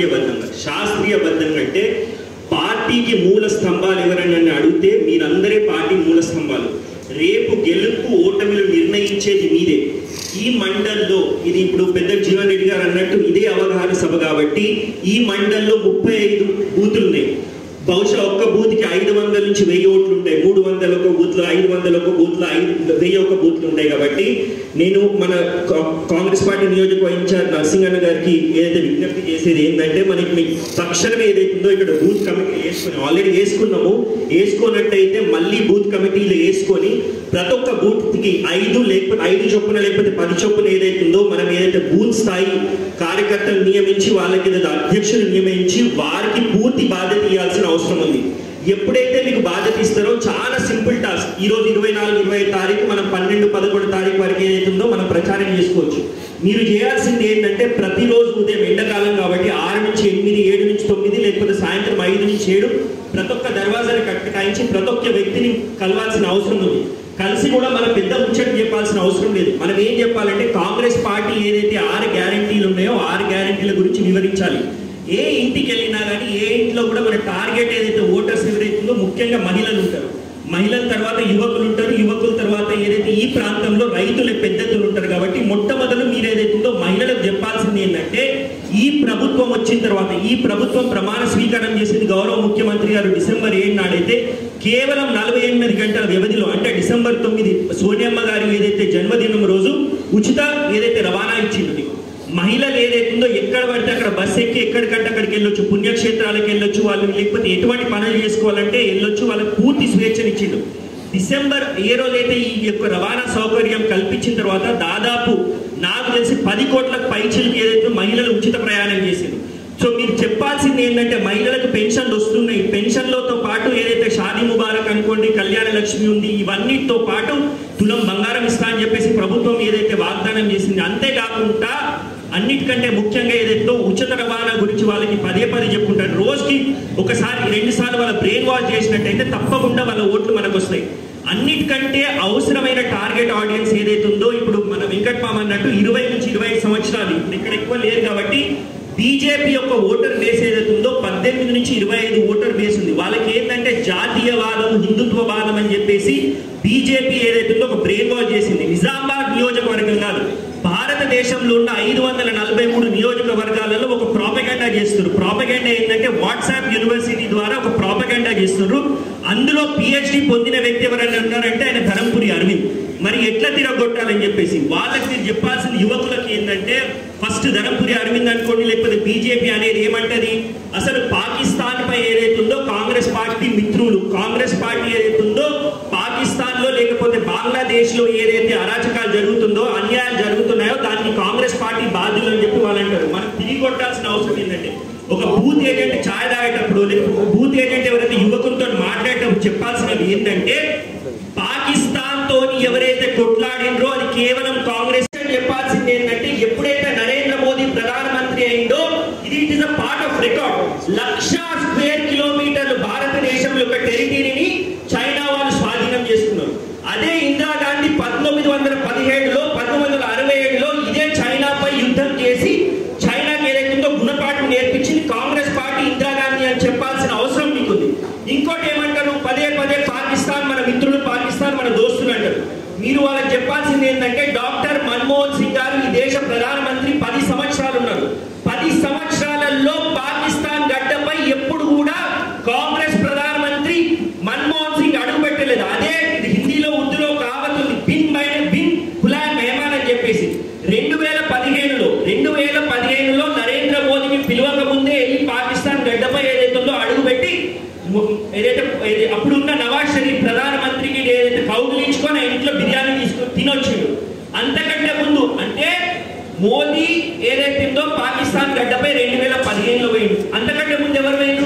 Speaker 16: శాస్త్రీయబద్ధంగా అంటే పార్టీకి మూల స్తంభాలు ఎవరని అడిగితే మీరందరే పార్టీ మూల స్తంభాలు. రేపు గెలుపు ఓటమిలు నిర్ణయించేది మీదే. ఈ మండల్లో ఇది ఇప్పుడు పెద్ద జీవన్ రెడ్డి గారు అన్నట్టు ఇదే అవగాహన సభ కాబట్టి ఈ మండల్లో 35 బూతులు ఉన్నాయి. బహుశా ఒక్క బూత్కి 500 నుంచి 1000 ఓట్లు ఉంటాయి. 300 ఒక బూత్లో, 500 ఒక బూత్లో, 1000 ఒక బూత్లు ఉంటాయి. కాబట్టి నేను మన కాంగ్రెస్ పార్టీ నియోజకవర్గ ఇన్ఛార్జ్ నరసింహన్న గారికి ఏదైతే విజ్ఞప్తి చేసేది ఏంటంటే, మనకి తక్షణమే ఏదైతుందో ఇక్కడ బూత్ కమిటీ ఆల్రెడీ వేసుకున్నట్టయితే మళ్ళీ బూత్ కమిటీలు వేసుకొని ప్రతి ఒక్క బూత్కి 5 లేకపోతే 5 చొప్పున లేకపోతే 10 చొప్పున ఏదైతుందో మనం ఏదైతే బూత్ స్థాయి కార్యకర్తలు నియమించి వాళ్ళకి అధ్యక్షులు నియమించి వారికి పూర్తి బాధ్యత ఇవ్వాల్సిన అవసరం ఉంది. ఎప్పుడైతే మీకు బాధ్యత ఇస్తారో చాలా సింపుల్ టాస్క్. ఈ రోజు 24-25 తారీఖు మనం 12-11 తారీఖు వరకు ఏదైతుందో మనం ప్రచారం చేసుకోవచ్చు. మీరు చేయాల్సింది ఏంటంటే ప్రతిరోజు ఉదయం ఎండాకాలం కాబట్టి 6 నుంచి 8, 7 నుంచి 9 లేకపోతే సాయంత్రం 5 నుంచి 7 ప్రతి ఒక్క దర్వాజాని కట్టాయించి ప్రతి ఒక్క వ్యక్తిని కలవాల్సిన అవసరం ఉంది. కలిసి కూడా మన పెద్ద ముచ్చట చెప్పాల్సిన అవసరం లేదు. మనం ఏం చెప్పాలంటే కాంగ్రెస్ పార్టీ ఏదైతే 6 గ్యారంటీలు ఉన్నాయో 6 గ్యారంటీల గురించి వివరించాలి. ఏ ఇంటికి వెళ్ళినా కానీ ఏ ఇంట్లో కూడా మన టార్గెట్ ఏదైతే ఓటర్స్ ఎవరైతుందో ముఖ్యంగా మహిళలు ఉంటారు. మహిళల తర్వాత యువకులు ఉంటారు, యువకుల తర్వాత ఏదైతే ఈ ప్రాంతంలో రైతులు పెద్దతులు ఉంటారు. కాబట్టి మొట్టమొదలు మీరు ఏదైతే ఉందో మహిళలకు చెప్పాల్సింది ఏంటంటే, ఈ ప్రభుత్వం వచ్చిన తర్వాత, ఈ ప్రభుత్వం ప్రమాణ స్వీకారం చేసింది గౌరవ ముఖ్యమంత్రి గారు డిసెంబర్ 7 నాడైతే కేవలం 48 గంటల వ్యవధిలో, అంటే డిసెంబర్ 9 సోనియమ్మ గారి ఏదైతే జన్మదినం రోజు ఉచిత ఏదైతే రవాణా ఇచ్చింది, మహిళలు ఏదైతుందో ఎక్కడ పడితే అక్కడ బస్సు ఎక్కి ఎక్కడికంటే అక్కడికి వెళ్ళొచ్చు, పుణ్యక్షేత్రాలకు వెళ్ళొచ్చు, వాళ్ళు లేకపోతే ఎటువంటి పనులు చేసుకోవాలంటే వెళ్ళొచ్చు, వాళ్ళకి పూర్తి స్వేచ్ఛనిచ్చిండు. డిసెంబర్ ఏ రోజైతే ఈ యొక్క రవాణా సౌకర్యం కల్పించిన తర్వాత దాదాపు నాకు తెలిసి 10 కోట్లకు పైచిలకు ఏదైతే మహిళలు ఉచిత ప్రయాణం చేసింది. సో మీరు చెప్పాల్సింది ఏంటంటే, మహిళలకు పెన్షన్లు వస్తున్నాయి, పెన్షన్లతో పాటు ఏదైతే షాదీ ముబారక్ అనుకోండి, కళ్యాణ లక్ష్మి ఉంది, ఇవన్నిటితో పాటు తులం బంగారం ఇస్తా అని చెప్పేసి ప్రభుత్వం ఏదైతే వాగ్దానం చేసింది. అంతేకాకుండా అన్నిటికంటే ముఖ్యంగా ఏదైతే ఉచిత రవాణా గురించి వాళ్ళకి పదే చెప్పుకుంటారు. రోజుకి ఒకసారి 2 సార్లు వాళ్ళ బ్రెయిన్ వాష్ చేసినట్టయితే తప్పకుండా వాళ్ళ ఓట్లు మనకు వస్తాయి. అన్నిటికంటే అవసరమైన టార్గెట్ ఆడియన్స్ ఏదైతే ఉందో, ఇప్పుడు మన వెంకట్మామ అన్నట్టు 20 నుంచి 25 సంవత్సరాలు, ఇప్పుడు ఇక్కడ ఎక్కువ లేరు కాబట్టి బీజేపీ యొక్క ఓటర్ బేస్ ఏదైతే ఉందో 18 నుంచి 25 ఓటర్ బేస్ ఉంది. వాళ్ళకి ఏంటంటే జాతీయవాదం, హిందుత్వవాదం అని చెప్పేసి బీజేపీ ఏదైతే ఉందో ఒక బ్రెయిన్ వాష్ చేసింది. నిజామాబాద్ నియోజకవర్గం కాదు, భారతదేశంలో ఉన్న 543 నియోజకవర్గాలలో ఒక ప్రాపగెండా చేస్తున్నారు. ప్రాపగెండా ఏంటంటే వాట్సాప్ యూనివర్సిటీ ద్వారా ఒక ప్రాపగెండా చేస్తున్నారు. అందులో పిహెచ్డి పొందిన వ్యక్తి ఎవరైనా ఉన్నారంటే ఆయన ధరంపురి అరవింద్. మరి ఎట్లా తిరగొట్టాలని చెప్పేసి వాళ్ళకి మీరు చెప్పాల్సిన యువకులకి ఏంటంటే, ఫస్ట్ ధరంపురి అరవింద్ అనుకోండి, లేకపోతే బీజేపీ అనేది ఏమంటది, అసలు పాకిస్తాన్ పై ఏదైతే ఉందో కాంగ్రెస్ పార్టీ మిత్రులు, కాంగ్రెస్ పార్టీ ఏదైతే ఉందో పాకిస్తాన్ లో లేకపోతే బంగ్లాదేశ్ లో ఏదైతే అరాచకాలు జరుగుతుందో, అన్యాయాలు జరుగుతున్నాయో దానికి కాంగ్రెస్ పార్టీ బాధ్యులు అని చెప్పి వాళ్ళు అంటారు. మనం తిరిగి కొట్టాల్సిన అవసరం ఏంటంటే, ఒక బూత్ ఏజెంట్ ఛాయ్ తాగేటప్పుడు, లేకపోతే బూత్ ఏజెంట్ ఎవరైతే యువకులతో మాట్లాడేటప్పుడు చెప్పాల్సినవి ఏంటంటే, పాకిస్తాన్ తోని ఎవరైతే కొట్లాడినరో అది కేవలం కాంగ్రెస్. చెప్పాల్సింది ఏంటంటే, ఎప్పుడైతే నరేంద్ర మోదీ ప్రధానమంత్రి అయిందో ఇది it is a part of record. 1,00,000 square కిలోమీటర్లు భారతదేశంలో ఒక టెరిటరీని చైనా వాళ్ళు స్వాధీనం చేసుకున్నారు. అదే ఇందిరాగాంధీ 1917లో 1967లో ఇదే చైనాపై యుద్ధం చేసి చైనాకి ఏదైతుందో గుణపాఠం నేర్పించింది కాంగ్రెస్ పార్టీ, ఇందిరాగాంధీ అని చెప్పాల్సిన అవసరం మీకుంది. ఇంకోటి ఏమంటారు, పదే పాకిస్తాన్ మన మిత్రులు, పాకిస్తాన్ మన దోస్తులు అంటారు. మీరు వాళ్ళకి చెప్పాల్సింది ఏంటంటే, డాక్టర్ మన్మోహన్ సింగ్ గారు ఈ దేశ ప్రధానమంత్రి 10 సంవత్సరాలు ఉన్నారు. 10 సంవత్సరాలలో పాకిస్తాన్ గడ్డపై ఎప్పుడు కూడా కాంగ్రెస్ ప్రధానమంత్రి మన్మోహన్ సింగ్ అడుగు పెట్టలేదు. అదే హిందీలో ఉర్దూలో కావతుంది, బిన్ గులాం మెహమాన్ అని చెప్పేసి 2015లో నరేంద్ర మోదీని పిలవక ముందే ఈ పాకిస్తాన్ గడ్డపై ఏదైతుందో అడుగు పెట్టి ఏదైతే అప్పుడున్న నవాజ్ షరీఫ్ ప్రధానమంత్రికి ఏదైతే కౌగులించుకొని ఇంట్లో బిర్యానీ తీసుకొని తినొచ్చిండు. అంతకంటే ముందు అంటే మోదీ ఏదైతుందో పాకిస్తాన్ గడ్డపై 2015లో పోయిండు. అంతకంటే ముందు ఎవరు పోయిండు?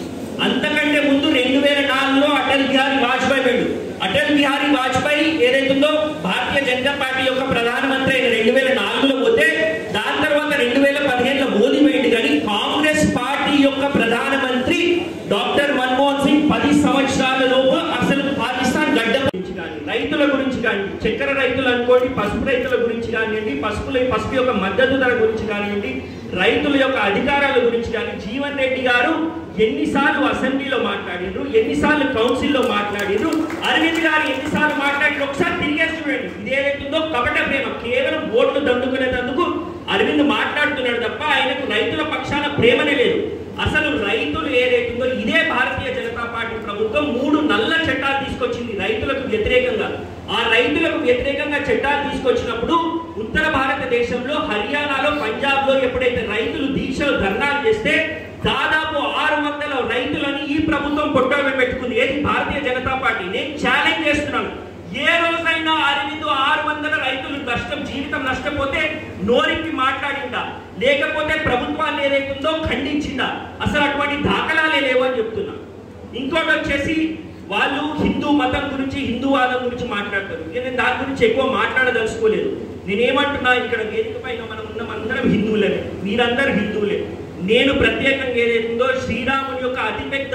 Speaker 16: అంతకంటే ముందు 2004లో అటల్ బిహారీ వాజ్పేయి పోయిండు. అటల్ బిహారీ వాజ్పేయి ఏదైతుందో భారతీయ జనతా పార్టీ యొక్క ప్రధానమంత్రి అయిన 2004లో పోతే, దాని తర్వాత 2015లో మోదీ పోయిండు. కానీ కాంగ్రెస్ పార్టీ యొక్క ప్రధానమంత్రి డాక్టర్ మన్మోహన్ సింగ్ 10 సంవత్సరాల లోపు అసలు పాకిస్తాన్ గడ్డ గురించి కానీ, రైతుల గురించి కానీ, చక్కెర రైతులు అనుకోండి, పసుపు రైతుల గురించి కానివ్వండి, పసుపు యొక్క మద్దతు ధర గురించి కానివ్వండి, రైతుల యొక్క అధికారాల గురించి కానీ జీవన్ రెడ్డి గారు ఎన్నిసార్లు అసెంబ్లీలో మాట్లాడినరు, ఎన్నిసార్లు కౌన్సిల్లో మాట్లాడినరు, అరవింద్ గారు ఎన్నిసార్లు మాట్లాడిన ఒకసారి తిరిగేసి చూడండి. ఇదేదైతుందో కపట ప్రేమ, కేవలం ఓట్లు దండుకునేందుకు అరవింద్ మాట్లాడుతున్నాడు తప్ప ఆయనకు రైతుల పక్షాన ప్రేమనే లేదు. అసలు రైతులు ఏదైతుందో ఇదే భారతీయ జనతా పార్టీ ప్రభుత్వం 3 నల్ల చట్టాలు తీసుకొచ్చింది రైతులకు వ్యతిరేకంగా. ఆ రైతులకు వ్యతిరేకంగా చట్టాలు తీసుకొచ్చినప్పుడు ఉత్తర భారతదేశంలో హర్యానాలో, పంజాబ్లో ఎప్పుడైతే రైతులు దీక్షలు ధర్నాలు చేస్తే దాదాపు 600 రైతులని ఈ ప్రభుత్వం పొట్టలో పెట్టుకుంది. ఏది? భారతీయ జనతా పార్టీ. నేను ఛాలెంజ్ చేస్తున్నాను, ఏ రోజైనా అరవింద్ 600 రైతులు జీవితం నష్టపోతే నోరికి మాట్లాడిందా, లేకపోతే ప్రభుత్వాన్ని ఏదైతుందో ఖండించిందా? అసలు అటువంటి దాఖలాలే లేవు అని చెప్తున్నా. ఇంకోటి వచ్చేసి వాళ్ళు హిందూ మతం గురించి, హిందూవాదం గురించి మాట్లాడతారు. నేను దాని గురించి ఎక్కువ మాట్లాడదలుచుకోలేదు. నేనేమంటున్నా, ఇక్కడ వేదిక పైన మనం ఉన్నాం, అందరం హిందువులే, మీరందరూ హిందువులే. నేను ప్రత్యేకంగా ఏదైతుందో శ్రీరాముని యొక్క అతిపెద్ద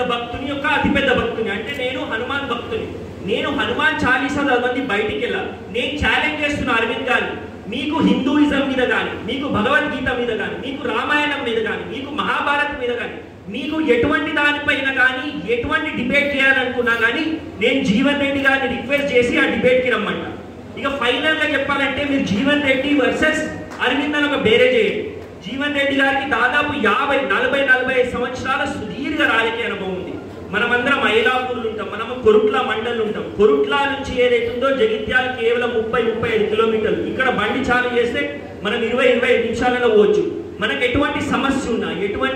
Speaker 16: భక్తుని అంటే నేను హనుమాన్ భక్తుని. నేను హనుమాన్ చాలీసా మంది బయటికి వెళ్ళాలి. నేను ఛాలెంజ్ చేస్తున్న అరవింద్ గారు, మీకు హిందూయిజం మీద కానీ, మీకు భగవద్గీత మీద కానీ, మీకు రామాయణం మీద కానీ, మీకు మహాభారత్ మీద కానీ
Speaker 17: మీకు ఎటువంటి దానిపైన కానీ ఎటువంటి డిబేట్ చేయాలనుకున్నా కానీ నేను జీవన్ రెడ్డి గారిని రిక్వెస్ట్ చేసి ఆ డిబేట్కి రమ్మంట. ఇక ఫైనల్గా చెప్పాలంటే మీరు జీవన్ రెడ్డి వర్సెస్ అరవింద్ అని ఒక బేరే చేయండి. జీవన్ రెడ్డి గారికి దాదాపు 40-45 సంవత్సరాల సుదీర్ఘ రాజకీయ అనుభవం ఉంది. మనమందరం మైలాపూర్లు ఉంటాం, మనము కొరుట్ల మండలం ఉంటాం. కొరుట్ల నుంచి ఏదైతుందో జగిత్యాల కేవలం 30-35 కిలోమీటర్లు. ఇక్కడ బండి చాలు చేస్తే మనం 20-25 నిమిషాలలో పోవచ్చు. మనకు ఎటువంటి సమస్య ఉన్నా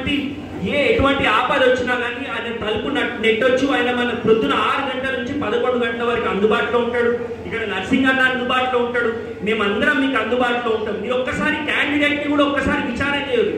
Speaker 17: ఎటువంటి ఆపద వచ్చినా కానీ ఆయన తలుపు నెట్టొచ్చు. ఆయన మన ప్రొద్దున 6 గంటల నుంచి 11 గంటల వరకు అందుబాటులో ఉంటాడు. ఇక్కడ నర్సింగ్ అన్న అందుబాటులో ఉంటాడు. మేమందరం మీకు అందుబాటులో ఉంటాం. మీరు ఒక్కసారి క్యాండిడేట్ ని కూడా ఒక్కసారి విచారణ చేయరు.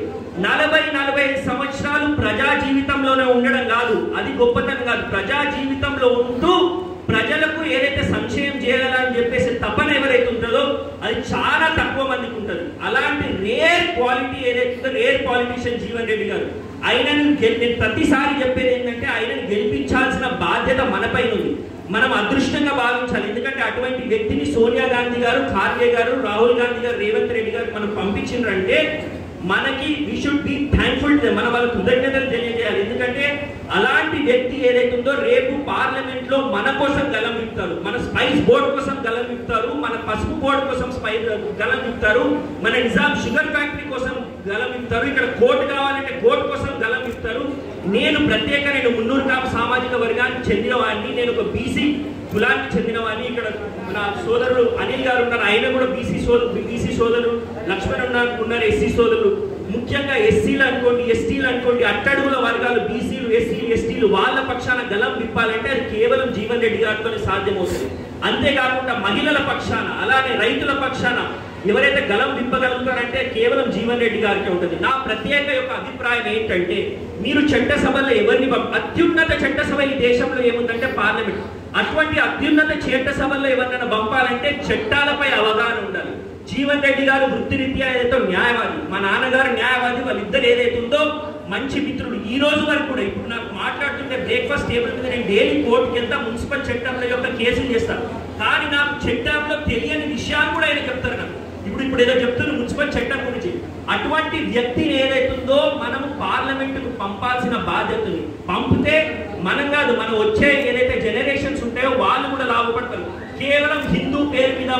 Speaker 17: 40-45 సంవత్సరాలు ప్రజా జీవితంలోనే ఉండడం కాదు, అది గొప్పతనం కాదు. ప్రజా జీవితంలో ఉంటూ ప్రజలకు ఏదైతే సంక్షేమం చేయాలని చెప్పేసి తపన ఎవరైతే ఉంటుందో అది చాలా తక్కువ మందికి ఉంటుంది. అలాంటి రేర్ క్వాలిటీ ఏదైతే రేర్ పాలిటిషియన్ జీవన్ రెడ్డి గారు. ఆయనను నేను ప్రతిసారి చెప్పేది ఏంటంటే ఆయనను గెలిపించాల్సిన బాధ్యత మనపైన ఉంది. మనం అదృష్టంగా భావించాలి. ఎందుకంటే అటువంటి వ్యక్తిని సోనియా గాంధీ గారు, ఖార్గే గారు, రాహుల్ గాంధీ గారు, రేవంత్ రెడ్డి గారు మనం పంపించిండ్రంటే మనకి వీ షుడ్ బి థ్యాంక్ఫుల్. మన వాళ్ళ కృతజ్ఞతలు తెలియజేయాలి. ఎందుకంటే అలాంటి వ్యక్తి ఏదైతే ఉందో రేపు పార్లమెంట్ లో మన కోసం గలం విప్పుతారు, మన స్పైస్ బోర్డు కోసం గలం విప్పుతారు, మన పసుపు బోర్డు కోసం గలం విప్పుతారు, మన నిజాం షుగర్ ఫ్యాక్టరీ కోసం గలం విప్పుతారు, ఇక్కడ కోర్టు కావాలంటే కోర్టు కోసం గలం విప్పుతారు. నేను మున్నూరు కాపు సామాజిక వర్గానికి చెందిన వాడిని, నేను ఒక బీసీ కులానికి చెందిన వాడిని. ఇక్కడ నా సోదరుడు అనిల్ గారు ఉన్నారు, ఆయన కూడా బీసీ సోదరుడు. లక్ష్మణ్ ఉన్నారు ఎస్సీ సోదరుడు. ముఖ్యంగా ఎస్సీలు అనుకోండి, ఎస్టీలు అనుకోండి, అట్టడుగుల వర్గాలు బీసీలు, ఎస్సీలు, ఎస్టీలు వాళ్ళ పక్షాన గలం విప్పాలంటే అది కేవలం జీవన్ రెడ్డి గారితోనే సాధ్యమవుతుంది. అంతేకాకుండా మహిళల పక్షాన అలానే రైతుల పక్షాన ఎవరైతే గలం విప్పగలుగుతారంటే కేవలం జీవన్ రెడ్డి గారికి ఉంటుంది. నా ప్రత్యేక యొక్క అభిప్రాయం ఏంటంటే మీరు చట్టసభలో ఎవరిని అత్యున్నత చట్టసభ ఈ దేశంలో ఏముందంటే పార్లమెంట్. అటువంటి అత్యున్నత చట్టసభల్లో ఎవరినైనా పంపాలంటే చట్టాలపై అవగాహన ఉండాలి. జీవన్ రెడ్డి గారు వృత్తిరీత్యా ఏదైతే న్యాయవాది, మా నాన్నగారు న్యాయవాది, వాళ్ళిద్దరు ఏదైతే ఉందో మంచి మిత్రుడు. ఈ రోజు వరకు కూడా ఇప్పుడు నాకు మాట్లాడుతుంటే బ్రేక్ఫాస్ట్ టేబుల్ మీద నేను డైలీ కోర్టుకి వెళ్తా, మున్సిపల్ చట్టంలో యొక్క కేసులు చేస్తాను. కానీ నాకు చట్టంలో తెలియని విషయాలు కూడా ఆయన చెప్తారు. నాకు ఇప్పుడు ఏదో చెప్తున్నారు మున్సిపల్ చట్టం గురించి. అటువంటి వ్యక్తిని ఏదైతుందో మనము పార్లమెంటుకు పంపాల్సిన బాధ్యత ఉంది. పంపితే మనం కాదు, మనం వచ్చే ఏదైతే జనరేషన్స్ ఉంటాయో వాళ్ళు కూడా లాభపడతారు. కేవలం హిందూ పేరు మీద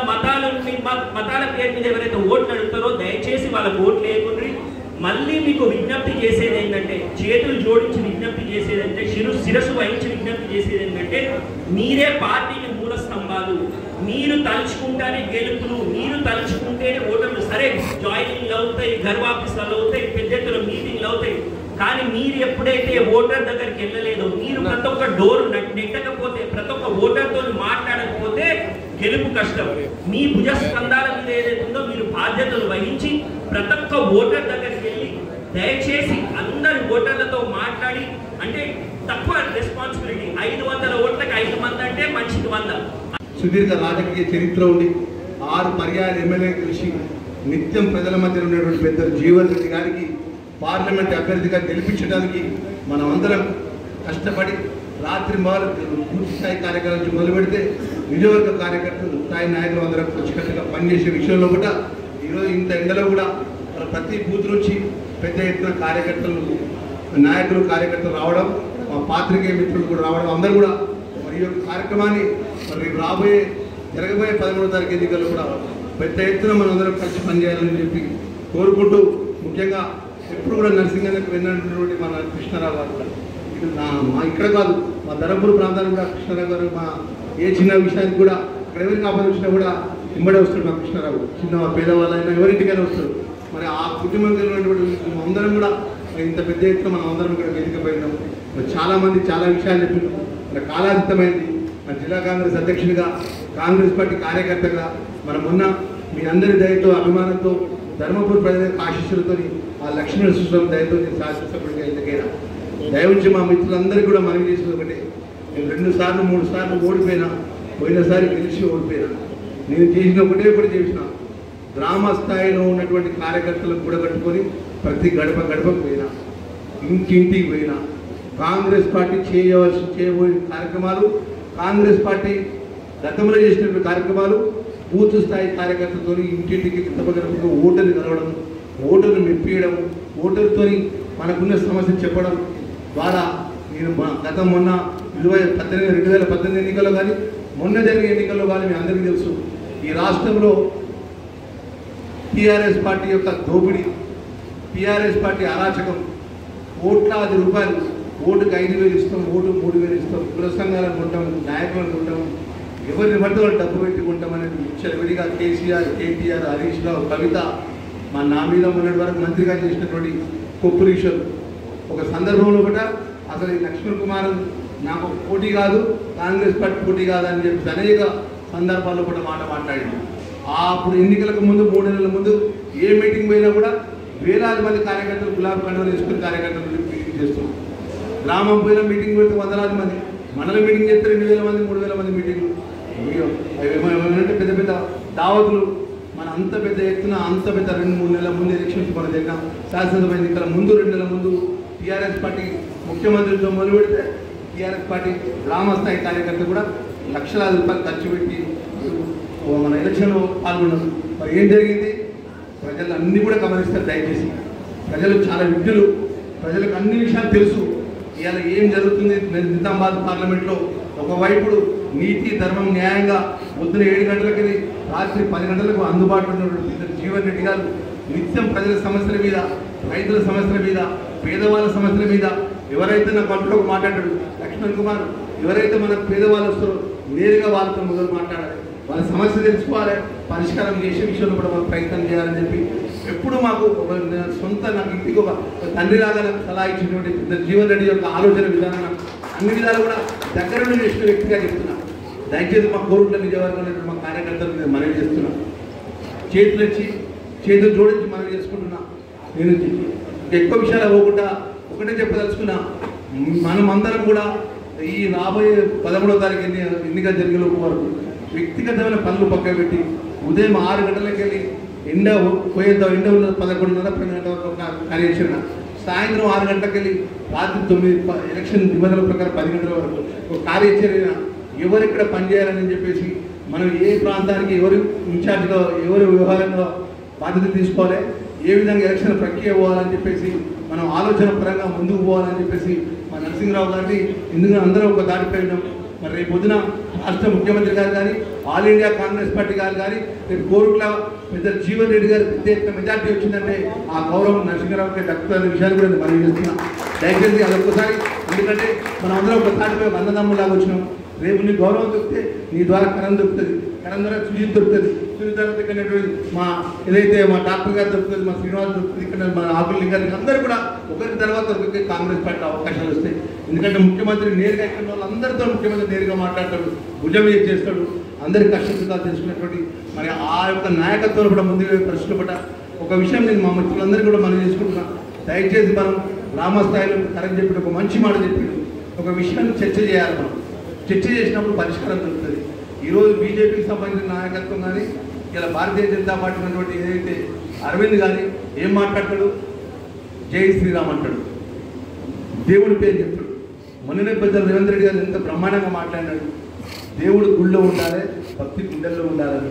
Speaker 17: మతాల పేరు మీద ఎవరైతే ఓట్లు అడుగుతారో దయచేసి వాళ్ళకు ఓట్లు వేయకుండా. మళ్ళీ మీకు విజ్ఞప్తి చేసేది ఏంటంటే, చేతులు జోడించి విజ్ఞప్తి చేసేది అంటే, శిరస్సు వహించి విజ్ఞప్తి చేసేది ఏంటంటే, మీరే పార్టీకి మూల స్తంభాలు. మీరు తలుచుకుంటేనే గెలుపులు, మీరు తలుచుకుంటేనే ఓటర్లు. సరే జాయినింగ్లు అవుతాయి, గర్వాఫీసాలు అవుతాయి, పెద్ద ఎత్తున మీటింగ్లు అవుతాయి. కానీ మీరు ఎప్పుడైతే ఓటర్ దగ్గరికి వెళ్ళలేదో, మీరు ప్రతి ఒక్క డోర్ నెట్టకపోతే, ప్రతి ఒక్క ఓటర్తో మాట్లాడకపోతే గెలుపు కష్టం. మీ భుజస్కంధాల మీద ఏదైతే ఉందో మీరు బాధ్యతలు వహించి ప్రతి ఒక్క ఓటర్ దగ్గరికి వెళ్ళి దయచేసి అందరి ఓటర్లతో మాట్లాడి, అంటే తక్కువ రెస్పాన్సిబిలిటీ, 500 ఓట్లకు 5 మంది అంటే మనిషికి 100.
Speaker 6: సుదీర్ఘ రాజకీయ చరిత్ర ఉంది. 6 పర్యాయాలు ఎమ్మెల్యే కలిసి నిత్యం ప్రజల మధ్య ఉన్నటువంటి పెద్ద జీవన్ రెడ్డి గారికి పార్లమెంట్ అభ్యర్థిగా గెలిపించడానికి మనం అందరం కష్టపడి రాత్రి పూర్తి స్థాయి కార్యక్రమం నుంచి మొదలు పెడితే నియోజకవర్గ కార్యకర్తలు, స్థాయి నాయకులు అందరం కలిసికట్టుగా పనిచేసే విషయంలో కూడా ఈరోజు ఇంత ఎండలో కూడా ప్రతి బూత్ నుంచి పెద్ద ఎత్తున కార్యకర్తలు రావడం, మా పాత్రికేయ మిత్రులు కూడా రావడం, అందరూ కూడా మరి ఈ యొక్క కార్యక్రమాన్ని మరి జరగబోయే 13వ తారీఖు ఎన్నికల్లో కూడా పెద్ద ఎత్తున మనం అందరం కలిసి పనిచేయాలని చెప్పి కోరుకుంటూ, ముఖ్యంగా ఎప్పుడు కూడా నర్సింగన్నకు వెళ్ళినటువంటి మన కృష్ణారావు గారు కూడా మా ఇక్కడ కాదు, మా ధర్మపురి ప్రాంతానికి కూడా కృష్ణారావు గారు, మా ఏ చిన్న విషయానికి కూడా ఇక్కడ ఎవరికి ఆపద వచ్చినా కూడా ఇమ్మడే వస్తాడు మా కృష్ణారావు. చిన్న పేదవాళ్ళైనా ఎవరింటికైనా వస్తాడు. మరి ఆ కుటుంబంలో ఉన్నటువంటి అందరం కూడా ఇంత పెద్ద ఎత్తున మనం అందరం కూడా వేదికపోయినాం. మరి చాలామంది చాలా విషయాలు చెప్పినాం. మరి కాలాతీతమైంది. మన జిల్లా కాంగ్రెస్ అధ్యక్షుడిగా, కాంగ్రెస్ పార్టీ కార్యకర్తగా మనం ఉన్న మీ అందరి దయతో, అభిమానంతో, ధర్మపురి ప్రజల ఆశీస్సులతో, ఆ లక్ష్మీ నరసింహస్వామి దయతో నేను శాసనసభ్యుడిగా ఎన్నికైనా. దయవుంచి మా మిత్రులందరికీ కూడా మనవి చేసేది ఒకటి, నేను 2 సార్లు 3 సార్లు ఓడిపోయినా, పోయినసారి గెలిచి ఓడిపోయినా. నేను చేసిన ఒకటి చేసిన గ్రామ స్థాయిలో ఉన్నటువంటి కార్యకర్తలకు కూడా కట్టుకొని ప్రతి గడపకు పోయినా, ఇంటింటికి పోయినా, కాంగ్రెస్ పార్టీ చేయబోయే కార్యక్రమాలు, కాంగ్రెస్ పార్టీ గతంలో చేసినటువంటి కార్యక్రమాలు, బూత్ స్థాయి కార్యకర్తలతో ఇంటింటికి గడపకు ఓటర్ని కలవడం, ఓటర్ను మెప్పియడం, ఓటర్తో మనకున్న సమస్యలు చెప్పడం,
Speaker 18: ద్వారా నేను మొన్న 2018 ఎన్నికల్లో కానీ మొన్న జరిగే ఎన్నికల్లో కానీ మీ అందరికీ తెలుసు ఈ రాష్ట్రంలో టీఆర్ఎస్ పార్టీ యొక్క దోపిడీ, టీఆర్ఎస్ పార్టీ అరాచకం, కోట్లాది రూపాయలు, ఓటుకు 5,000 ఇస్తాం, ఓటు 3,000 ఇస్తాం, కుల సంఘాలను కొంటాం, నాయకులను కొంటాం, ఎవరిని పడితే వాళ్ళు డబ్బు పెట్టుకుంటాం అనేది విడిగా కేసీఆర్, కేటీఆర్, హరీష్ రావు, కవిత నా మీద మొన్నటి వరకు మంత్రిగా చేసినటువంటి కొప్పురీశ్వర్ ఒక సందర్భంలో కూడా అసలు ఈ లక్ష్మణ్ కుమార్ నాకు పోటీ కాదు, కాంగ్రెస్ పార్టీ పోటీ కాదు అని చెప్పి అనేక సందర్భాల్లో కూడా మాట్లాడింది. అప్పుడు ఎన్నికలకు ముందు 3 నెలల ముందు ఏ మీటింగ్ పోయినా కూడా వేలాది మంది కార్యకర్తలు గులాబీ కండువలు తీసుకుని కార్యకర్తలు మీటింగ్ చేస్తున్నారు. గ్రామం పోయిన మీటింగ్ పెడితే వందలాది మంది, మండల మీటింగ్ చేస్తే 2,000 మంది 3,000 మంది మీటింగ్లు, ఏమంటే పెద్ద పెద్ద దావతులు. మన అంత పెద్ద ఎత్తున అంత పెద్ద 2-3 నెలల ముందు ఎలక్షన్స్ మన దగ్గర శాసనసభ ఎన్నికల ముందు 2 నెలల ముందు టీఆర్ఎస్ పార్టీ ముఖ్యమంత్రితో మొదలు పెడితే టీఆర్ఎస్ పార్టీ గ్రామస్థాయి కార్యకర్తలు కూడా లక్షలాది రూపాయలు ఖర్చు పెట్టి మన ఎలక్షన్లో పాల్గొన్నారు. మరి ఏం జరిగింది? ప్రజలు అన్నీ కూడా గమనిస్తారు. దయచేసి ప్రజలు చాలా విజ్ఞులు, ప్రజలకు అన్ని విషయాలు తెలుసు. ఇవాళ ఏం జరుగుతుంది నిజామాబాద్ పార్లమెంట్లో ఒకవైపు నీతి ధర్మం న్యాయంగా పొద్దున 7 గంటలకి రాత్రి 10 గంటలకు అందుబాటులో ఉన్నటువంటి జీవన్ రెడ్డి గారు నిత్యం ప్రజల సమస్యల మీద, రైతుల సమస్యల మీద, పేదవాళ్ళ సమస్యల మీద ఎవరైతే నా కంట్లో మాట్లాడాడు లక్ష్మణ్ కుమార్, ఎవరైతే మనకు పేదవాళ్ళు వస్తారో నేరుగా వాళ్ళతో మొదలు మాట్లాడాలి, వాళ్ళ సమస్య తెలుసుకోవాలి, పరిష్కారం చేసే విషయంలో కూడా మనం ప్రయత్నం చేయాలని చెప్పి ఎప్పుడు మాకు ఒక సొంత నాకు ఇంటికి ఒక తండ్రిలాగా సలహా ఇచ్చినటువంటి జీవన్ రెడ్డి యొక్క ఆలోచన విధానం అన్ని విధాలు కూడా దగ్గర నుండి చేసిన వ్యక్తిగా చెప్తున్నా. దయచేసి మా కోరుట్ల నిజవర్గం మా కార్యకర్తలు నేను మనవి చేస్తున్నా, చేతులు జోడించి మనవి చేసుకుంటున్నా. నేను ఎక్కువ విషయాలు అవ్వకుండా ఒకటే చెప్పదలుచుకున్నా, మనం అందరం కూడా ఈ రాబోయే 11వ తారీఖు ఎన్నిక జరిగే వరకు వ్యక్తిగతమైన పనులు పక్క పెట్టి ఉదయం 6 గంటలకు వెళ్ళి ఎండ పోయేద్దాం, ఎండ ఉన్న 11:30 12 గంటల వరకు కార్యాచరణ, సాయంత్రం 6 గంటలకు వెళ్ళి రాత్రి 9 ఎలక్షన్ నిబంధనల ప్రకారం 10 గంటల వరకు ఒక కార్యాచరణ ఎవరు ఇక్కడ పనిచేయాలని చెప్పేసి మనం ఏ ప్రాంతానికి ఎవరు ఇన్ఛార్జ్గా ఎవరు వ్యవహారంగా బాధ్యత తీసుకోవాలి, ఏ విధంగా ఎలక్షన్ ప్రక్రియ పోవాలని చెప్పేసి మనం ఆలోచన పరంగా ముందుకు పోవాలని చెప్పేసి మా నరసింహరావు గారిని ఎందుకు అందరూ ఒక దాటిపై ఉన్నాం. మరి రేపు పొద్దున రాష్ట్ర ముఖ్యమంత్రి గారు కానీ ఆల్ ఇండియా కాంగ్రెస్ పార్టీ గారు కానీ రేపు కోరుట్ల పెద్ద జీవన్ రెడ్డి గారు పెద్ద ఎత్తున మెజార్టీ వచ్చిందంటే ఆ గౌరవం నరసింహరావుకి దక్కుతున్న విషయాలు కూడా మనం చేస్తున్నాం. దయచేసి అదొకసారి, ఎందుకంటే మనం అందరం ఒక తాటిపై అన్నదమ్ములాగా వచ్చినాం. రేపు నీ గౌరవం దొరికితే నీ ద్వారా కరం దొరుకుతుంది, కరం ద్వారా సుజిత్ దొరుకుతుంది, సుజిత్ ద్వారా ఇక్కడ మా ఏదైతే మా డాక్టర్ గారు దొరుకుతుంది, మా శ్రీనివాస్ దొరుకుతుంది, ఇక్కడ మా ఆకుల గారికి అందరూ కూడా ఒకరి తర్వాత ఒకరికి కాంగ్రెస్ పార్టీ అవకాశాలు వస్తాయి. ఎందుకంటే ముఖ్యమంత్రి నేరుగా ఇక్కడ వాళ్ళందరితో ముఖ్యమంత్రి నేరుగా మాట్లాడతాడు, భుజం చేస్తాడు, అందరి కష్టసుఖాలు తెలుసుకున్నటువంటి మరి ఆ యొక్క నాయకత్వం కూడా ముందు ప్రశ్న పడ్డ ఒక విషయం నేను మా మిత్రులందరికీ కూడా మనం చేసుకుంటున్నా. దయచేసి మనం గ్రామస్థాయిలో కరెక్ట్ చెప్పిన ఒక మంచి మాట చెప్పాడు, ఒక విషయాన్ని చర్చ చేయాలి. మనం చర్చ చేసినప్పుడు పరిష్కారం దొరుకుతుంది. ఈరోజు బీజేపీకి సంబంధించిన నాయకత్వం కానీ ఇలా భారతీయ జనతా పార్టీ ఉన్నటువంటి ఏదైతే అరవింద్ కానీ ఏం మాట్లాడతాడు, జై శ్రీరామ్ అంటాడు, దేవుడి పేరు చెప్తాడు. మొన్ననే పెద్దలు రేవంత్ రెడ్డి గారు ఎంత బ్రహ్మాండంగా మాట్లాడినాడు, దేవుడు గుళ్ళో ఉండాలి, భక్తి గుండెల్లో ఉండాలని.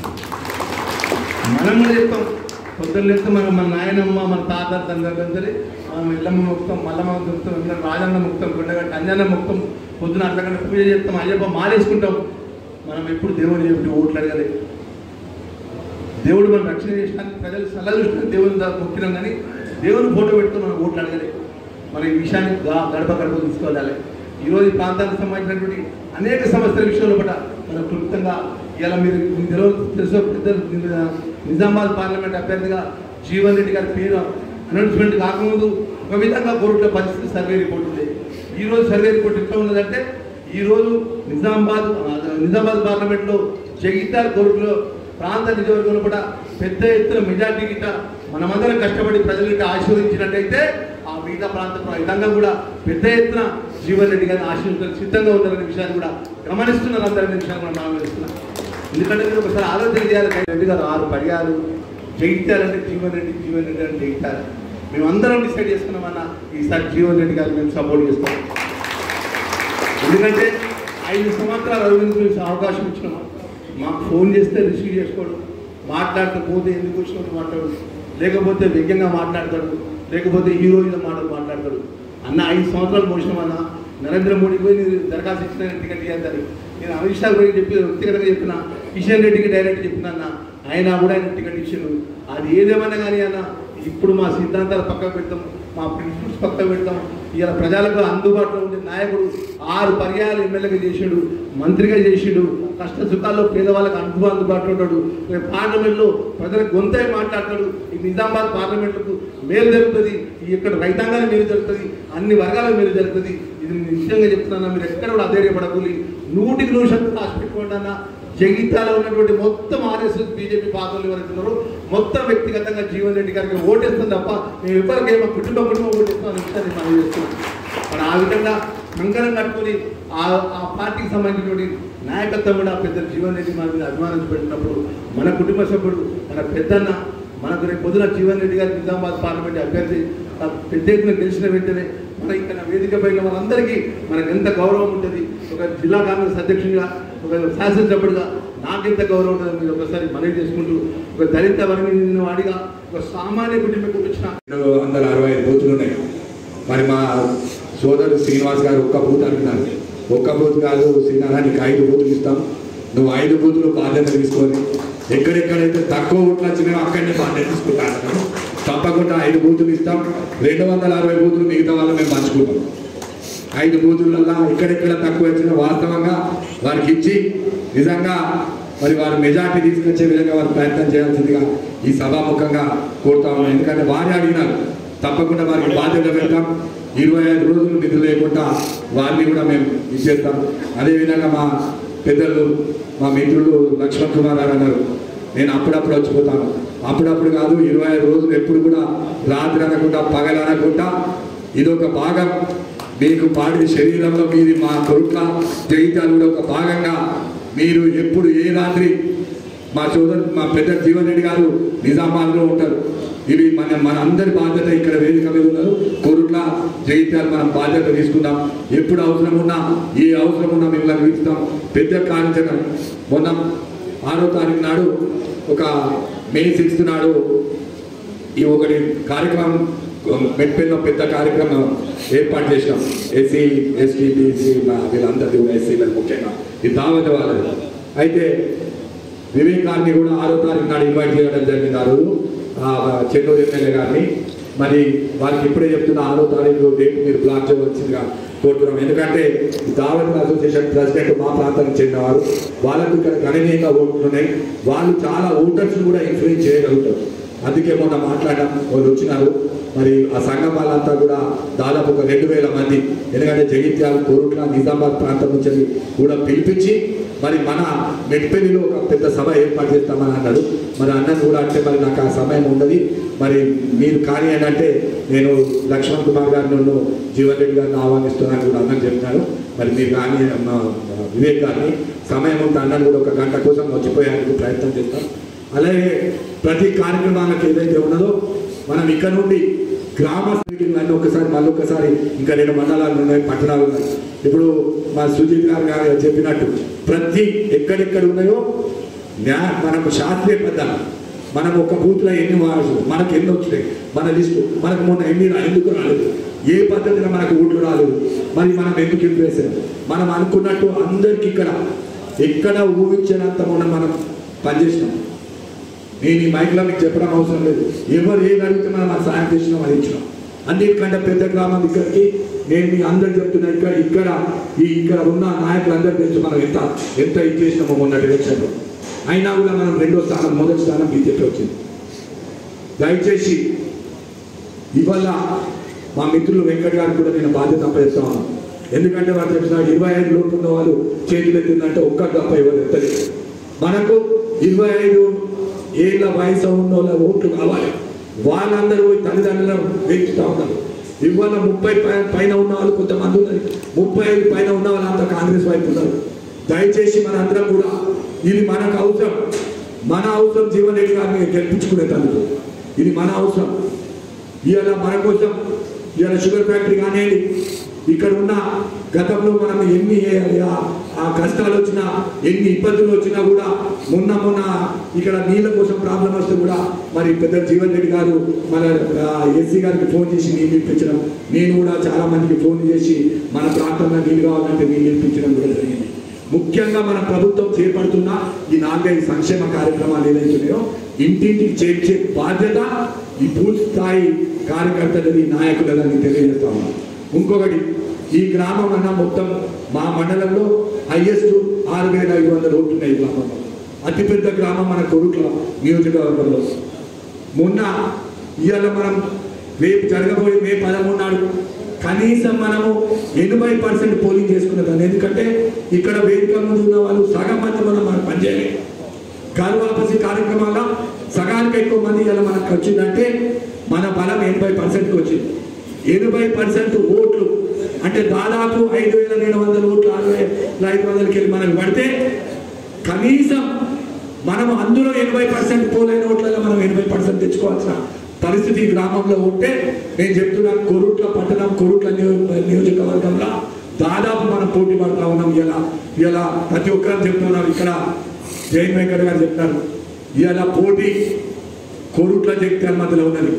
Speaker 18: మనం కూడా చెప్తాం, పొద్దున్న లేస్తే మన నాయనమ్మ మన తాత తండ్రి మనం ఇల్లమ్మ ముక్తం, మల్లమ్మ ముక్తం, రాజన్న ముక్తం, గుండెగట్ట అంజన్న ముక్తం, పొద్దున అట్లకంటే పూజ చేస్తాం, అయ్యప్ప మాలేసుకుంటాం. మనం ఎప్పుడు దేవుడిని చెప్పి ఓట్లు అడగలే. దేవుడు మనం రక్షణ చేసినాక ప్రజలు సలహా చూసిన దేవుని మొక్కినాం, కానీ దేవుని ఫోటో పెట్టుకుని మనం ఓట్లు అడగలే. మన ఈ విషయాన్ని గడప తీసుకోవాలి. ఈరోజు ఈ ప్రాంతానికి సంబంధించినటువంటి అనేక సమస్యల విషయంలో కూడా మనం క్లుప్తంగా ఇలా మీరు తెలుసు పెద్దలు నిజామాబాద్ పార్లమెంట్ అభ్యర్థిగా జీవన్ రెడ్డి గారి పేరు అనౌన్స్మెంట్ కాకముందు ఒక విధంగా కోరుట్ల పరిస్థితి సర్వే రిపోర్ట్ ఉంది. ఈరోజు సర్వే రిపోర్ట్ ఎట్లా ఉన్నదంటే ఈరోజు నిజామాబాద్ పార్లమెంట్లో జగిత్యాల కోరుట్లో ప్రాంత నియోజకవర్గంలో కూడా పెద్ద ఎత్తున మెజార్టీ గిట్ట మనమందరం కష్టపడి ప్రజలకి ఆశీర్వదించినట్టయితే ఆ మిగతా ప్రాంత విధంగా కూడా పెద్ద ఎత్తున జీవన్ రెడ్డి గారిని ఆశీర్వదించడానికి సిద్ధంగా ఉన్నారనే విషయాన్ని కూడా గమనిస్తున్నారు. అందరనే విషయాన్ని కూడా మనం వేస్తున్నాం. ఎందుకంటే మీరు ఒకసారి ఆలోచన చేయాలి. రెడ్డి గారు 6 పర్యాలు జగిత్యాలంటే జీవన్ రెడ్డి అంటే జగిత్యాలి. మేమందరం డిసైడ్ చేసుకున్నామన్నా ఈసారి జీవన్ రెడ్డి గారు మేము సపోర్ట్ చేస్తాం. ఎందుకంటే 5 సంవత్సరాలు అరవింద్ అవకాశం ఇచ్చినాము. మాకు ఫోన్ చేస్తే రిసీవ్ చేసుకోడు, మాట్లాడితే పోతే ఎందుకు వచ్చినట్టు మాట్లాడు, లేకపోతే వ్యంగ్యంగా మాట్లాడతాడు, లేకపోతే హీరోయిన్ మాటలు మాట్లాడతాడు. అన్న 5 సంవత్సరాలు మోసినామన్నా, నరేంద్ర మోడీ పోయి నేను దరఖాస్తు ఇచ్చిన టికెట్ ఇవ్వద్దని, నేను అమిత్ షా పోయి చెప్పి వ్యక్తిగతంగా చెప్పిన, కిషన్ రెడ్డికి డైరెక్ట్ చెప్పిన అన్న, అయినా కూడా ఆయన టికెట్ ఇచ్చిండు. అది ఏదేమన్నా కానీ అన్న ఇప్పుడు మా సిద్ధాంతాలు పక్కకు పెడతాం, మా ప్రిన్సిపల్స్ పక్కకు పెడతాం. ఇలా ప్రజలకు అందుబాటులో ఉండే నాయకుడు 6 పర్యాయాలు ఎమ్మెల్యేగా చేసాడు, మంత్రిగా చేసాడు, కష్ట సుఖాల్లో పేదవాళ్ళకి అందుబాటులో ఉంటాడు. పార్లమెంట్లో ప్రజలకు గొంతే మాట్లాడతాడు. ఈ నిజామాబాద్ పార్లమెంట్కు మేలు జరుగుతుంది, ఇక్కడ రైతాంగానికి మేలు జరుగుతుంది, అన్ని వర్గాలకు మేలు జరుగుతుంది. ఇది నిజంగా చెప్తున్నా, మీరు ఎక్కడ కూడా అధైర్యపడకూలి, 100% రాసి పెట్టుకోండి అన్న. జగిత్యాలలో ఉన్నటువంటి మొత్తం ఆర్ఎస్ఎస్ బీజేపీ పార్టీలు ఎవరైతే ఉన్నారో మొత్తం వ్యక్తిగతంగా జీవన్ రెడ్డి గారికి ఓటేస్తాం తప్ప మేము ఎవరికేమో కుటుంబం ఓటేస్తాం అనే విషయాన్ని మనం చేస్తున్నాం. మరి ఆ విధంగా కంకణం కట్టుకుని ఆ పార్టీకి సంబంధించినటువంటి నాయకత్వం కూడా పెద్ద జీవన్ రెడ్డి మన మీద అభిమానం పెట్టినప్పుడు మన కుటుంబ సభ్యుడు మన పెద్దన్న మనకు రేపు పొద్దున జీవన్ రెడ్డి గారి నిజామాబాద్ పార్లమెంట్ అభ్యర్థి పెద్ద ఎత్తున గెలిచిన వెంటనే మన ఇక్కడ వేదిక పైన మనందరికీ మనకు ఎంత గౌరవం ఉంటుంది. ఒక జిల్లా కాంగ్రెస్ అధ్యక్షుడిగా, ఒక శాసనసభ్యుడిగా నాకెంత గౌరవం ఉంటుంది మీరు ఒకసారి మనవి చేసుకుంటూ, ఒక దళిత వర్గీయ వాడిగా, ఒక సామాన్య కుటుంబం వచ్చిన
Speaker 2: 165 బూతులు ఉన్నాయి. మరి మా సోదరుడు శ్రీనివాస్ గారు ఒక్క బూత్ అంటున్నారు. ఒక్క బూత్ కాదు శ్రీనారా, నీకు 5 బూతులు ఇస్తాం, నువ్వు 5 బూతులు బాధ్యత తీసుకొని ఎక్కడెక్కడైతే తక్కువ ఓట్లు వచ్చినాయో అక్కడనే బాధ్యత తీసుకుంటాను. తప్పకుండా 5 బూతులు ఇస్తాం. 260 బూతులు మిగతా వాళ్ళు మేము పంచుకుంటాం. 5 బూతులలో ఎక్కడెక్కడ తక్కువ వచ్చినా వాస్తవంగా వారికి ఇచ్చి నిజంగా మరి వారు మెజార్టీ తీసుకొచ్చే విధంగా వారు ప్రయత్నం చేయాల్సిందిగా ఈ సభాముఖంగా కోరుతా ఉన్నాం. ఎందుకంటే వారే అడిగినారు, తప్పకుండా వారికి బాధ్యత పెడతాం. 25 రోజులు నిధులు లేకుండా వారిని కూడా మేము ఇచ్చేస్తాం. అదేవిధంగా మా పెద్దలు మా మిత్రులు లక్ష్మణ్ కుమార్ గారు అన్నారు, నేను అప్పుడప్పుడు వచ్చిపోతాను. అప్పుడప్పుడు కాదు, 25 రోజులు ఎప్పుడు కూడా రాత్రి అనకుండా పగలు అనకుండా ఇదొక భాగం మీకు పాడి శరీరంలో మీది మా కొడుట్ల జగిత్యాలు కూడా ఒక భాగంగా మీరు ఎప్పుడు ఏ రాత్రి మా పెద్ద జీవన్ రెడ్డి గారు నిజామాబాద్లో ఉంటారు. ఇవి మన అందరి బాధ్యత. ఇక్కడ వేదిక మీద ఉన్నారు, కొరుట్ల జగిత్యాలు మనం బాధ్యత తీసుకుందాం. ఎప్పుడు అవసరం ఉన్నా ఏ అవసరం ఉన్నా మిమ్మల్ని పిలుస్తాం. పెద్ద కార్యాచరణ మొన్న 6వ తారీఖు నాడు ఒక మే 6 నాడు ఈ ఒకటి కార్యక్రమం మెట్పల్లిలో పెద్ద కార్యక్రమం ఏర్పాటు చేసినాం. ఎస్సీ ఎస్టీ బీసీ వీళ్ళందరిది కూడా ఎస్సీలకు ముఖ్యంగా ఈ దావత వాళ్ళది. అయితే వివేకాన్ని కూడా 6వ తారీఖు నాడు ఇన్వైట్ చేయడం జరిగింది. ఆ రోజు చెన్నూరు ఎమ్మెల్యే గారిని. మరి వారికి ఇప్పుడే చెప్తున్న 6వ తారీఖు డేట్ మీరు బ్లాక్ చేయవలసిందిగా కోరుతున్నాం. ఎందుకంటే దావత్ అసోసియేషన్ ప్రెసిడెంట్ మా ప్రాంతానికి చెందినవారు, వాళ్ళకు ఇక్కడ గణనీయంగా ఓట్లు ఉన్నాయి. వాళ్ళు చాలా ఓటర్స్ కూడా ఇన్ఫ్లుయెన్స్ చేయగలుగుతారు. అందుకే మొన్న మాట్లాడడం వాళ్ళు వచ్చినారు. మరి ఆ సంఘం వాళ్ళంతా కూడా దాదాపు ఒక 2000 మంది, ఎందుకంటే జగిత్యాల కోరుట్ల నిజామాబాద్ ప్రాంతం నుంచి కూడా పిలిపించి మరి మన మెట్పల్లిలో ఒక పెద్ద సభ ఏర్పాటు చేస్తామని అన్నాడు. మరి అన్నది కూడా అంటే మరి నాకు ఆ సమయం ఉండదు, మరి మీరు కానీ ఏంటంటే నేను లక్ష్మణ్ కుమార్ గారిని జీవన్ రెడ్డి గారిని ఆహ్వానిస్తున్నాను కూడా అన్నని చెప్పినారు. మరి మీరు కానీ వివేక్ గారిని సమయం ఉంటే అన్నని కూడా 1 గంట కోసం వచ్చిపోయేందుకు ప్రయత్నం చేస్తాం. అలాగే ప్రతి కార్యక్రమాలకు ఏదైతే ఉన్నదో మనం ఇక్కడ నుండి గ్రామ మీటింగ్లన్నీ మళ్ళొకసారి ఇంకా 2 మండలాలు ఉన్నాయి, పట్టణాలు ఉన్నాయి. ఇప్పుడు మా సుజిత్ గారు చెప్పినట్టు ప్రతి ఎక్కడెక్కడ ఉన్నాయో మనకు శాస్త్రీయ పద్ధతి, మనం ఒక బూత్లో ఎన్ని వార్డ్స్, మనకు ఎన్ని వచ్చినాయి, మన లిస్టు, మనకు మొన్న ఎందుకు రాలేదు, ఏ పద్ధతిలో మనకు ఓట్లు రాలేదు, మరి మనం ఎందుకు ఇంప్రెస్ మనం అనుకున్నట్టు అందరికి ఎక్కడ ఊహించినంత మనం పనిచేసినాం. నేను ఈ మైక్లో మీకు చెప్పడం అవసరం లేదు. ఎవరు ఏది అడిగితే మనం సాయం చేసినాం, అది ఇచ్చినాం. అన్నిటికంటే పెద్ద గ్రామం ఇక్కడికి నేను మీ అందరు చెప్తున్నా, ఇక్కడ ఉన్న నాయకులందరూ తెలుసు మనం ఎంత ఇచ్చేసినామో మొన్నటి ఎలక్షన్లో. అయినా కూడా మనం 2వ స్థానం, మొదటి స్థానం బీజేపీ వచ్చింది. దయచేసి ఇవాళ మా మిత్రులు వెంకట్ గారికి కూడా నేను బాధ్యత అప్పగిస్తా ఉన్నాను. ఎందుకంటే వాళ్ళు చెప్పిన 25 లోపు ఉన్న వాళ్ళు చేతులు ఎత్తిందంటే ఒక్క తప్ప ఎవరు ఎత్తలేదు. మనకు 25 ఏళ్ళ వయసు ఉన్న వాళ్ళ ఓట్లు కావాలి. వాళ్ళందరూ తల్లిదండ్రులను వేచుతూ ఉన్నారు. ఇవాళ 30 పైన ఉన్న వాళ్ళు కొంతమంది ఉన్నారు, 35 పైన ఉన్న వాళ్ళంతా కాంగ్రెస్ వైపు ఉన్నారు. దయచేసి మనందరం కూడా ఇది మనకు అవసరం, మన అవసరం జీవన్ రెడ్డి గారిని గెలిపించుకునేందుకు ఇది మన అవసరం. ఇవాళ మన కోసం ఇవాళ షుగర్ ఫ్యాక్టరీ కానివ్వండి, ఇక్కడ ఉన్న గతంలో మనం ఎన్ని ఆ కష్టాలు వచ్చినా ఎన్ని ఇబ్బందులు వచ్చినా కూడా మొన్న ఇక్కడ నీళ్ళ కోసం ప్రాబ్లం వస్తే కూడా మరి పెద్ద జీవన్ రెడ్డి గారు మన ఎస్సీ గారికి ఫోన్ చేసి నీళ్ళు ఇప్పించడం, నేను కూడా చాలా మందికి ఫోన్ చేసి మన ప్రాంతంలో నీళ్ళు కావాలంటే నీళ్ళు ఇప్పించడం కూడా జరిగింది. ముఖ్యంగా మన ప్రభుత్వం చేపడుతున్న ఈ 4-5 సంక్షేమ కార్యక్రమాలు ఏదైతున్నాయో ఇంటింటికి చేర్చే బాధ్యత ఈ బూత్ స్థాయి కార్యకర్తలని నాయకులని తెలియజేస్తా ఉన్నాం. ఇంకొకటి, ఈ గ్రామం అన్న మొత్తం మా మండలంలో హైయెస్ట్ 6,500 ఓట్లు ఉన్నాయి. ఈ గ్రామంలో అతిపెద్ద గ్రామం మన కొరుట్ల నియోజకవర్గంలో. మొన్న ఇవాళ మనం రేపు జరగబోయే మే 13 నాడు కనీసం మనము 80% పోలింగ్ చేసుకున్నదాన్ని. ఎందుకంటే ఇక్కడ వేదిక ముందు ఉన్న వాళ్ళు సగం మంది మనం పనిచేయలేదు. గర్వాపసి కార్యక్రమాల సగానికి ఎక్కువ మంది ఇలా మనకు వచ్చిందంటే మన బలం 80%కి వచ్చింది. 80% ఓట్లు అంటే దాదాపు 5,200 ఓట్లు 6,500కి వెళ్ళి మనకు పడితే కనీసం మనం అందులో 80% పోలైన ఓట్లలో మనం 80% తెచ్చుకోవాల్సిన పరిస్థితి గ్రామంలో ఉంటే నేను చెప్తున్నా, కొరుట్ల పట్టణం కొరుట్ల నియోజకవర్గంలో దాదాపు మనం పోటీ పడతా ఉన్నాం. ఇలా ప్రతి ఒక్కరు చెప్తున్నాం. ఇక్కడ జైన్ వెంకట గారు చెప్తారు, ఇలా పోటీ కొరుట్ల జగిత్యాల మధ్యలో ఉన్నది.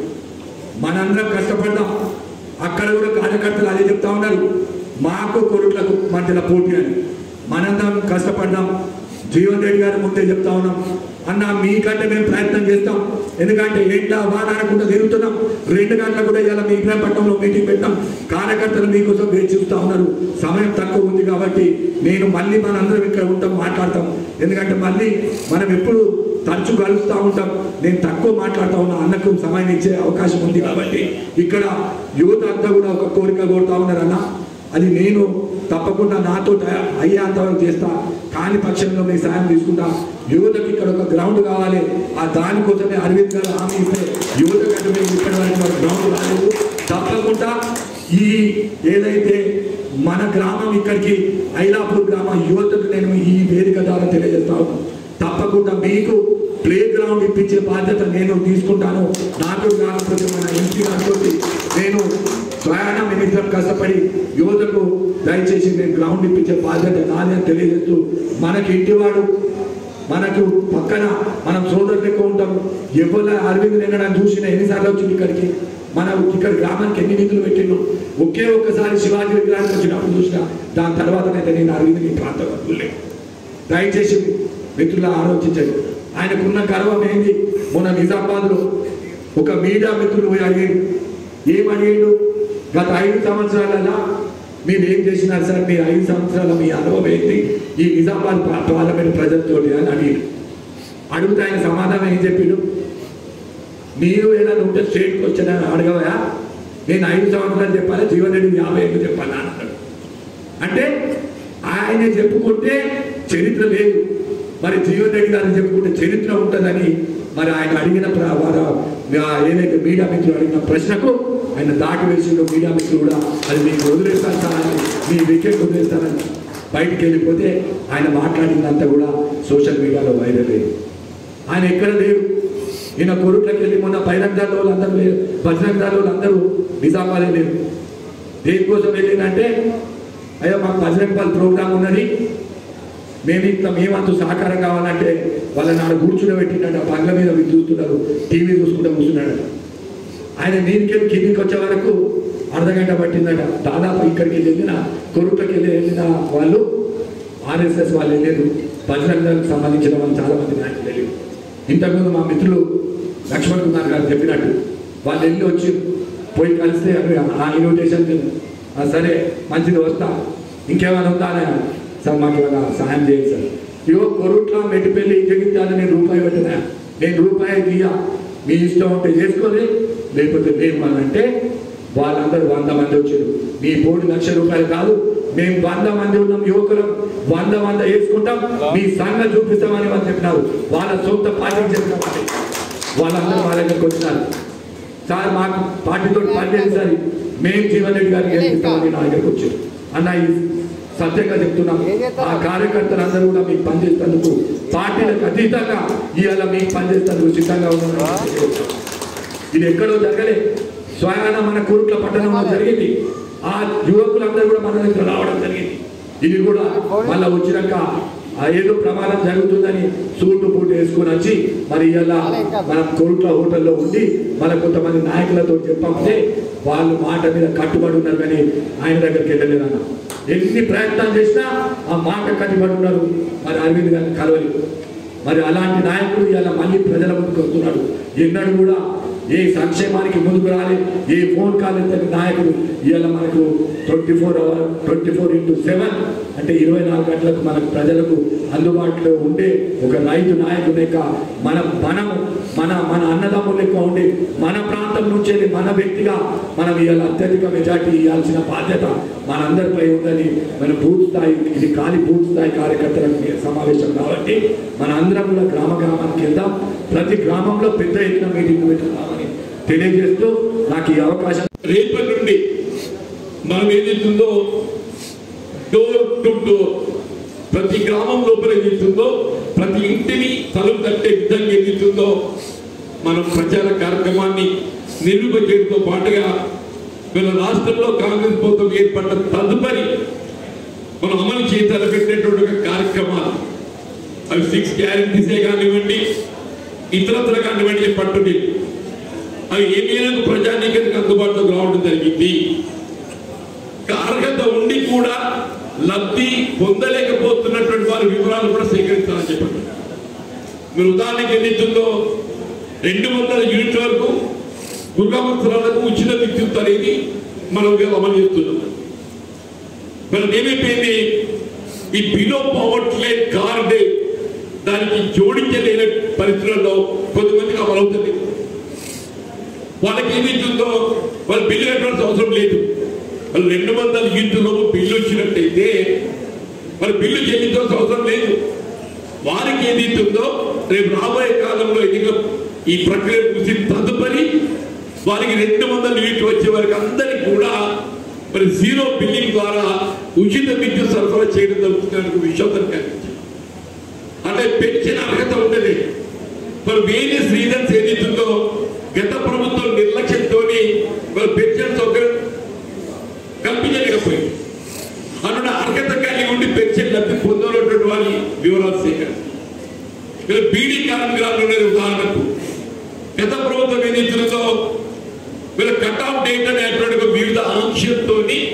Speaker 2: మనందరం కష్టపడ్డాం. అక్కడ కూడా కార్యకర్తలు అదే చెప్తా ఉన్నారు, మాకు కొరుట్లకు మధ్యలో పోటీ అని. మనందరం కష్టపడ్డాం. జీవన్ రెడ్డి గారి ముందే చెప్తా ఉన్నాం, అన్న మీకంటే మేము ప్రయత్నం చేస్తాం. ఎందుకంటే ఎండ వాన అనకుండా తిరుగుతున్నాం. 2 గంటలకు కూడా ఇలా మీ ఇబ్రాహీంపట్నంలో మీటింగ్ పెట్టాం. కార్యకర్తలు మీకోసం వేచి చూస్తూ ఉన్నారు. సమయం తక్కువ ఉంది కాబట్టి నేను మళ్ళీ మనందరం ఇక్కడ ఉంటాం, మాట్లాడతాం. ఎందుకంటే మళ్ళీ మనం ఎప్పుడు తరచు కలుస్తూ ఉంటాం. నేను తక్కువ మాట్లాడుతూ ఉన్నా, అన్నకు సమయం ఇచ్చే అవకాశం ఉంది కాబట్టి ఇక్కడ యువత అంతా కూడా ఒక కోరిక కోరుతా ఉన్నారు. అన్న అది నేను తప్పకుండా నాతో అయ్యేంతవరకు చేస్తా, కాని పక్షంలో మీ సాయం తీసుకుంటా. యువతకి ఇక్కడ ఒక గ్రౌండ్ కావాలి. ఆ దానికోసమే అరవింద్ గారు హామీ ఇస్తే యువత కంటే మేము ఇక్కడ వరకు గ్రౌండ్ రాలేదు. తప్పకుండా ఈ ఏదైతే మన గ్రామం ఇక్కడికి ఐలాపూర్ గ్రామం యువతకు నేను ఈ వేదిక ద్వారా తెలియజేస్తా ఉన్నాను. తప్పకుండా మీకు ప్లే గ్రౌండ్ ఇప్పించే బాధ్యత నేను తీసుకుంటాను. నాకు కాకపోతే మన ఎంపీ గారితో నేను స్వయాన నిమిత్తం కష్టపడి యువతకు దయచేసి నేను గ్రౌండ్ ఇప్పించే బాధ్యత నాది అని తెలియజేస్తూ, మనకి ఇంటివాడు మనకు పక్కన మనం సోదరులు ఎక్కువ ఉంటాం. ఎవరు అరవింద్ నిన్నడానికి చూసిన ఎన్నిసార్లు వచ్చింది ఇక్కడికి, మనం ఇక్కడ గ్రామానికి ఎన్ని నిధులు పెట్టిండు. ఒక్కసారి శివాజీ విగ్రహానికి వచ్చినప్పుడు చూసిన, దాని తర్వాతనైతే నేను అరవింద్ ఈ ప్రాంతం వదిలేదు. దయచేసి మిత్రులు ఆలోచించండి. ఆయనకున్న గర్వం ఏంది? మొన్న నిజామాబాద్లో ఒక మీడియా మిత్రులు పోయి అడిగాడు, ఏమడిగాడు, గత 5 సంవత్సరాలలో మీరు ఏం చేసినారు సార్, మీరు 5 సంవత్సరాల మీ అనుభవం ఏంటి ఈ నిజామాబాద్ పార్లమెంట్ ప్రజలతోటి అని అడిగాడు. అడిగితే ఆయన సమాధానం ఏం చెప్పిండు, మీరు ఏదైనా ఉంటే స్టేట్కి వచ్చానని అడగవా, నేను 5 సంవత్సరాలు చెప్పాలి, జీవన్ రెడ్డి 50 చెప్పాలి అని అన్నాడు. అంటే ఆయన చెప్పుకుంటే చరిత్ర లేదు, మరి జీవన్ రెడ్డి గారిని చెప్పుకుంటే చరిత్ర ఉంటుందని మరి ఆయన అడిగిన ఏదైతే మీడియా మిత్రులు అడిగిన ప్రశ్నకు ఆయన దాటి వేసిండు. మీడియా మిత్రులు కూడా అది మీకు వదిలేస్తాను సార్, మీ వికెట్ వదిలేస్తానని బయటికి వెళ్ళిపోతే ఆయన మాట్లాడిందంతా కూడా సోషల్ మీడియాలో వైరల్ అయ్యింది. ఆయన ఎక్కడ లేరు. ఈయన కొరుట్లకి వెళ్ళి మొన్న బహిరంగాల్లో వాళ్ళందరూ లేరు, బజరంగాల్లో వాళ్ళందరూ నిజామాబాద్ లేరు. దేనికోసం వెళ్ళిందంటే, అయ్యో మాకు బజరంగ్ ప్రోగ్రామ్ ఉన్నది, మేమంతా సహకారం కావాలంటే వాళ్ళని ఆడ కూర్చుని ఆ బంగ్ల మీద చూస్తున్నారు, టీవీ చూసుకుంటూ కూర్చున్నాడు. ఆయన నీటికెళ్ళి కిందికి వచ్చే వరకు అర్ధగంట పట్టిందట. దాదాపు ఇక్కడికి వెళ్ళిన కొరుట్లకి వెళ్ళిన వాళ్ళు ఆర్ఎస్ఎస్ వాళ్ళు వెళ్ళారు, బజరంగాలకు సంబంధించిన వాళ్ళు చాలామంది నాయకులు వెళ్ళారు. ఇంతకుముందు మా మిత్రులు లక్ష్మణ్ కుమార్ గారు చెప్పినట్టు వాళ్ళు వెళ్ళి వచ్చి పోయి కలిస్తే ఆ ఇన్విటేషన్ సరే మంచిది వస్తా, ఇంకేమైనా ఉందా సార్ మాకు ఏమైనా సహాయం చేయండి సార్. ఇవో కొరుట్ల మెట్టిపల్లి జగిత్యాల నేను రూపాయి పెట్టినా, నేను రూపాయి తీయా, మీ ఇష్టం ఉంటే చేసుకోలే లేకపోతే మేము అంటే వాళ్ళందరూ 100 మంది వచ్చారు. మీ పోటీ ₹1,00,000 కాదు, మేము 100 మంది ఉన్నాం, యువకులం 100 వేసుకుంటాం, మీ సంఘం చూపిస్తామని వాళ్ళు చెప్పినారు. వాళ్ళ సొంత పార్టీకి చెప్పిన వాళ్ళందరూ వాళ్ళ దగ్గరికి వచ్చినారు. సార్ మాకు పార్టీతో పనిచేసి సార్ మేము జీవన్ రెడ్డి గారికి గెలిపిస్తామని నా దగ్గరకు వచ్చారు. అన్న ఈ సత్యంగా చెప్తున్నాం, ఆ కార్యకర్తలు అందరూ కూడా మీకు పనిచేసేందుకు పార్టీలకు అతీతంగా ఇవాళ మీకు పనిచేసేందుకు సిద్ధంగా ఉన్నారు. ఇది ఎక్కడో జరగలే, స్వయాన మన కొరుట్ల పట్టణంలో జరిగింది. ఆ యువకులందరూ కూడా మన దగ్గర రావడం జరిగింది. ఇది కూడా మళ్ళీ వచ్చినాక ఏదో ప్రమాదం జరుగుతుందని సూటు బూటు వేసుకొని వచ్చి మరి ఇలా మనం కోట్ల హోటల్లో ఉండి మన కొంతమంది నాయకులతో చెప్పామంటే వాళ్ళు మాట మీద కట్టుబడి ఉన్నారు కానీ ఆయన దగ్గరికి వెళ్ళలేదన్న. ఎన్ని ప్రయత్నాలు చేసినా ఆ మాట కట్టుబడి ఉన్నారు. మరి అరవింద్ గారిని కలవలి. మరి అలాంటి నాయకుడు ఇలా మళ్ళీ ప్రజల ముందుకు వస్తున్నాడు. ఎన్నడూ కూడా ఏ సంక్షేమానికి ముందుకు రాలి, ఏ ఫోన్ కాల్ ఎత్తని నాయకుడు ఇవాళ మనకు 24/7 అంటే 24 గంటలకు మనకు ప్రజలకు అందుబాటులో ఉండే ఒక రైతు నాయకుడు లెక్క మన అన్నదమ్ముల లెక్క ఉండి మన ప్రాంతం నుంచి మన వ్యక్తిగా మనం ఇవాళ అత్యధిక మెజార్టీ ఇవ్వాల్సిన బాధ్యత మనందరిపై ఉందని మన బూత్ స్థాయి, ఇది ఖాళీ బూత్ స్థాయి కార్యకర్తల సమావేశం కాబట్టి మన అందరం కూడా గ్రామానికి వెళ్దాం. ప్రతి గ్రామంలో పెద్ద ఎత్తున మీటింగ్ పెట్టుకుందామని తెలియజేస్తూ నాకు ఈ అవకాశం.
Speaker 19: రేపటి నుండి మనం ఏదైతుందో డోర్ టు డోర్ ప్రతి గ్రామం లోపల ఏదైతుందో ప్రతి ఇంటిని తలుపు తట్టే విధంగా ఏదైతుందో మనం ప్రచార కార్యక్రమాన్ని నిర్వహించడంతో పాటుగా వీళ్ళ రాష్ట్రంలో కాంగ్రెస్ ప్రభుత్వం ఏర్పడ్డ తదుపరి మనం అమలు చేయాలి పెట్టేటువంటి కార్యక్రమాలు అవి 6 గ్యారెంటీసే కానివ్వండి, ఇతరత్ర కానివ్వండి పట్టుని అవి ఏ మేరకు ప్రజానీకానికి అందుబాటులోకి రావడం జరిగింది. అర్హత ఉండి కూడా లబ్ధి పొందలేకపోతున్నటువంటి వారి వివరాలు కూడా సేకరించాలని చెప్పండి. మీరు ఉదాహరణకి ఏదైతుందో 200 యూనిట్ల వరకు గృహవత్సరాలకు ఉచిత విద్యుత్ అనేది మనం అమలు చేస్తున్నాం. మనం ఏమైపోయింది, ఈ బిలో పవర్టీ లైన్ కార్డు దానికి జోడించలేని పరిస్థితుల్లో కొంతమందికి అమలవుతుంది. వాళ్ళకి ఏమైతుందో వాళ్ళు బిల్లు కట్టాల్సిన అవసరం లేదు. వాళ్ళు 200 యూనిట్లలోపు బిల్లు వచ్చినట్టయితే వాళ్ళు బిల్లు చెల్లించాల్సిన అవసరం లేదు. వారికి ఏదైతుందో రేపు రాబోయే కాలంలో ఈ ప్రక్రియ ముగిసిన తదుపరి వారికి 200 యూనిట్లు వచ్చే వారికి అందరికీ కూడా మరి జీరో బిల్లింగ్ ద్వారా ఉచిత విద్యుత్ సరఫరా చేయడం జరుగుతున్న విషయం కనిపించింది. అంటే పెన్షన్ అర్హత ఉండదు. మరి వేరియస్ రీజన్స్ ఏదైతుందో గత ప్రభుత్వం నిర్లక్ష్యంతో మరి పెన్షన్ సౌకర్యం కల్పించలేకపోయింది. అన్న అర్హత కలిగి ఉండి పెన్షన్ లబ్ధి పొందనటువంటి వారి వివరాలు సేకరణ బీడీ కార్మికులు ఉన్నది. ఉదాహరణకు గత ప్రభుత్వం ఏదైతుందో వీళ్ళ కట్ ఆఫ్ డేట్ అనేటువంటి వివిధ ఆంక్షలతో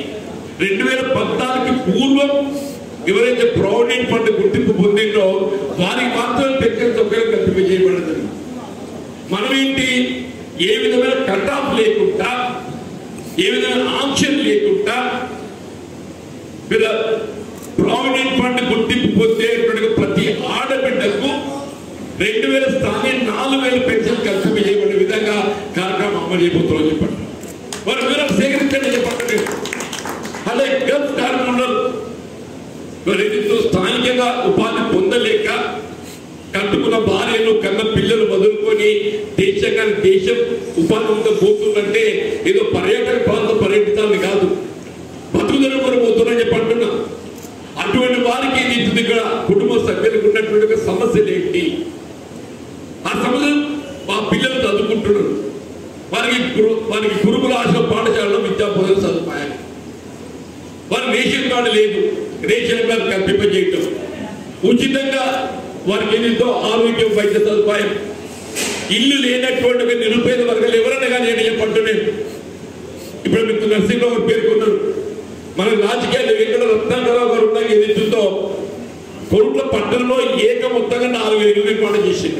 Speaker 19: 2014కి పూర్వం ఎవరైతే ప్రావిడెంట్ ఫండ్ గుర్తింపు పొందిందో వారికి మాత్రమే పెన్షన్ సౌకర్యం కల్పించబడదు. మనం ఏంటి, ఏ విధమైన కట్ ఆఫ్ లేకుండా, ఏ విధమైన ఆంక్షలు లేకుండా వీళ్ళ ప్రావిడెంట్ ఫండ్ గుర్తింపు పొందేటువంటి ప్రతి ఆడబిడ్డకు 2000 స్థానే 4000 పెన్షన్ కల్పించబడే విధంగా కార్యక్రమం అమలు చేయబోతున్నాం చెప్పండి. వారు వివరాలు సేకరించండి చెప్పండి. అలాగే గల్ఫ్ కార్మికులు స్థానికంగా ఉపాధి పొందలేక కట్టుకున్న భార్యలు కన్న పిల్లలు వదులుకొని దేశం ఉపాధి పోతుందంటే ఏదో పర్యాటక ప్రాంతం పర్యటించాలని కాదు, బతుకుదల వరకు పోతుందని చెప్పంటున్నా. అటువంటి వారికి ఇక్కడ కుటుంబ సభ్యులకు ఉన్నటువంటి సమస్యలు ఏంటి, ఆ సమస్యలు మా పిల్లలు చదువుకుంటున్నారు, వారికి గురుకుల ఆశ్రమ పాఠశాలలో విద్యా బోధన సదుపాయాలు, వారి రేషన్ కార్డు లేదు, రేషన్ కార్డు కల్పింపజేయటం, ఉచితంగా వారికి ఏదో ఆరోగ్యం వైద్య సదుపాయం, ఇల్లు లేనటువంటి నిరుపేద వర్గాలు ఎవరైనా కానీ నేను చెప్పంటున్నాను. ఇప్పుడు మీకు నరసింహరావు పేర్కొన్నారు. మన రాజకీయాలు ఎక్కడ రత్నాకరావు గారు ఉన్నాక ఏదైతుందో కొరుట్ల పట్టణంలో మొత్తంగా 4000 ఇల్లు నిర్మాణం చేసింది.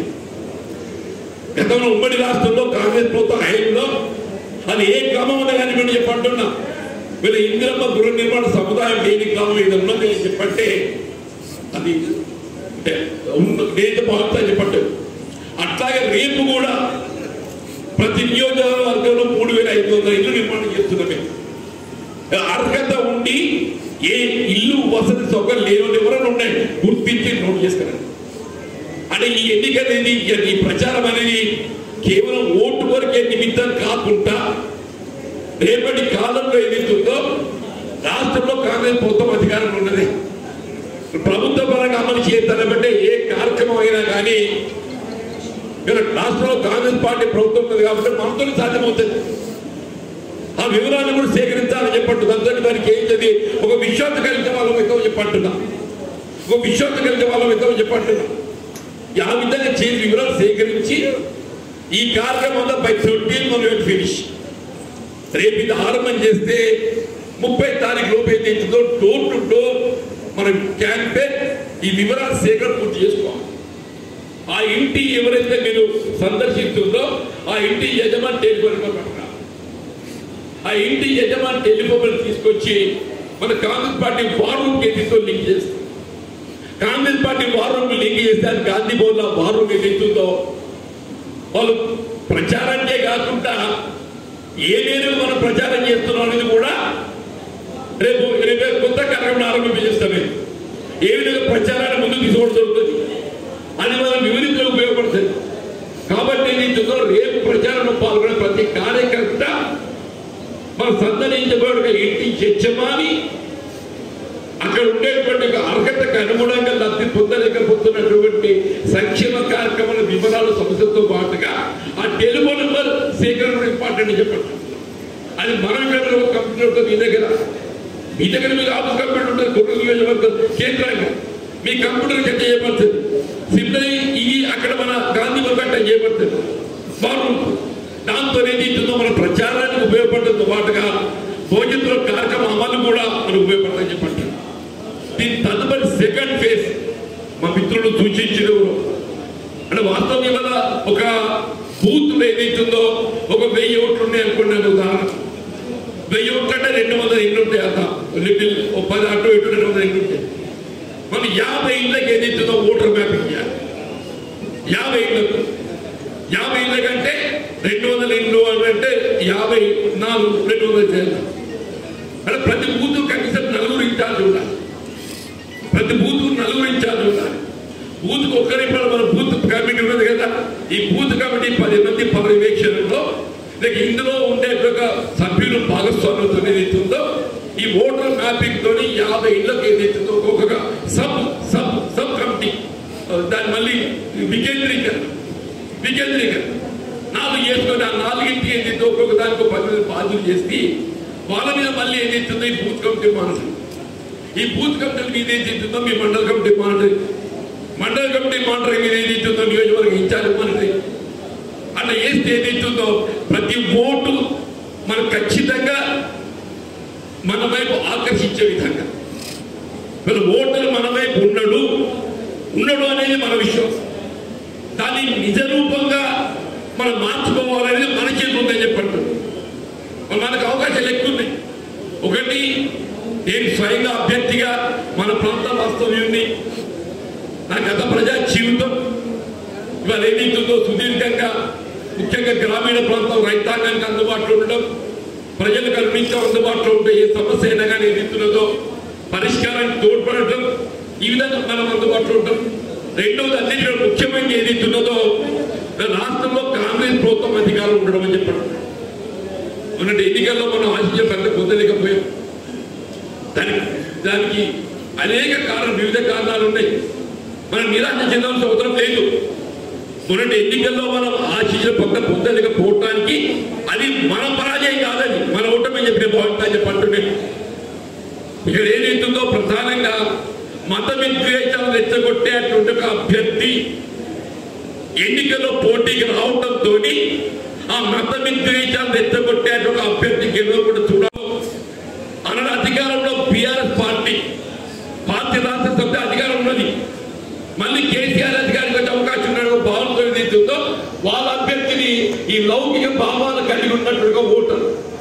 Speaker 19: గతంలో ఉమ్మడి రాష్ట్రంలో కాంగ్రెస్ ప్రభుత్వ హయాంలో అది ఏ గ్రామం ఉన్నా కానీ మేము చెప్పంటున్నా. వీళ్ళ ఇందిరమ్మ గృహ నిర్మాణ సముదాయం లేని గ్రామం ఏదో ఉన్నది చెప్పంటే అది నేను బాగుంటుందని చెప్పట్టు. అట్లాగే రేపు కూడా ప్రతి నియోజకవర్గంలో 3500 ఇల్లు నిర్మాణం చేస్తున్నామే. అర్హత ఉండి ఏ ఇల్లు వసతి సౌకర్యం లేని ఎవరైనా ఉన్నాయి గుర్తించి నోట్ చేసుకున్నాను. అంటే ఈ ఎన్నిక అనేది, ఈ ప్రచారం అనేది కేవలం ఓటు వరకే నిమిత్తం కాకుండా రేపటి కాలంలో ఏదైతుందో రాష్ట్రంలో కాంగ్రెస్ ప్రభుత్వం అధికారంలో ఉన్నది. ప్రభుత్వ పరంగా అమలు చేస్తానంటే ఏ కార్యక్రమం అయినా కానీ రాష్ట్రంలో కాంగ్రెస్ పార్టీ ప్రభుత్వం ఉన్నది కాబట్టి మనతో సాధ్యమవుతుంది. ఆ వివరాలను కూడా సేకరించాలని చెప్పండి. దానికి ఏంటది ఒక విశ్వాస కలిగిన వాళ్ళం ఎక్కువ చెప్పంటున్నా, ఒక విశ్వాస కలిగిన వాళ్ళం ఎక్కువ చెప్పంటున్నా. ఆ విధంగా చేసి వివరాలు సేకరించి ఈ కార్యక్రమంలో బై 13 మనం ఫినిష్. రేపు ఇది ఆరంభం చేస్తే 30 తారీఖు లోపు ఏదైతుందో డోర్ టు డోర్ మనం క్యాంపెయిన్ ఈ వివరాల సేకరణ పూర్తి చేసుకోవాలి. ఆ ఇంటి ఎవరైతే మీరు సందర్శిస్తుందో ఆ ఇంటి యజమాని టెలిఫోన్ పట్టుకున్నారు. ఆ ఇంటి యజమాని టెలిఫోన్ తీసుకొచ్చి మన కాంగ్రెస్ పార్టీ వార్ రూమ్ ఏదైతే లింక్ చేస్తుంది. Congress party war room link చేస్తే అది గాంధీ భవన్ లో వార్ రూమ్ ఏదైతుందో వాళ్ళు ప్రచారానికే కాకుండా ఏ మేరకు మనం ప్రచారం చేస్తున్నాం అనేది కూడా రేపు కొత్త కార్యక్రమం ఆరంభించేస్తామే. ఏ విధంగా ప్రచారాన్ని ముందుకు తీసుకోవడం జరుగుతుంది అని మనం వివరించడం ఉపయోగపడుతుంది. కాబట్టి నేను రేపు ప్రచారంలో పాల్గొనే ప్రతి కార్యకర్త మనం సందర్శించబడి ఇంటి యజమాని అక్కడ ఉండేటువంటి అర్హతకు అనుగుణంగా లబ్ధి పొందలేకపోతున్నటువంటి సంక్షేమ కార్యక్రమాల వివరాలు సమస్యతో పాటుగా ఆ టెలిఫోన్ నెంబర్ సేకరణ ఇంపార్టెంట్ చెప్పండి. అది మనం కంప్యూటర్ ఉంటుంది మీ దగ్గర మీకు ఆఫీస్ కంప్యూటర్ ఉంటుంది. కొడుకు నియోజకవర్గం కేంద్రంగా మీ కంప్యూటర్ చెక్ చేయబడుతుంది. సింపుల్ ఇవి అక్కడ మన గాంధీ కట్ట చేయబడుతుంది. బాగుంటుంది. దాంతో ఏదైతుందో మన ప్రచారానికి ఉపయోగపడడంతో పాటుగా భవిష్యత్తులో కార్యక్రమం అమలు కూడా మనకు ఉపయోగపడతాయని చెప్పండి. దీని తదుపరి సెకండ్ ఫేజ్ మా మిత్రులు సూచించిన అంటే వాస్తవం ఇవాళ ఒక బూత్ ఏదైతుందో ఒక 1000 ఓట్లు ఉన్నాయి అనుకున్నాను. ఉదాహరణ 1000 ఓట్లు అంటే 200 ఇండ్లు ఉంటాయి. అంత లిటిల్ 10 అటు ఇటు 200 ఇండ్లు ఉంటాయి. మనం 50 ఇండ్లకి ఏదైతుందో ఓటర్ మ్యాపింగ్ చేయాలి. 50 ఇండ్లకు 50 ఇండ్లకంటే 200 ఇండ్లు అంటే 54 200 చేయాలి. అంటే ప్రతి బూత్ కనీసం 4 ఇన్ఛార్జ్ ఉండాలి. ప్రతి బూత్ 4 ఇన్ఛార్జ్ ఉండాలి. బూత్ ఒక్కరి మన బూత్ కమిటీ ఉన్నది కదా. ఈ బూత్ కమిటీ 10 మంది పర్యవేక్షణలో లేక ఇందులో ఉండే సభ్యులు భాగస్వామ్యంతో ఏదైతుందో ఈ ఓటర్ మ్యాపింగ్ తోని 50 ఇళ్లకు ఏదైతుందో ఒక్కొక్క సబ్ సబ్ సబ్ కమిటీ దాన్ని మళ్ళీ వికేంద్రీకరణ 4 చేసుకొని ఆ 4 ఇంటికి ఏదైతే ఒక్కొక్క దానికి 10 మంది బాధ్యులు చేసి వాళ్ళ మీద మళ్ళీ ఏదైతుందో ఈ బూత్ కమిటీ మానిటరింగ్. ఈ బూత్ కమిటీల మీద ఏదైతుందో మీ mandal committee monitoring, mandal committee monitoring మీద ఏదైతుందో నియోజకవర్గం ఇన్ఛార్జ్ మానిటరింగ్ అట్లా వేస్తే ఏదైతుందో ప్రతి ఓటు మనకు ఖచ్చితంగా మన వైపు ఆకర్షించే విధంగా ఓటరు మన వైపు ఉండడు అనేది మన విశ్వాసం. దాన్ని నిజ రూపంగా మనం మార్చుకోవాలనేది మన చేతులు ఉందని చెప్పండి. మనకు అవకాశాలు ఎక్కువ ఉన్నాయి. ఒకటి నేను స్వయంగా అభ్యర్థిగా మన ప్రాంత వాస్తవ్యాన్ని నా గత ప్రజా జీవితం ఇవాళ ఏదైతుందో సుదీర్ఘంగా ముఖ్యంగా గ్రామీణ ప్రాంతం రైతాంగానికి అందుబాటులో ఉండడం, ప్రజలకు అన్నింటిలో అందుబాటులో ఉంటే ఏ సమస్య అయినా కానీ ఏదైతున్నదో పరిష్కారానికి తోడ్పడటం, ఈ విధంగా మనం అందుబాటులో ఉంటాం. రెండవది అన్నింటిలో ముఖ్యమైన ఏదైతున్నదో రాష్ట్రంలో కాంగ్రెస్ ప్రభుత్వం అధికారం ఉండడం అని చెప్పడం. మొన్నటి ఎన్నికల్లో మనం ఆశించే పెద్ద పొందలేకపోయాం. దానికి అనేక వివిధ కారణాలు ఉన్నాయి. మనం నిరాశ చెందాల్సిన అవసరం లేదు. మొన్నటి ఎన్నికల్లో మనం ఆశించిన పక్క పొందలేకపోవటానికి అది మన పరాజయం కాదని మన ఓటమి చెప్పిన భావిస్తా చెప్పంటుండే. ఇక్కడ ఏదైతుందో ప్రధానంగా మత విద్వేషాలు రెచ్చగొట్టేటువంటి ఒక అభ్యర్థి ఎన్నికల్లో పోటీకి రావడంతో ఆ మత విద్వేషాలు రెచ్చగొట్టేటువంటి ఒక అభ్యర్థి గెలవకుండా చూడడం అన్న అధికారంలో బీఆర్ఎస్ పార్టీ రాష్ట్ర సభ్య అధికారం ఉన్నది. మళ్ళీ కేసీఆర్ అధికారికి వచ్చే అవకాశం ఉన్నాడు భావనతో ఏదైతుందో వాళ్ళ అభ్యర్థిని ఈ లౌకిక భావాలు కలిగి ఉన్నట్టుగా ఓటర్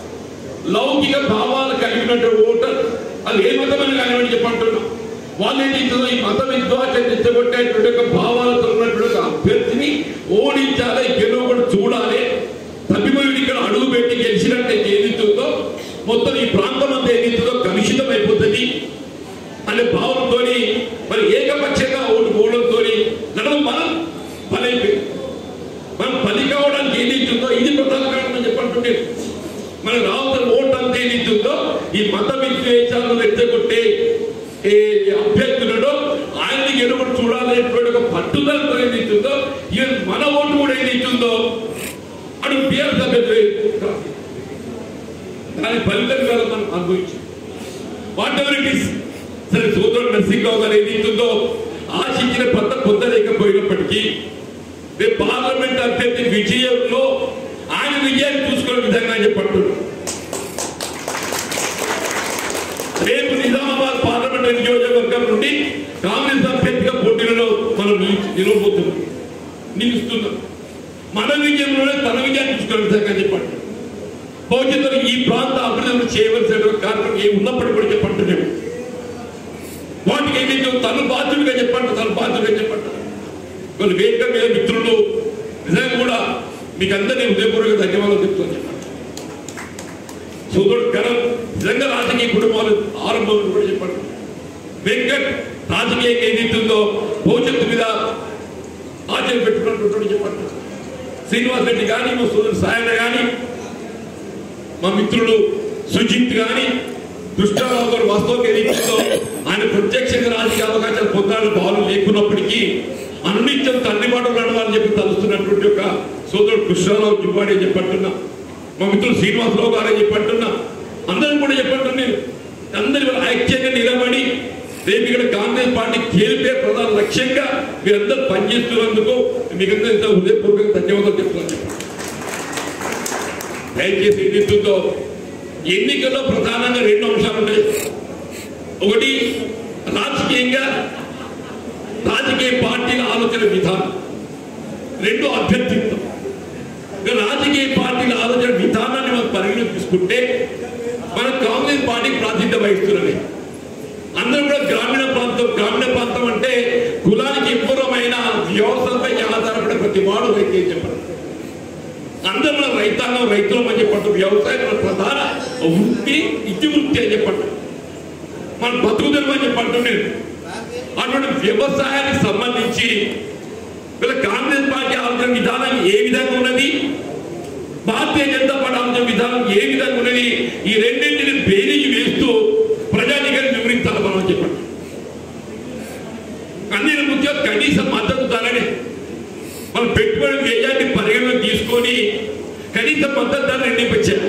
Speaker 19: అది ఏ మతమని కానివ్వండి చెప్పంటున్నాం. వాళ్ళు ఏదైతుందో ఈ మత విద్వేషం తెచ్చగొట్టేటువంటి ఒక భావాలతో ఉన్నటువంటి అభ్యర్థిని ఓడించాలి, గెలవకుండా చూడాలి. తప్పిపోయి ఇక్కడ అడుగు పెట్టి గెలిచినట్టయితే ఏదైతుందో మొత్తం ఈ ప్రాంతం అంతా ఏదైతుందో కలుషితం అయిపోతుంది అనే భావంతో మరి ఏకపక్షంగా ఓటు పోవడంతో నడవ మనం బలైపోయింది. మనం బలి కావడానికి ఏదైతుందో ఇది ప్రధాన కారణం చెప్పంటుంటే మన రావుతున్న ఓటు అంతా ఏదైతుందో ఈ మత విద్వేషాలను రెచ్చగొట్టే అభ్యర్థులను ఆయన్ని గెలుపుడు చూడాలనేటువంటి ఒక పట్టుదలతో ఏదైతుందో ఈవెన్ మన ఓటు కూడా ఏదైతుందో అటు బీఆర్ఎస్ అభ్యర్థులు దాని ఫలితం కాదు మనం అనుభవించాం. Whatever it is. సరే సోదరుడు నరసింహరావు గారు ఏదైతుందో ఆశించిన పొందలేకపోయినప్పటికీ రేపు పార్లమెంట్ అభ్యర్థి విజయంలో ఆయన విజయాన్ని చూసుకునే విధంగా చెప్పంటున్నాడు. రేపు నిజామాబాద్ పార్లమెంట్ నియోజకవర్గం నుండి కాంగ్రెస్ అభ్యర్థిగా పోటీలలో మనం నిలుస్తున్నాం. మన విజయంలోనే తన విజయాన్ని చూసుకునే విధంగా చెప్పండి. భవిష్యత్తులో ఈ ప్రాంత అభివృద్ధి చేయవలసిన కార్యక్రమం ఉన్నప్పటికీ కూడా చెప్పంటున్నాడు. వాటికి ఏదైతే తను బాధ్యుడిగా చెప్పండి. కొన్ని వేదిక మీద మిత్రులు నిజంగా కూడా మీకు అందరినీ హృదయపూర్వక ధన్యవాదాలు చెప్తాను చెప్పండి. సోదరుడు కరణ్ నిజంగా రాజకీయ కుటుంబాలు ఆరంభం కూడా చెప్పండి. వెంకట్ రాజకీయంగా ఏదైతుందో భవిష్యత్తు మీద ఆచరణ పెట్టుకున్నట్టు చెప్పండి. శ్రీనివాస్ రెడ్డి కానీ, మా సోదరుడు సాయన కానీ, మా మిత్రులు సుజిత్ కానీ, కృష్ణారావు గారు వాస్తవంగా ఏదైతుందో ఆయన ప్రత్యక్షంగా రాజకీయ అవకాశాలు పొందాలని బాలు లేకున్నప్పటికీ అన్నిత్యం తండ్రి మాట నడవాలని చెప్పి తలుస్తున్నటువంటి ఒక సోదరుడు కృష్ణారావు జుబ్బాడే చెప్పంటున్నా, మా మిత్రులు శ్రీనివాసరావు గారే చెప్పంటున్నా, అందరం కూడా చెప్పంటున్నా. అందరి ఐక్యంగా నిలబడి రేపు ఇక్కడ కాంగ్రెస్ పార్టీ గెలిపే ప్రధాన లక్ష్యంగా మీరందరూ పనిచేస్తున్నందుకు మీకందరూ ఇంత హృదయపూర్వకంగా ధన్యవాదాలు చెప్తున్నాను. దయచేసి ఏదైతుందో ఎన్నికల్లో ప్రధానంగా 2 అంశాలు ఉన్నాయి. ఒకటి రాజకీయ పార్టీల ఆలోచన విధానం, 2 అభ్యర్థిత్వం. రాజకీయ పార్టీల ఆలోచన విధానాన్ని మనం పరిగణలోకి తీసుకుంటే మన కాంగ్రెస్ పార్టీకి ప్రాతినిధ్యం వహిస్తున్నది. అందరూ కూడా గ్రామీణ ప్రాంతం అంటే కులానికి ఎప్పుడైనా వ్యవసాయంపై ఆధారపడే ప్రతి వాడు రైతు చెప్పండి. అందరూ మన రైతాంగం రైతులం అని చెప్పండి. వ్యవసాయం మన ప్రధాన వృత్తి, ఇతివృత్తి అని చెప్పండి. మన బతుకుదెరువు అని చెప్పండి. అటువంటి వ్యవసాయానికి సంబంధించి వీళ్ళ కాంగ్రెస్ పార్టీ ఆలోచన విధానం ఏ విధంగా ఉన్నది, భారతీయ జనతా పార్టీ ఆలోచన విధానం ఏ విధంగా ఉన్నది, ఈ రెండింటిని బేరీజు వేస్తూ ప్రజానికాన్ని వివరించాలి మనం చెప్పండి. అన్ని ముఖ్యంగా కనీస మద్దతు ధరనే మనం పెట్టుబడి వ్యయాన్ని పరిగణలోకి తీసుకొని కనీస మద్దతు ధర నిర్ణయించారు.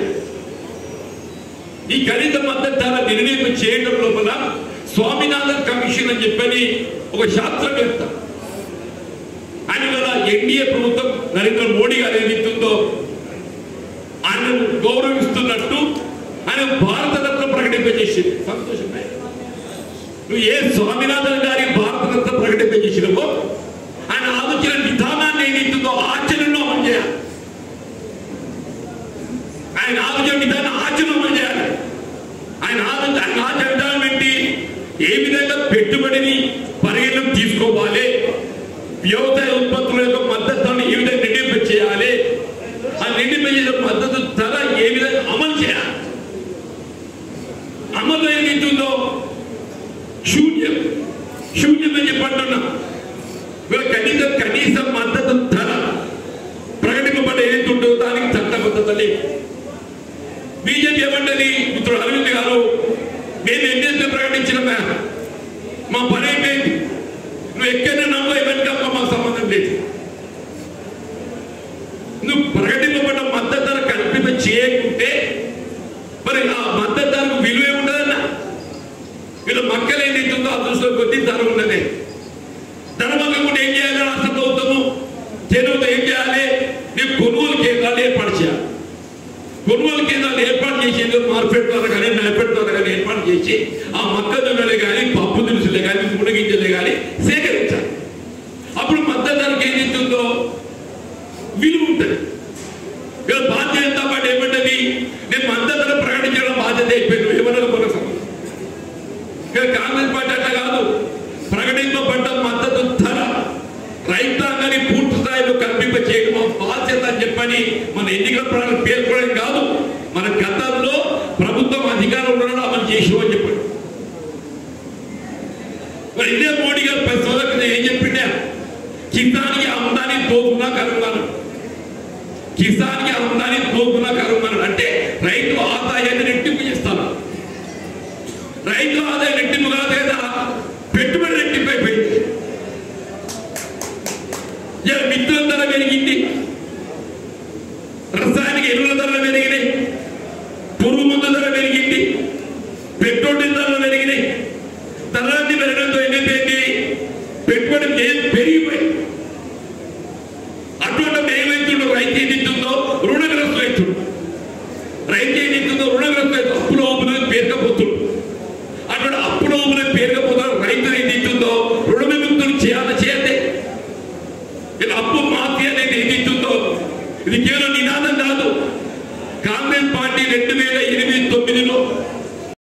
Speaker 19: ఈ కనీస మద్దతు ధర నిర్ణయం చేయడం లోపల స్వామినాథన్ కమిషన్ అని చెప్పని ఒక శాస్త్రవేత్త, ఆయన వల్ల ఎన్డీఏ ప్రభుత్వం నరేంద్ర మోడీ గారు ఏదైతుందో ఆయన గౌరవిస్తున్నట్టు ఆయన భారతరత్న ప్రకటింపజేసింది. సంతోషమే. నువ్వు ఏ స్వామినాథన్ గారి భారతరత్న ప్రకటింపజేసినవో ఆయన ఆలోచన విధానాన్ని ఏదైతుందో ఆచరణలో అమలు చేయాలి. ఆయన ఆలోచన విధానం ఆచరణ అమలు చేయాలి. ఆయన ఆచరణ విధానం ఏంటి, ఏ విధంగా పెట్టుబడిని పరిగణలోకి తీసుకోవాలి, వ్యవసాయ ఉత్పత్తుల యొక్క మద్దతు ధరను ఏ విధంగా నిర్ణయింప చేయాలి, ఆ నిర్ణయింప మద్దతు ధర ఏ విధంగా అమలు చేయాలి. అమలు ఏదైతుందో శూన్యం అని చెప్పంటున్నా. కనీస మద్దతు ధర ప్రకటింపబడి ఏదైతుందో దానికి చట్టబద్ధత లేదు. బీజేపీ ఏమంటది, మిత్రుడు అరవింద్ గారు మేము ఎన్నికలు ప్రకటించిన మా పని అయిపోయింది, నువ్వు ఎక్కడైనా నమ్మ ఎవరికి మాకు సంబంధం లేదు. నువ్వు ప్రకటింపబడ్డ మద్దతు ధర కల్పింప చేయకుంటే మరి ఆ మద్దతు ధరకు విలువే ఉండదన్నా. వీళ్ళు మక్కలు ఏదైతుందో ఆ దృష్టిలో కొద్ది ధర ఉన్నదే. ధర మక్కకుండా ఏం చేయాలి, రాష్ట్ర ప్రభుత్వము చెరువుతో ఏం చేయాలి, నీకు కొనుగోలు కేంద్రాలు ఏర్పాటు చేయాలి. కొనుగోలు కేంద్రాలు ఏర్పాటు చేసేందుకు మార్కెట్ ద్వారా కానీ నైపెట్ ద్వారా కానీ ఏర్పాటు చేసి ఆ మొక్కజొన్నలే కానీ పప్పు దినుసులే కానీ మునగింజలే కానీ సేకరించాలి. అప్పుడు మద్దతు ధరకు ఏదైతుందో విలువ ఉంటుంది. ఇలా భారతీయ జనతా పార్టీ ఏమంటది, నేను మద్దతు ధర ప్రకటించడం బాధ్యత అయిపోయింది ఏమన్నా కొన సంబంధం. కాంగ్రెస్ పార్టీ అట్లా కాదు, ప్రకటింపబడ్డ మద్దతు ధర రైతాంగాన్ని పూర్తి స్థాయిలో కల్పింప చేయడం బాధ్యత అని చెప్పని మన ఎన్నికల ప్రణాళిక పేర్కొనడం కాదు, మన గతంలో ప్రభుత్వం అధికారం ఉండడం అమలు చేసాం అని చెప్పాడు. మరి ఇదే మోడీ గారు 10 సంవత్సరాల క్రితం ఏం చెప్పిండే, కిసాన్కి ఆమ్దాని దోగునా కరుంగాను, కిసాన్కి ఆమ్దాని దోగునా కరుంగాను అంటే రైతు ఆదాయాన్ని రెట్టింపు చేస్తాను. రైతు ఆదాయం రెట్టింపు కాదు కదా, పెట్టుబడి రెట్టింపు అయిపోయింది. విద్యుత్ ధర పెరిగింది, రసాయనిక ఎరువుల ధరలు పెరిగినాయి, పురుగు మందు పెట్టుబడి పెరిగిపోయి అటువంటి ఏమైతుందో రైతు ఏదైతుందో రుణగ్రస్తులు అవుతుంది. రైతు ఏదైతుందో రుణగ్రస్తులు అవుతుంది. అప్పుల ఊపులను పేరుకపోతుంది. అటువంటి అప్పుల ఊపులను పేరుకపోతున్న రైతులు ఏదైతుందో రుణ విముక్తులు చేయతే ఇలా అప్పు మాఫీ అనేది ఏదైతుందో ఇది కేవలం నినాదం కాదు. కాంగ్రెస్ పార్టీ 2008-9